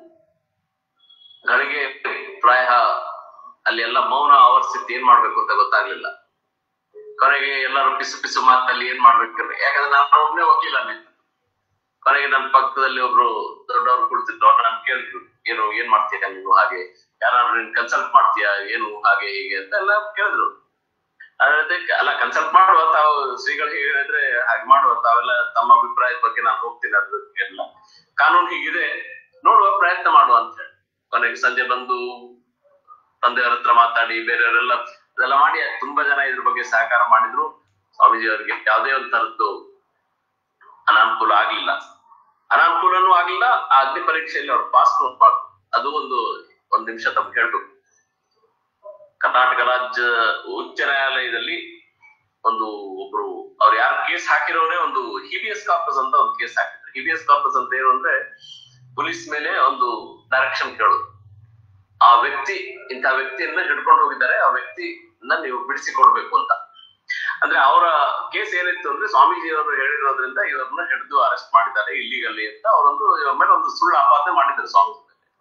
ಗಳಿಗೆ ಪ್ರಾಯ ಅಲ್ಲಿ ಎಲ್ಲ ಮೌನ ಆವರಿಸಿತ್ತು, ಏನ್ ಮಾಡ್ಬೇಕು ಅಂತ ಗೊತ್ತಾಗ್ಲಿಲ್ಲ. ಕೊನೆಗೆ ಎಲ್ಲರೂ ಪಿಸು ಪಿಸು ಮಾತಲ್ಲಿ ಏನ್ ಮಾಡ್ಬೇಕು, ಯಾಕಂದ್ರೆ ನಾನು ಒಬ್ಬನೇ ವಕೀಲ. ಕೊನೆಗೆ ನನ್ನ ಪಕ್ಕದಲ್ಲಿ ಒಬ್ರು ದೊಡ್ಡವ್ರು ಕುಳಿತಿದ್ರು. ಅವ್ರು ನಾನು ಕೇಳಿದ್ರು, ಏನು ಏನ್ ಮಾಡ್ತೀಯ ನೀವು, ಹಾಗೆ ಯಾರಾದ್ರೂ ನೀನ್ ಕನ್ಸಲ್ಟ್ ಮಾಡ್ತೀಯಾ ಏನು ಹಾಗೆ ಹೀಗೆ ಅಂತ ಎಲ್ಲ ಕೇಳಿದ್ರು. ಅದಕ್ಕೆ ಅಲ್ಲ, ಕನ್ಸಲ್ಟ್ ಮಾಡುವ ತಾವು ಶ್ರೀಗಳು ಹೇಗೆ ಹೇಳಿದ್ರೆ ಹಾಗೆ ಮಾಡುವ, ತಾವೆಲ್ಲ ತಮ್ಮ ಅಭಿಪ್ರಾಯದ ಬಗ್ಗೆ ನಾನು ಹೋಗ್ತೀನಿ, ಅದಕ್ಕೆಲ್ಲ ಕಾನೂನು ಹೀಗಿದೆ ನೋಡುವ ಪ್ರಯತ್ನ ಮಾಡುವ ಅಂತ ಹೇಳಿ ಕೊನೆಗೆ ಸಂಜೆ ಬಂದು ತಂದೆಯವ್ರ ಹತ್ರ ಮಾತಾಡಿ ಬೇರೆಯವರೆಲ್ಲ ಅದೆಲ್ಲ ಮಾಡಿ ತುಂಬಾ ಜನ ಇದ್ರ ಬಗ್ಗೆ ಸಹಕಾರ ಮಾಡಿದ್ರು. ಸ್ವಾಮೀಜಿ ಅವರಿಗೆ ಯಾವುದೇ ಒಂದು ತರದ್ದು ಅನಾನುಕೂಲ ಆಗ್ಲಿಲ್ಲ, ಅನಾನುಕೂಲನೂ ಆಗ್ಲಿಲ್ಲ. ಆ ಅಗ್ನಿ ಪರೀಕ್ಷೆಯಲ್ಲಿ ಅವ್ರು ಪಾಸ್ ಮಾಡ್ತಾರೆ. ಅದು ಒಂದು ಒಂದ್ ನಿಮಿಷ ತಮ್ಗೆ ಹೇಳ್ಬೇಕು. ಕರ್ನಾಟಕ ರಾಜ್ಯ ಉಚ್ಚ ನ್ಯಾಯಾಲಯದಲ್ಲಿ ಒಂದು ಒಬ್ರು ಅವ್ರು ಯಾರು ಕೇಸ್ ಹಾಕಿರೋರೇ ಒಂದು ಹಿಬಿಯಸ್ ಕಾರ್ಪಸ್ ಅಂತ ಒಂದು ಕೇಸ್ ಹಾಕಿದ್ರು. ಹಿಬಿಯಸ್ ಕಾರ್ಪಸ್ ಅಂತ ಏನು ಅಂದ್ರೆ ಪೊಲೀಸ್ ಮೇಲೆ ಒಂದು ಡೈರೆಕ್ಷನ್ ಕೇಳೋದು. ಆ ವ್ಯಕ್ತಿ ಇಂಥ ವ್ಯಕ್ತಿಯನ್ನ ಹಿಡ್ಕೊಂಡು ಹೋಗಿದ್ದಾರೆ, ಆ ವ್ಯಕ್ತಿನ ನೀವು ಬಿಡಿಸಿ ಕೊಡ್ಬೇಕು ಅಂತ. ಅಂದ್ರೆ ಅವರ ಕೇಸ್ ಏನಿತ್ತು ಅಂದ್ರೆ ಸ್ವಾಮೀಜಿ ಅವರು ಹೇಳಿರೋದ್ರಿಂದ ಇವ್ರನ್ನ ಹಿಡಿದು ಅರೆಸ್ಟ್ ಮಾಡಿದ್ದಾರೆ ಇಲ್ಲಿಗಲ್ಲಿ ಅಂತ ಅವರೊಂದು ಇವ್ರ ಮೇಲೆ ಒಂದು ಸುಳ್ಳು ಆಪಾದನೆ ಮಾಡಿದ್ದಾರೆ ಸ್ವಾಮೀಜಿ.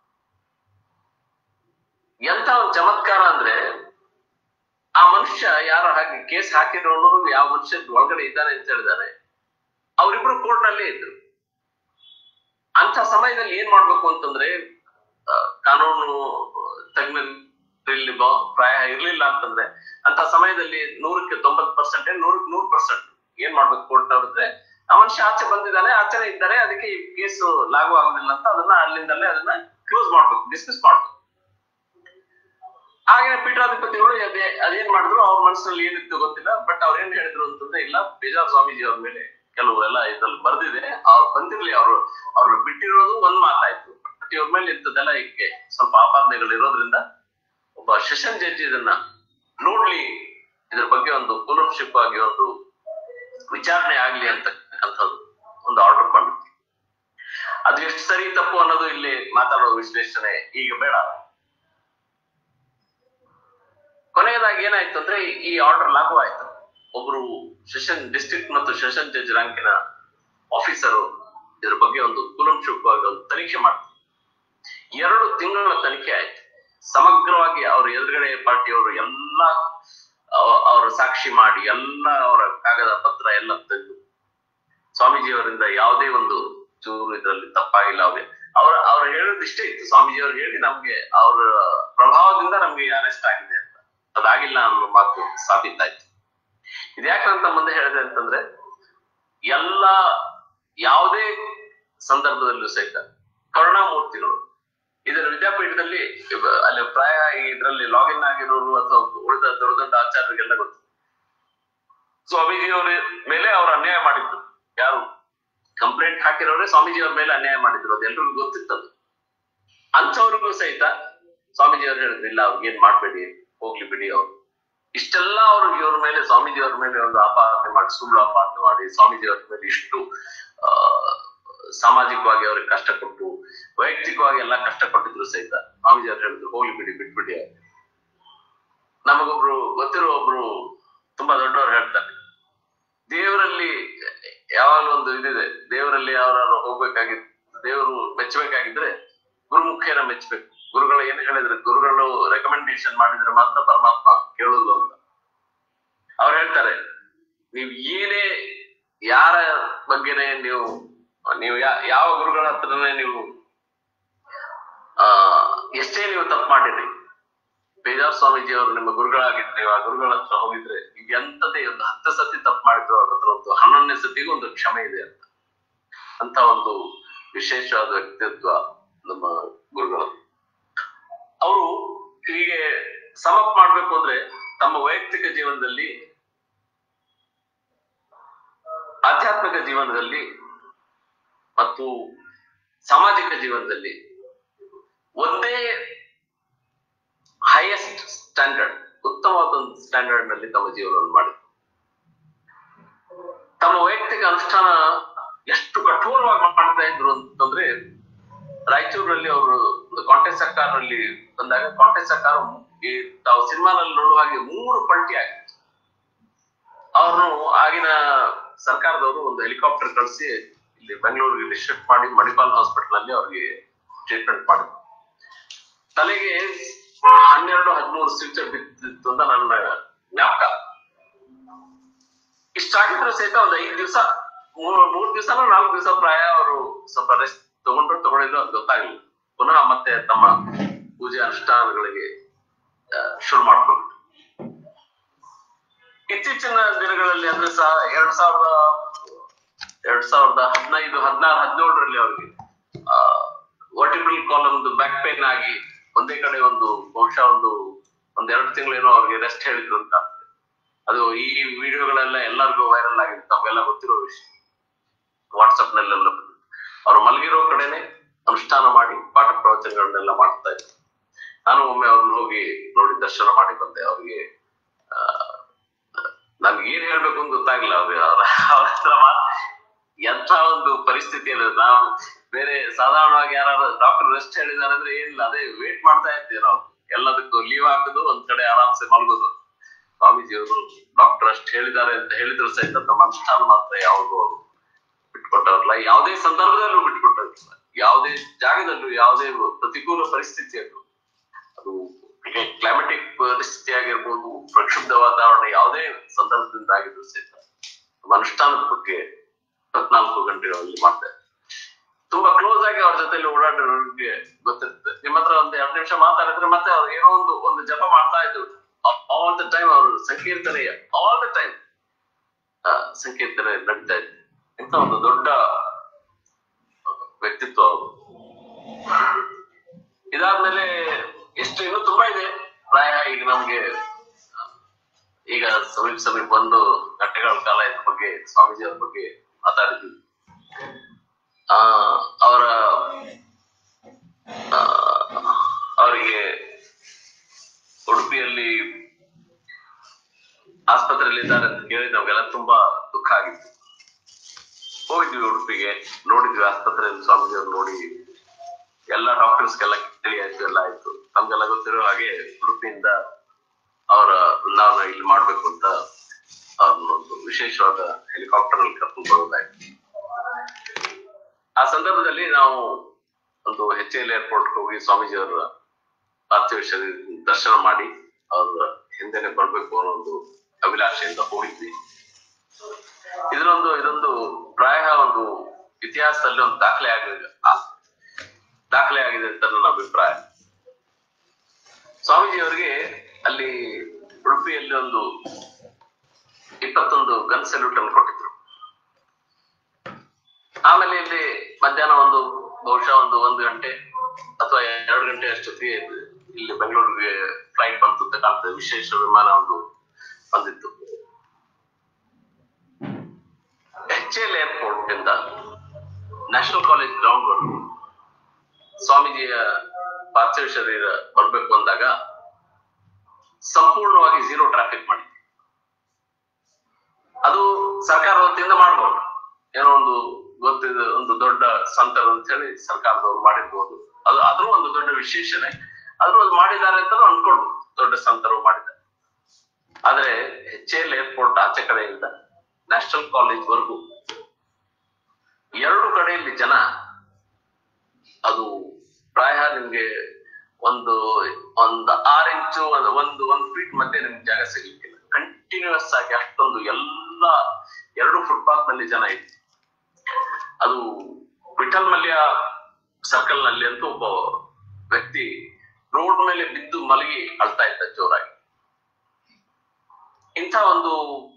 ಎಂತ ಒಂದು ಚಮತ್ಕಾರ ಅಂದ್ರೆ ಆ ಮನುಷ್ಯ ಯಾರು ಹಾಗೆ ಕೇಸ್ ಹಾಕಿರೋನು ಯಾವ ಮನುಷ್ಯ ಒಳಗಡೆ ಇದ್ದಾನೆ ಅಂತ ಹೇಳಿದಾರೆ, ಅವರಿಬ್ರು ಕೋರ್ಟ್ ನಲ್ಲೇ ಇದ್ರು. ಅಂತ ಸಮಯದಲ್ಲಿ ಏನ್ ಮಾಡ್ಬೇಕು ಅಂತಂದ್ರೆ ಕಾನೂನು ತಜ್ಞರಲ್ಲಿ ಪ್ರಾಯ ಇರ್ಲಿಲ್ಲ ಅಂತಂದ್ರೆ ಅಂತ ಸಮಯದಲ್ಲಿ ನೂರಕ್ಕೆ ತೊಂಬತ್ ಪರ್ಸೆಂಟ್ ನೂರಕ್ಕೆ ನೂರ್ ಪರ್ಸೆಂಟ್ ಏನ್ ಮಾಡ್ಬೇಕು ಕೋರ್ಟ್ ಅವ್ರಿದ್ರೆ, ಆ ಮನುಷ್ಯ ಆಚೆ ಬಂದಿದ್ದಾನೆ, ಆಚೆನೆ ಇದ್ದಾರೆ, ಅದಕ್ಕೆ ಈ ಕೇಸ್ ಲಾಗು ಆಗೋದಿಲ್ಲ ಅಂತ ಅದನ್ನ ಅಲ್ಲಿಂದಲೇ ಅದನ್ನ ಕ್ಲೋಸ್ ಮಾಡ್ಬೇಕು, ಡಿಸ್ಮಿಸ್ ಮಾಡ್ಬೇಕು. ಆಗಿನ ಪೀಠಾಧಿಪತಿಗಳು ಅದೇ ಅದೇನ್ ಮಾಡಿದ್ರು, ಅವ್ರ ಮನಸ್ಸಿನಲ್ಲಿ ಏನಿತ್ತು ಗೊತ್ತಿಲ್ಲ. ಬಟ್ ಅವ್ರ ಏನ್ ಹೇಳಿದ್ರು ಅಂತಂದ್ರೆ, ಇಲ್ಲ ಬೇಜಾರ್ ಸ್ವಾಮೀಜಿ ಅವ್ರ ಮೇಲೆ ಕೆಲವು ಎಲ್ಲ ಇದ್ರಲ್ಲಿ ಬರ್ದಿದೆ, ಅವ್ರು ಬಂದಿರ್ಲಿ, ಅವ್ರು ಅವ್ರು ಬಿಟ್ಟಿರೋದು ಒಂದ್ ಮಾತಾಯ್ತು. ಬಟ್ ಇವ್ರ ಮೇಲೆ ಇಂಥದ್ದೆಲ್ಲ ಈಗ ಸ್ವಲ್ಪ ಆಪಾದನೆಗಳು ಇರೋದ್ರಿಂದ ಒಬ್ಬ ಸೆಷನ್ ಜಡ್ಜ್ ಇದನ್ನ ನೋಡ್ಲಿ, ಇದ್ರ ಬಗ್ಗೆ ಒಂದು ಕೂಲಂಕಷವಾಗಿ ಒಂದು ವಿಚಾರಣೆ ಆಗ್ಲಿ ಅಂತಕ್ಕಂಥದ್ದು ಒಂದು ಆರ್ಡರ್ ಮಾಡಿದ್ರು. ಅದು ಎಷ್ಟು ಸರಿ ತಪ್ಪು ಅನ್ನೋದು ಇಲ್ಲಿ ಮಾತಾಡೋ ವಿಶ್ಲೇಷಣೆ ಈಗ ಬೇಡ. ಕೊನೆಯದಾಗಿ ಏನಾಯ್ತು ಅಂದ್ರೆ ಈ ಆರ್ಡರ್ ಲಾಗು ಆಯ್ತು. ಒಬ್ರು ಸೆಷನ್ ಡಿಸ್ಟ್ರಿಕ್ಟ್ ಮತ್ತು ಸೆಷನ್ ಜಡ್ಜ್ ರ್ಯಾಂಕಿನ ಆಫೀಸರು ಇದ್ರ ಬಗ್ಗೆ ಒಂದು ಕೂಲಂಕಷವಾಗಿ ಒಂದು ತನಿಖೆ ಮಾಡ್ತಾರೆ. ಎರಡು ತಿಂಗಳ ತನಿಖೆ ಆಯ್ತು. ಸಮಗ್ರವಾಗಿ ಅವ್ರ ಎದುರುಗಡೆ ಪಾರ್ಟಿಯವರು ಎಲ್ಲ ಅವರ ಸಾಕ್ಷಿ ಮಾಡಿ ಎಲ್ಲ ಅವರ ಕಾಗದ ಪತ್ರ ಎಲ್ಲ ತೆಗೆದು ಸ್ವಾಮೀಜಿ ಅವರಿಂದ ಯಾವುದೇ ಒಂದು ಚೂರು ಇದರಲ್ಲಿ ತಪ್ಪಾಗಿಲ್ಲ. ಅವ್ರಿಗೆ ಅವ್ರ ಅವ್ರು ಹೇಳೋದು ಇಷ್ಟೇ ಇತ್ತು, ಸ್ವಾಮೀಜಿ ಅವ್ರು ಹೇಳಿ ನಮ್ಗೆ ಅವ್ರ ಪ್ರಭಾವದಿಂದ ನಮ್ಗೆ ಅರೆಸ್ಟ್ ಆಗಿದೆ ಅಂತ. ಅದಾಗಿಲ್ಲ ಅನ್ನೋ ಮಾತು ಸಾಬೀತಾಯ್ತು. ಇದ್ಯಾಕಂತ ಮುಂದೆ ಹೇಳಿದೆ ಅಂತಂದ್ರೆ, ಎಲ್ಲ ಯಾವುದೇ ಸಂದರ್ಭದಲ್ಲೂ ಸಹಿತ ಕರುಣಾಮೂರ್ತಿಗಳು ಇದರ ವಿದ್ಯಾಪೀಠದಲ್ಲಿ ಅಲ್ಲಿ ಪ್ರಾಯ ಇದರಲ್ಲಿ ಲಾಗಿನ್ ಆಗಿರೋರು ಅಥವಾ ಉಳಿದ ದೊಡ್ಡ ದೊಡ್ಡ ಆಚಾರ್ಯರಿಗೆಲ್ಲ ಗೊತ್ತು. ಸ್ವಾಮೀಜಿ ಅವರ ಮೇಲೆ ಅವ್ರು ಅನ್ಯಾಯ ಮಾಡಿದ್ರು, ಯಾರು ಕಂಪ್ಲೇಂಟ್ ಹಾಕಿರೋರೆ ಸ್ವಾಮೀಜಿ ಅವ್ರ ಮೇಲೆ ಅನ್ಯಾಯ ಮಾಡಿದ್ರು, ಅದೆಲ್ಲರಿಗೂ ಗೊತ್ತಿತ್ತದು. ಅಂಥವ್ರಿಗೂ ಸಹಿತ ಸ್ವಾಮೀಜಿ ಅವ್ರು ಹೇಳಿದ್ರು, ಇಲ್ಲ ಅವ್ರಿಗೆ ಏನ್ ಮಾಡ್ಬೇಡಿ, ಹೋಗ್ಲಿ ಬಿಡಿ. ಅವ್ರು ಇಷ್ಟೆಲ್ಲ ಅವ್ರು ಇವ್ರ ಮೇಲೆ ಸ್ವಾಮೀಜಿ ಅವ್ರ ಮೇಲೆ ಒಂದು ಆಪಾದನೆ ಮಾಡಿ, ಸುಳ್ಳು ಆಪಾದನೆ ಮಾಡಿ ಸ್ವಾಮೀಜಿ ಅವ್ರ ಮೇಲೆ ಇಷ್ಟು ಆ ಸಾಮಾಜಿಕವಾಗಿ ಅವ್ರಿಗೆ ಕಷ್ಟ ಕೊಟ್ಟು ವೈಯಕ್ತಿಕವಾಗಿ ಎಲ್ಲ ಕಷ್ಟ ಕೊಟ್ಟಿದ್ರು ಸಹಿತ ಸ್ವಾಮೀಜಿ ಅವ್ರು ಹೇಳಿದ್ರು, ಹೋಗ್ಲಿ ಬಿಡಿ, ಬಿಟ್ಬಿಡಿ. ನಮಗೊಬ್ರು ಗೊತ್ತಿರೋ ಒಬ್ರು ತುಂಬಾ ದೊಡ್ಡವ್ರು ಹೇಳ್ತಾರೆ, ದೇವರಲ್ಲಿ ಯಾವಾಗಲೂ ಒಂದು ಇದಿದೆ, ದೇವರಲ್ಲಿ ಯಾರು ಹೋಗ್ಬೇಕಾಗಿದ್ದು, ದೇವರು ಮೆಚ್ಚಬೇಕಾಗಿದ್ರೆ ಗುರುಮುಖೇನ ಮೆಚ್ಚಬೇಕು. ಗುರುಗಳು ಏನ್ ಹೇಳಿದ್ರೆ, ಗುರುಗಳು ರೆಕಮೆಂಡೇಶನ್ ಮಾಡಿದ್ರೆ ಮಾತ್ರ ಪರಮಾತ್ಮ ಕೇಳುದು ಅಂತ ಅವ್ರು ಹೇಳ್ತಾರೆ. ನೀವ್ ಏನೇ ಯಾರ ಬಗ್ಗೆನೆ ನೀವು ನೀವು ಯಾ ಯಾವ ಗುರುಗಳ ಹತ್ರನೇ ನೀವು ಆ ಎಷ್ಟೇ ನೀವು ತಪ್ಪು ಮಾಡಿರಿ, ಬೇಜಾರ್ ಸ್ವಾಮೀಜಿ ಅವರು ನಿಮ್ಮ ಗುರುಗಳಾಗಿದ್ರೆ ನೀವು ಆ ಗುರುಗಳ ಹತ್ರ ಹೋಗಿದ್ರೆ ಈಗ ಎಂತದೇ ಒಂದು ಹತ್ತು ಸತಿ ತಪ್ಪು ಮಾಡಿದ್ರು ಅವ್ರ ಹತ್ರ ಒಂದು ಹನ್ನೊಂದನೇ ಸತಿಗೂ ಒಂದು ಕ್ಷಮೆ ಇದೆ ಅಂತ. ಅಂತ ಒಂದು ವಿಶೇಷವಾದ ವ್ಯಕ್ತಿತ್ವ ನಮ್ಮ ಗುರುಗಳು. ಅವರು ಹೀಗೆ ಸಮಪ್ ಮಾಡ್ಬೇಕು ಅಂದ್ರೆ ತಮ್ಮ ವೈಯಕ್ತಿಕ ಜೀವನದಲ್ಲಿ, ಆಧ್ಯಾತ್ಮಿಕ ಜೀವನದಲ್ಲಿ ಮತ್ತು ಸಾಮಾಜಿಕ ಜೀವನದಲ್ಲಿ ಒಂದೇ ಹೈಯೆಸ್ಟ್ ಸ್ಟ್ಯಾಂಡರ್ಡ್, ಉತ್ತಮವಾದ ಒಂದು ಸ್ಟ್ಯಾಂಡರ್ಡ್ ನಲ್ಲಿ ತಮ್ಮ ಜೀವನವನ್ನು ಮಾಡಿದ್ರು. ತಮ್ಮ ವೈಯಕ್ತಿಕ ಅನುಷ್ಠಾನ ಎಷ್ಟು ಕಠೋರವಾಗಿ ಮಾಡ್ತಾ ಇದ್ರು ಅಂತಂದ್ರೆ, ರಾಯಚೂರಿನಲ್ಲಿ ಅವರು ಕಾಂಟೆಸ್ಟ್ ಸರ್ಕಾರದಲ್ಲಿ ಬಂದಾಗ ಕಾಂಟೆಸ್ಟ್ ಸರ್ಕಾರ ತಾವು ಸಿನಿಮಾನಲ್ಲಿ ನೋಡುವ ಹಾಗೆ ಮೂರು ಪಲ್ಟಿ ಆಗಿತ್ತು. ಅವ್ರನ್ನು ಆಗಿನ ಸರ್ಕಾರದವರು ಒಂದು ಹೆಲಿಕಾಪ್ಟರ್ ಕಳಿಸಿ ಇಲ್ಲಿ ಬೆಂಗಳೂರಿಗೆ ಶಿಫ್ಟ್ ಮಾಡಿ ಮಣಿಪಾಲ್ ಹಾಸ್ಪಿಟಲ್ ಅಲ್ಲಿ ಅವ್ರಿಗೆ ಟ್ರೀಟ್ಮೆಂಟ್ ಮಾಡಿದ್ರು. ತಲೆಗೆ ಹನ್ನೆರಡು ಹದಿಮೂರು ಸ್ಟಿಚ್ ಬಿದ್ದಿತ್ತು ಅಂತ ನನ್ನ ಜ್ಞಾಪಕ. ಇಷ್ಟಾಗಿದ್ರು ಸಹಿತ ಒಂದ್ ಐದ್ ದಿವಸ ಮೂರ್ ಮೂರ್ ದಿವಸನೂ ನಾಲ್ಕು ದಿವಸ ಪ್ರಾಯ ಅವರು ಸ್ವಲ್ಪ ರೆಸ್ಟ್ ತಗೊಂಡ್ರು ತಗೊಂಡಿದ್ರು ಅದು ಗೊತ್ತಾಗ್ಲಿಲ್ಲ. ಪುನಃ ಮತ್ತೆ ತಮ್ಮ ಪೂಜೆ ಅನುಷ್ಠಾನಗಳಿಗೆ ಶುರು ಮಾಡ್ಕೊಂಡು ಇತ್ತೀಚಿನ ದಿನಗಳಲ್ಲಿ ಅಂದ್ರೆ ಸಹ ಎರಡ್ ಸಾವಿರದ ಎರಡ್ ಸಾವಿರದ ಹದಿನೈದು ಹದಿನಾರು ಹದಿನೇಳರಲ್ಲಿ ಅವ್ರಿಗೆ ಆ ವರ್ಟಿಬ್ರಲ್ ಕಾಲಮ್ದು ಬ್ಯಾಕ್ ಪೇನ್ ಆಗಿ ಒಂದೇ ಕಡೆ ಒಂದು ಬಹುಶಃ ಒಂದು ಒಂದ್ ಎರಡು ತಿಂಗಳೇನೋ ಅವ್ರಿಗೆ ರೆಸ್ಟ್ ಹೇಳಿದ್ರು ಅಂತ. ಅದು ಈ ವಿಡಿಯೋಗಳೆಲ್ಲ ಎಲ್ಲರಿಗೂ ವೈರಲ್ ಆಗಿದೆ, ತಮ್ಗೆಲ್ಲ ಗೊತ್ತಿರೋ ವಿಷಯ. ವಾಟ್ಸಪ್ ನಲ್ಲೆಲ್ಲ ಅವ್ರು ಮಲಗಿರೋ ಕಡೆನೆ ಅನುಷ್ಠಾನ ಮಾಡಿ ಪಾಠ ಪ್ರವಚನಗಳನ್ನೆಲ್ಲ ಮಾಡ್ತಾ ಇದ್ರು. ನಾನು ಒಮ್ಮೆ ಅವ್ರನ್ನ ಹೋಗಿ ನೋಡಿ ದರ್ಶನ ಮಾಡಿ ಬಂದೆ. ಅವ್ರಿಗೆ ಆ ನಮ್ಗೆ ಏನ್ ಹೇಳ್ಬೇಕು ಅಂತ ಗೊತ್ತಾಗಿಲ್ಲ. ಅವ್ರಿಗೆ ಅವ್ರ ಅವ್ರ ಹತ್ರ ಎಂಥ ಒಂದು ಪರಿಸ್ಥಿತಿ ಇದೆ. ನಾವು ಬೇರೆ ಸಾಧಾರಣವಾಗಿ ಯಾರಾದ್ರೂ ಡಾಕ್ಟರ್ ರೆಸ್ಟ್ ಹೇಳಿದಾರೆ ಅಂದ್ರೆ ಏನಿಲ್ಲ, ಅದೇ ವೇಟ್ ಮಾಡ್ತಾ ಇರ್ತೀವಿ ನಾವು. ಎಲ್ಲದಕ್ಕೂ ಲೀವ್ ಹಾಕೋದು, ಒಂದ್ ಕಡೆ ಆರಾಮ್ಸೆ ಮಲಗೋದು. ಸ್ವಾಮೀಜಿಯವರು ಡಾಕ್ಟರ್ ಅಷ್ಟು ಹೇಳಿದ್ದಾರೆ ಅಂತ ಹೇಳಿದ್ರು ಸಹಿತ ತಮ್ಮ ಅನುಷ್ಠಾನ ಮಾತ್ರ ಯಾವುದು ಅವರು ಬಿಟ್ಕೊಟ್ಟವ್ರಲ್ಲ. ಯಾವುದೇ ಸಂದರ್ಭದಲ್ಲೂ ಬಿಟ್ಕೊಟ್ಟಿರ್ಲಿಲ್ಲ. ಯಾವುದೇ ಜಾಗದಲ್ಲೂ ಯಾವುದೇ ಪ್ರತಿಕೂಲ ಪರಿಸ್ಥಿತಿಯಲ್ಲೂ, ಅದು ಕ್ಲೈಮೆಟಿಕ್ ಪರಿಸ್ಥಿತಿ ಆಗಿರ್ಬೋದು, ಪ್ರಕ್ಷುಬ್ಧ ವಾತಾವರಣ ಯಾವುದೇ ಸಂದರ್ಭದಿಂದ ಆಗಿದ್ರು ಸಹಿತ ನಮ್ಮ ಅನುಷ್ಠಾನದ ಬಗ್ಗೆ ಇಪ್ಪತ್ನಾಲ್ಕು ಗಂಟೆಗಳಲ್ಲಿ ಮಾಡ್ತಾರೆ. ತುಂಬಾ ಕ್ಲೋಸ್ ಆಗಿ ಅವ್ರ ಜೊತೆಲಿ ಓಡಾಡೋರಿಗೆ ಗೊತ್ತಿರುತ್ತೆ. ನಿಮ್ಮ ಹತ್ರ ಒಂದ್ ಎರಡು ನಿಮಿಷ ಮಾತಾಡಿದ್ರೆ ಮತ್ತೆ ಅವ್ರು ಏನೋ ಒಂದು ಒಂದು ಜಪ ಮಾಡ್ತಾ ಇದ್ರು ಆಲ್ ದ ಟೈಮ್. ಅವರು ಸಂಕೀರ್ತನೆ ಆಲ್ ದ ಟೈಮ್ ಸಂಕೀರ್ತನೆ ನಡೀತಾ ಇದ್ರು. ಇಂಥ ಒಂದು ದೊಡ್ಡ ವ್ಯಕ್ತಿತ್ವ ಅವರು. ಇದಾದ್ಮೇಲೆ ಎಷ್ಟು ಇನ್ನೂ ತುಂಬಾ ಇದೆ ಪ್ರಾಯ. ಈಗ ನಮ್ಗೆ ಈಗ ಸಮೀಪ ಸಮೀಪ ಒಂದು ಗಂಟೆಗಳ ಕಾಲ ಇದ್ರ ಬಗ್ಗೆ ಸ್ವಾಮೀಜಿ ಅವ್ರ ಬಗ್ಗೆ ಮಾತಾಡಿದ್ವಿ. ಆ ಅವರ ಅವರಿಗೆ ಉಡುಪಿಯಲ್ಲಿ ಆಸ್ಪತ್ರೆಯಲ್ಲಿ ಇದ್ದಾರೆ ಅಂತ ಕೇಳಿ ನಮ್ಗೆಲ್ಲ ತುಂಬಾ ದುಃಖ ಆಗಿತ್ತು. ಹೋಗಿದ್ವಿ ಉಡುಪಿಗೆ, ನೋಡಿದ್ವಿ ಆಸ್ಪತ್ರೆಯಲ್ಲಿ ಸ್ವಾಮೀಜಿ ಅವ್ರು ನೋಡಿ ಎಲ್ಲಾ ಡಾಕ್ಟರ್ಸ್ಗೆಲ್ಲ ಕೇಳಿ ಆಯ್ತು, ಎಲ್ಲ ಆಯ್ತು. ನಮ್ಗೆಲ್ಲ ಗೊತ್ತಿರೋ ಹಾಗೆ ಉಡುಪಿಯಿಂದ ಅವರ ವೃಂದಾವನ ಇಲ್ಲಿ ಮಾಡ್ಬೇಕು ಅಂತ ಅವ್ರನ್ನೊಂದು ವಿಶೇಷವಾದ ಹೆಲಿಕಾಪ್ಟರ್ ಅಲ್ಲಿ ಕರ್ಕೊಂಡು ಬರೋದಾಯ್ತು. ಆ ಸಂದರ್ಭದಲ್ಲಿ ನಾವು ಒಂದು ಎಚ್ ಎಲ್ ಏರ್ಪೋರ್ಟ್ ಹೋಗಿ ಸ್ವಾಮೀಜಿ ಅವರ ಪಾರ್ಥಿವ ಶರೀರ ದರ್ಶನ ಮಾಡಿ ಅವ್ರ ಹಿಂದೆನೆ ಬರ್ಬೇಕು ಅನ್ನೋ ಒಂದು ಅಭಿಲಾಷೆಯಿಂದ ಹೋಗಿದ್ವಿ. ಇದರೊಂದು ಇದೊಂದು ಪ್ರಾಯ ಒಂದು ಇತಿಹಾಸದಲ್ಲಿ ಒಂದು ದಾಖಲೆ ಆಗಿದೆ ದಾಖಲೆ ಆಗಿದೆ ಅಂತ ನನ್ನ ಅಭಿಪ್ರಾಯ. ಸ್ವಾಮೀಜಿ ಅವರಿಗೆ ಅಲ್ಲಿ ಉಡುಪಿಯಲ್ಲಿ ಒಂದು ಇಪ್ಪತ್ತೊಂದು ಗನ್ ಸಲ್ಯೂಟ್ ಅನ್ನು ಕೊಟ್ಟಿದ್ರು. ಆಮೇಲೆ ಇಲ್ಲಿ ಮಧ್ಯಾಹ್ನ ಒಂದು ಬಹುಶಃ ಒಂದು ಒಂದು ಗಂಟೆ ಅಥವಾ ಎರಡು ಗಂಟೆ ಅಷ್ಟೊತ್ತಿಗೆ ಇಲ್ಲಿ ಬೆಂಗಳೂರಿಗೆ ಫ್ಲೈಟ್ ಬಂತು ಅಂತ ಕಾಣ್ತದೆ. ವಿಶೇಷ ವಿಮಾನ ಒಂದು ಬಂದಿತ್ತು. ಎಚ್ ಎಲ್ ಏರ್ಪೋರ್ಟ್ ಇಂದ ನ್ಯಾಷನಲ್ ಕಾಲೇಜ್ ಗ್ರೌಂಡ್ ವರೆಗೂ ಸ್ವಾಮೀಜಿಯ ಪಾರ್ಥಿವ ಶರೀರ ಬರ್ಬೇಕು ಅಂದಾಗ ಸಂಪೂರ್ಣವಾಗಿ ಝೀರೋ ಟ್ರಾಫಿಕ್ ಮಾಡಿ, ಅದು ಸರ್ಕಾರ ವತಿಯಿಂದ ಮಾಡ್ಬೋದು. ಏನೋ ಒಂದು ಗೊತ್ತಿದ ಒಂದು ದೊಡ್ಡ ಸಂತರು ಅಂತ ಹೇಳಿ ಸರ್ಕಾರದವ್ರು ಮಾಡಿರ್ಬೋದು. ಅದು ಆದ್ರೂ ಒಂದು ದೊಡ್ಡ ವಿಶೇಷಣೆ. ಆದ್ರೂ ಅದು ಮಾಡಿದ್ದಾರೆ ಅಂತ ಅನ್ಕೊಳ್ಬೋದು, ದೊಡ್ಡ ಸಂತರು ಮಾಡಿದ್ದಾರೆ. ಆದ್ರೆ ಎಚ್ ಎಲ್ ಏರ್ಪೋರ್ಟ್ ಆಚೆ ಕಡೆಯಿಂದ ನ್ಯಾಷನಲ್ ಕಾಲೇಜ್ ವರೆಗೂ ಎರಡು ಕಡೆಯಲ್ಲಿ ಜನ, ಅದು ಪ್ರಾಯ ನಿಮ್ಗೆ ಒಂದು ಒಂದು ಆರು ಇಂಚು ಒಂದು ಒಂದು ಒಂದ್ ಫೀಟ್ ಮಧ್ಯೆ ನಿಮ್ಗೆ ಜಾಗ ಸಿಗ್ಲಿಕ್ಕಿಲ್ಲ. ಕಂಟಿನ್ಯೂಸ್ ಆಗಿ ಅಷ್ಟೊಂದು ಎಲ್ಲ ಎರಡು ಫುಟ್ಪಾತ್ ನಲ್ಲಿ ಜನ ಇತ್ತು. ಅದು ವಿಠಲ್ ಮಲ್ಯ ಸರ್ಕಲ್ ನಲ್ಲಿ ಅಂತೂ ಒಬ್ಬ ವ್ಯಕ್ತಿ ರೋಡ್ ಮೇಲೆ ಬಿದ್ದು ಮಲಗಿ ಅಳ್ತಾ ಇದ್ದ ಜೋರಾಗಿ. ಇಂಥ ಒಂದು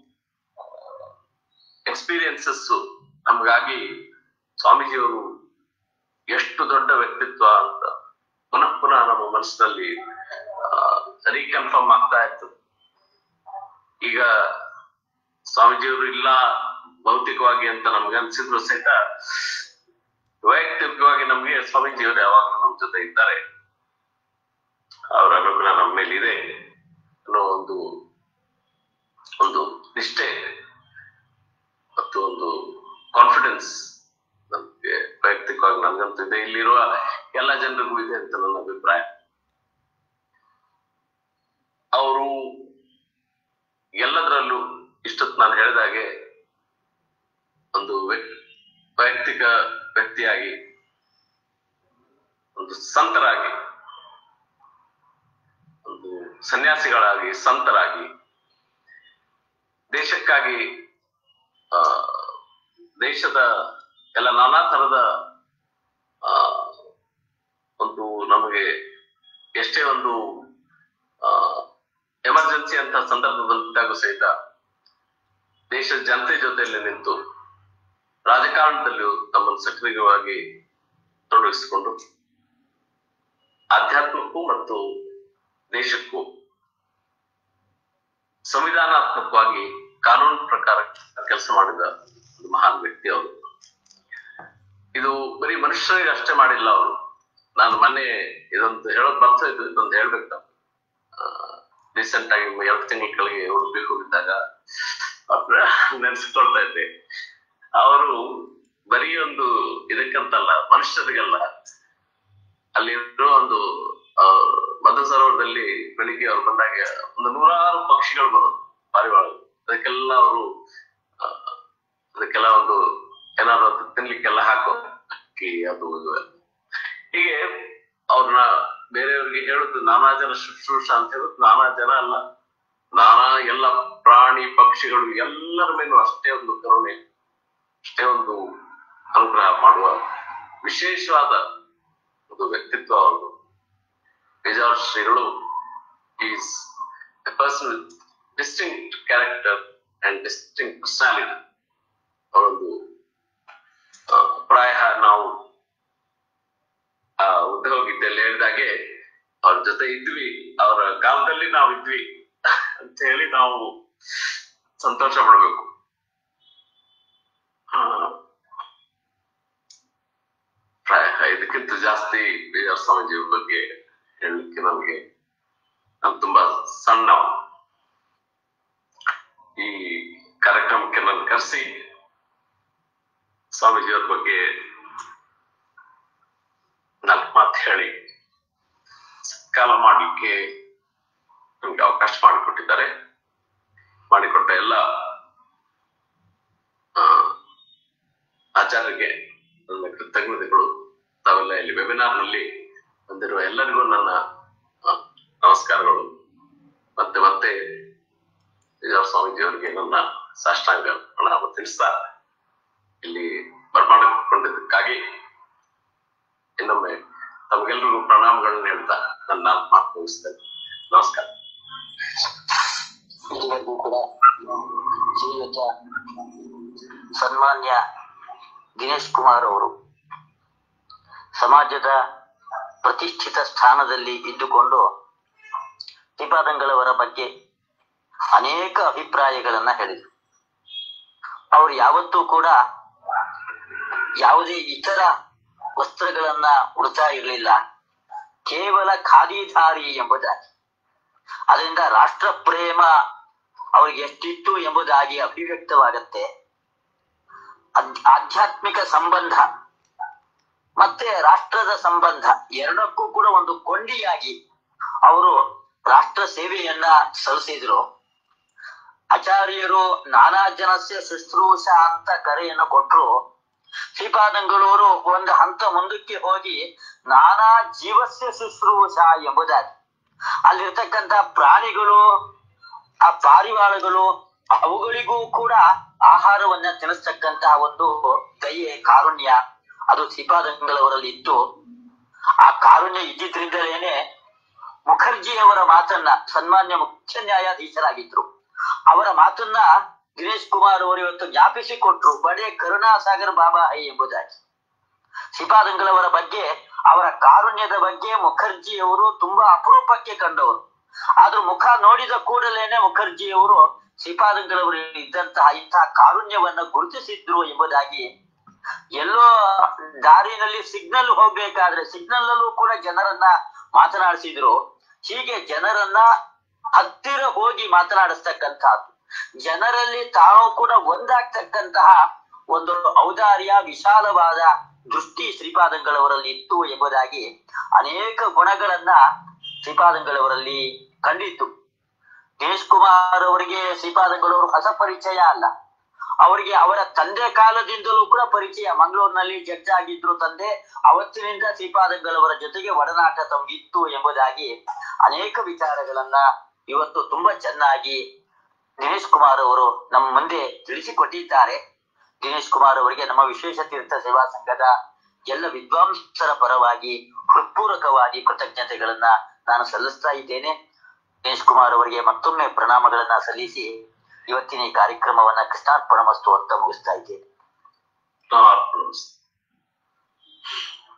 ಎಕ್ಸ್ಪೀರಿಯನ್ಸಸ್ ನಮ್ಗಾಗಿ ಸ್ವಾಮೀಜಿಯವರು ಎಷ್ಟು ದೊಡ್ಡ ವ್ಯಕ್ತಿತ್ವ ಅಂತ ಪುನಃ ಪುನಃ ನಮ್ಮ ಮನಸ್ಸಿನಲ್ಲಿ ರೀಕನ್ಫರ್ಮ್ ಆಗ್ತಾ ಇತ್ತು. ಈಗ ಸ್ವಾಮೀಜಿಯವರು ಇಲ್ಲ ಭೌತಿಕವಾಗಿ ಅಂತ ನಮ್ಗೆ ಅನ್ಸಿದ್ರು ಸಹಿತ ವೈಯಕ್ತಿಕವಾಗಿ ನಮ್ಗೆ ಸ್ವಾಮೀಜಿಯವರು ಯಾವಾಗಲೂ ನಮ್ಮ ಜೊತೆ ಇದ್ದಾರೆ, ಅವರ ಅನುಗ್ರಹ ನಮ್ಮ ಮೇಲೆ ಇದೆ ಅನ್ನೋ ಒಂದು ಒಂದು ನಿಷ್ಠೆ ಮತ್ತು ಒಂದು ಕಾನ್ಫಿಡೆನ್ಸ್ ನಮ್ಗೆ ವೈಯಕ್ತಿಕವಾಗಿ ನನ್ಗಂತೂ ಇದೆ, ಇಲ್ಲಿರುವ ಎಲ್ಲ ಜನರಿಗೂ ಇದೆ ಅಂತ ನನ್ನ ಅಭಿಪ್ರಾಯ. ಅವರು ಎಲ್ಲದರಲ್ಲೂ ಇಷ್ಟೊತ್ತು ನಾನು ಹೇಳಿದಾಗೆ ಒಂದು ವೈಯಕ್ತಿಕ ವ್ಯಕ್ತಿಯಾಗಿ ಒಂದು ಸನ್ಯಾಸಿಗಳಾಗಿ ಸಂತರಾಗಿ ದೇಶಕ್ಕಾಗಿ ಆ ದೇಶದ ಎಲ್ಲ ನಾನಾ ತರದ ಆ ಒಂದು ನಮಗೆ ಎಷ್ಟೇ ಒಂದು ಆ ಎಮರ್ಜೆನ್ಸಿ ಅಂತ ಸಂದರ್ಭ ಬಂದಾಗ ಸಹಿತ ದೇಶದ ಜನತೆ ಜೊತೆಯಲ್ಲಿ ನಿಂತು ರಾಜಕಾರಣದಲ್ಲಿಯೂ ತಮ್ಮನ್ನು ಸಕ್ರಿಯವಾಗಿ ತೊಡಗಿಸಿಕೊಂಡು ಆಧ್ಯಾತ್ಮಕ್ಕೂ ಮತ್ತು ದೇಶಕ್ಕೂ ಸಂವಿಧಾನಾತ್ಮಕವಾಗಿ ಕಾನೂನು ಪ್ರಕಾರ ಕೆಲಸ ಮಾಡಿದ ಒಂದು ಮಹಾನ್ ವ್ಯಕ್ತಿ ಅವರು. ಇದು ಬರೀ ಮನುಷ್ಯರಿಗೆ ಅಷ್ಟೇ ಮಾಡಿಲ್ಲ ಅವರು. ನಾನು ಮೊನ್ನೆ ಇದೊಂದು ಹೇಳೋದು ಬರ್ತಾ ಇದ್ದು, ಇದೊಂದು ಹೇಳ್ಬೇಕು. ರೀಸೆಂಟ್ ಆಗಿ ಎರಡು ತಿಂಗಳ ಕೆಳಗೆ ಉಡುಪಿಗೆ ಹೋಗಿದ್ದಾಗ ನೆನೆಸ್ಕೊಳ್ತಾ ಇದ್ದೆ. ಅವರು ಬರೀ ಒಂದು ಇದಕ್ಕಂತಲ್ಲ, ಮನುಷ್ಯರಿಗೆಲ್ಲ ಅಲ್ಲಿರೋ ಒಂದು ಮಧು ಸರೋವರದಲ್ಲಿ ಬೆಳಿಗ್ಗೆ ಅವ್ರು ಬಂದಾಗ ಒಂದು ನೂರಾರು ಪಕ್ಷಿಗಳು ಬರೋದು, ಪಾರಿವಾಳ. ಅದಕ್ಕೆಲ್ಲ ಅವರು ಅದಕ್ಕೆಲ್ಲ ಒಂದು ಏನಾದ್ರು ತಿನ್ಲಿಕ್ಕೆಲ್ಲ ಹಾಕೋ ಅಕ್ಕಿ ಅದು ಇದು. ಹೀಗೆ ಅವ್ರನ್ನ ಬೇರೆಯವ್ರಿಗೆ ಹೇಳುದು ನಾನಾ ಜನ ಶುಶ್ರೂಷ ಅಂತ ಹೇಳುದು. ನಾನಾ ಜನ ಅಲ್ಲ, ನಾನಾ ಎಲ್ಲ ಪ್ರಾಣಿ ಪಕ್ಷಿಗಳು ಎಲ್ಲರ ಮೇಲೂ ಅಷ್ಟೇ ಒಂದು ಕರುಣೆ, ಅಷ್ಟೇ ಒಂದು ಅನುಗ್ರಹ ಮಾಡುವ ವಿಶೇಷವಾದ ಒಂದು ವ್ಯಕ್ತಿತ್ವ ಅವರು. ಪೇಜಾವರ ಶ್ರೀಗಳು is a person with distinct character and distinct personality. ಅವರೊಂದು ಪ್ರಾಯ ನಾವು ಆ ಉದ್ಯೋಗಿದ್ದಲ್ಲಿ ಹೇಳಿದಾಗೆ ಅವ್ರ ಜೊತೆ ಇದ್ವಿ, ಅವರ ಕಾಲದಲ್ಲಿ ನಾವು ಇದ್ವಿ ಅಂತ ಹೇಳಿ ನಾವು ಸಂತೋಷ ಪಡ್ಬೇಕು. ಆ ಪ್ರಾಯ ಇದಕ್ಕಿಂತ ಜಾಸ್ತಿ ಪೇಜಾವರ ಸ್ವಾಮೀಜಿಯವ್ರ ಬಗ್ಗೆ ಹೇಳಲಿಕ್ಕೆ ನಮ್ಗೆ ನಾನು ತುಂಬಾ ಸಣ್ಣವ. ಈ ಕಾರ್ಯಕ್ರಮಕ್ಕೆ ನಾನು ಕರೆಸಿ ಸ್ವಾಮೀಜಿಯವ್ರ ಬಗ್ಗೆ ನಾಲ್ಕು ಮಾತು ಹೇಳಿ ಕಾಲ ಮಾಡ್ಲಿಕ್ಕೆ ನಮ್ಗೆ ಅವಕಾಶ ಮಾಡಿಕೊಟ್ಟಿದ್ದಾರೆ. ಮಾಡಿಕೊಟ್ಟ ಎಲ್ಲ ಆಚಾರ್ಯರಿಗೆ ನನ್ನ ಕೃತಜ್ಞತೆಗಳು. ತಾವೆಲ್ಲ ಇಲ್ಲಿ ವೆಬಿನಾರ್ ನಲ್ಲಿ ಬಂದಿರುವ ಎಲ್ಲರಿಗೂ ನನ್ನ ನಮಸ್ಕಾರಗಳು. ಮತ್ತೆ ಮತ್ತೆ ಪೇಜಾವರ ಸ್ವಾಮೀಜಿಯವರಿಗೆ ನನ್ನ ಸಾಷ್ಟಾಂಗ ಪ್ರಣಾಮ ತಿಳಿಸ್ತಾ ಇಲ್ಲಿ ಬರ್ಮಾಡಿಕೊಂಡಿದ್ದಕ್ಕಾಗಿ ಇನ್ನೊಮ್ಮೆ ತಮಗೆಲ್ರಿಗೂ ಪ್ರಣಾಮಗಳನ್ನ ಹೇಳ್ತಾ ನನ್ನ ಮಾತು ಮುಗಿಸ್ತೇನೆ. ನಮಸ್ಕಾರ. ಇದುವರೆಗೂ ಕೂಡ ಶ್ರೀಯುತ ಸನ್ಮಾನ್ಯ ದಿನೇಶ್ ಕುಮಾರ್ ಅವರು ಸಮಾಜದ ಪ್ರತಿಷ್ಠಿತ ಸ್ಥಾನದಲ್ಲಿ ಇದ್ದುಕೊಂಡು ಶ್ರೀಪಾದಂಗಳವರ ಬಗ್ಗೆ ಅನೇಕ ಅಭಿಪ್ರಾಯಗಳನ್ನ ಹೇಳಿದರು. ಅವರು ಯಾವತ್ತೂ ಕೂಡ ಯಾವುದೇ ಇತರ ವಸ್ತ್ರಗಳನ್ನ ಉಡ್ತಾ ಇರಲಿಲ್ಲ, ಕೇವಲ ಖಾದಿಧಾರಿ ಎಂಬುದಾಗಿ. ಅದರಿಂದ ರಾಷ್ಟ್ರ ಪ್ರೇಮ ಅವ್ರಿಗೆ ಎಷ್ಟಿತ್ತು ಎಂಬುದಾಗಿ ಅಭಿವ್ಯಕ್ತವಾಗತ್ತೆ. ಆಧ್ಯಾತ್ಮಿಕ ಸಂಬಂಧ ಮತ್ತೆ ರಾಷ್ಟ್ರದ ಸಂಬಂಧ ಎರಡಕ್ಕೂ ಕೂಡ ಒಂದು ಕೊಂಡಿಯಾಗಿ ಅವರು ರಾಷ್ಟ್ರ ಸೇವೆಯನ್ನ ಸಲ್ಲಿಸಿದ್ರು. ಆಚಾರ್ಯರು ನಾನಾ ಜನಸ್ಯ ಶುಶ್ರೂಷ ಅಂತ ಕರೆಯನ್ನು ಕೊಟ್ರು. ಶ್ರೀಪಾದಂಗಳವರು ಒಂದು ಹಂತ ಮುಂದಕ್ಕೆ ಹೋಗಿ ನಾನಾ ಜೀವಸ್ಯ ಶುಶ್ರೂಷ ಎಂಬುದಾಗಿ ಅಲ್ಲಿರ್ತಕ್ಕಂಥ ಪ್ರಾಣಿಗಳು, ಆ ಪಾರಿವಾಳಗಳು, ಅವುಗಳಿಗೂ ಕೂಡ ಆಹಾರವನ್ನ ತಿನ್ನಿಸ್ತಕ್ಕಂತಹ ಒಂದು ದಯೆ, ಕಾರುಣ್ಯ ಅದು ಶ್ರೀಪಾದಂಗಳವರಲ್ಲಿ ಇತ್ತು. ಆ ಕಾರುಣ್ಯ ಇದ್ದಿದ್ರಿಂದಲೇನೆ ಮುಖರ್ಜಿಯವರ ಮಾತನ್ನ, ಸನ್ಮಾನ್ಯ ಮುಖ್ಯ ನ್ಯಾಯಾಧೀಶರಾಗಿದ್ರು, ಅವರ ಮಾತನ್ನ ದಿನೇಶ್ ಕುಮಾರ್ ಅವರು ಇವತ್ತು ಜ್ಞಾಪಿಸಿಕೊಟ್ರು. ಬಡೇ ಕರುಣಾಸಾಗರ್ ಬಾಬಾ ಹೈ ಎಂಬುದಾಗಿ. ಶ್ರೀಪಾದಂಗಳವರ ಬಗ್ಗೆ, ಅವರ ಕಾರುಣ್ಯದ ಬಗ್ಗೆ ಮುಖರ್ಜಿಯವರು ತುಂಬಾ ಅಪರೂಪಕ್ಕೆ ಕಂಡವರು. ಆದ್ರೂ ಮುಖ ನೋಡಿದ ಕೂಡಲೇನೆ ಮುಖರ್ಜಿಯವರು ಶ್ರೀಪಾದಂಗಳವರು ಇದ್ದಂತಹ ಇಂತಹ ಕಾರುಣ್ಯವನ್ನ ಗುರುತಿಸಿದ್ರು ಎಂಬುದಾಗಿ. ಎಲ್ಲೋ ದಾರಿನಲ್ಲಿ ಸಿಗ್ನಲ್ ಹೋಗ್ಬೇಕಾದ್ರೆ ಸಿಗ್ನಲ್ ಅಲ್ಲೂ ಕೂಡ ಜನರನ್ನ ಮಾತನಾಡಿಸಿದ್ರು. ಹೀಗೆ ಜನರನ್ನ ಹತ್ತಿರ ಹೋಗಿ ಮಾತನಾಡಿಸ್ತಕ್ಕಂತಹದ್ದು, ಜನರಲ್ಲಿ ತಾವು ಕೂಡ ಒಂದಾಗ್ತಕ್ಕಂತಹ ಒಂದು ಔದಾರ್ಯ, ವಿಶಾಲವಾದ ದೃಷ್ಟಿ ಶ್ರೀಪಾದಂಗಳವರಲ್ಲಿ ಇತ್ತು ಎಂಬುದಾಗಿ ಅನೇಕ ಗುಣಗಳನ್ನ ಶ್ರೀಪಾದಂಗಳವರಲ್ಲಿ ಕಂಡಿತ್ತು. ದಿನೇಶ್ ಕುಮಾರ್ ಅವರಿಗೆ ಶ್ರೀಪಾದಂಗಳವರು ಹೊಸ ಪರಿಚಯ ಅಲ್ಲ. ಅವರಿಗೆ ಅವರ ತಂದೆ ಕಾಲದಿಂದಲೂ ಕೂಡ ಪರಿಚಯ. ಮಂಗಳೂರಿನಲ್ಲಿ ಜಡ್ಜ್ ಆಗಿದ್ರು ತಂದೆ. ಅವತ್ತಿನಿಂದ ಶ್ರೀಪಾದಂಗಳವರ ಜೊತೆಗೆ ಒಡನಾಟ ತಮಗಿತ್ತು ಎಂಬುದಾಗಿ ಅನೇಕ ವಿಚಾರಗಳನ್ನ ಇವತ್ತು ತುಂಬಾ ಚೆನ್ನಾಗಿ ದಿನೇಶ್ ಕುಮಾರ್ ಅವರು ನಮ್ಮ ಮುಂದೆ ತಿಳಿಸಿಕೊಟ್ಟಿದ್ದಾರೆ. ದಿನೇಶ್ ಕುಮಾರ್ ಅವರಿಗೆ ನಮ್ಮ ವಿಶೇಷ ತೀರ್ಥ ಸೇವಾ ಸಂಘದ ಎಲ್ಲ ವಿದ್ವಾಂಸರ ಪರವಾಗಿ ಹೃತ್ಪೂರ್ವಕವಾಗಿ ಕೃತಜ್ಞತೆಗಳನ್ನ ನಾನು ಸಲ್ಲಿಸ್ತಾ ಇದ್ದೇನೆ. ದಿನೇಶ್ ಕುಮಾರ್ ಅವರಿಗೆ ಮತ್ತೊಮ್ಮೆ ಪ್ರಣಾಮಗಳನ್ನ ಸಲ್ಲಿಸಿ ಇವತ್ತಿನ ಈ ಕಾರ್ಯಕ್ರಮವನ್ನ ಕೃಷ್ಣಾರ್ಪಣ ಮಸ್ತು ಅಂತ ಮುಗಿಸ್ತಾ ಇದ್ದೇನೆ.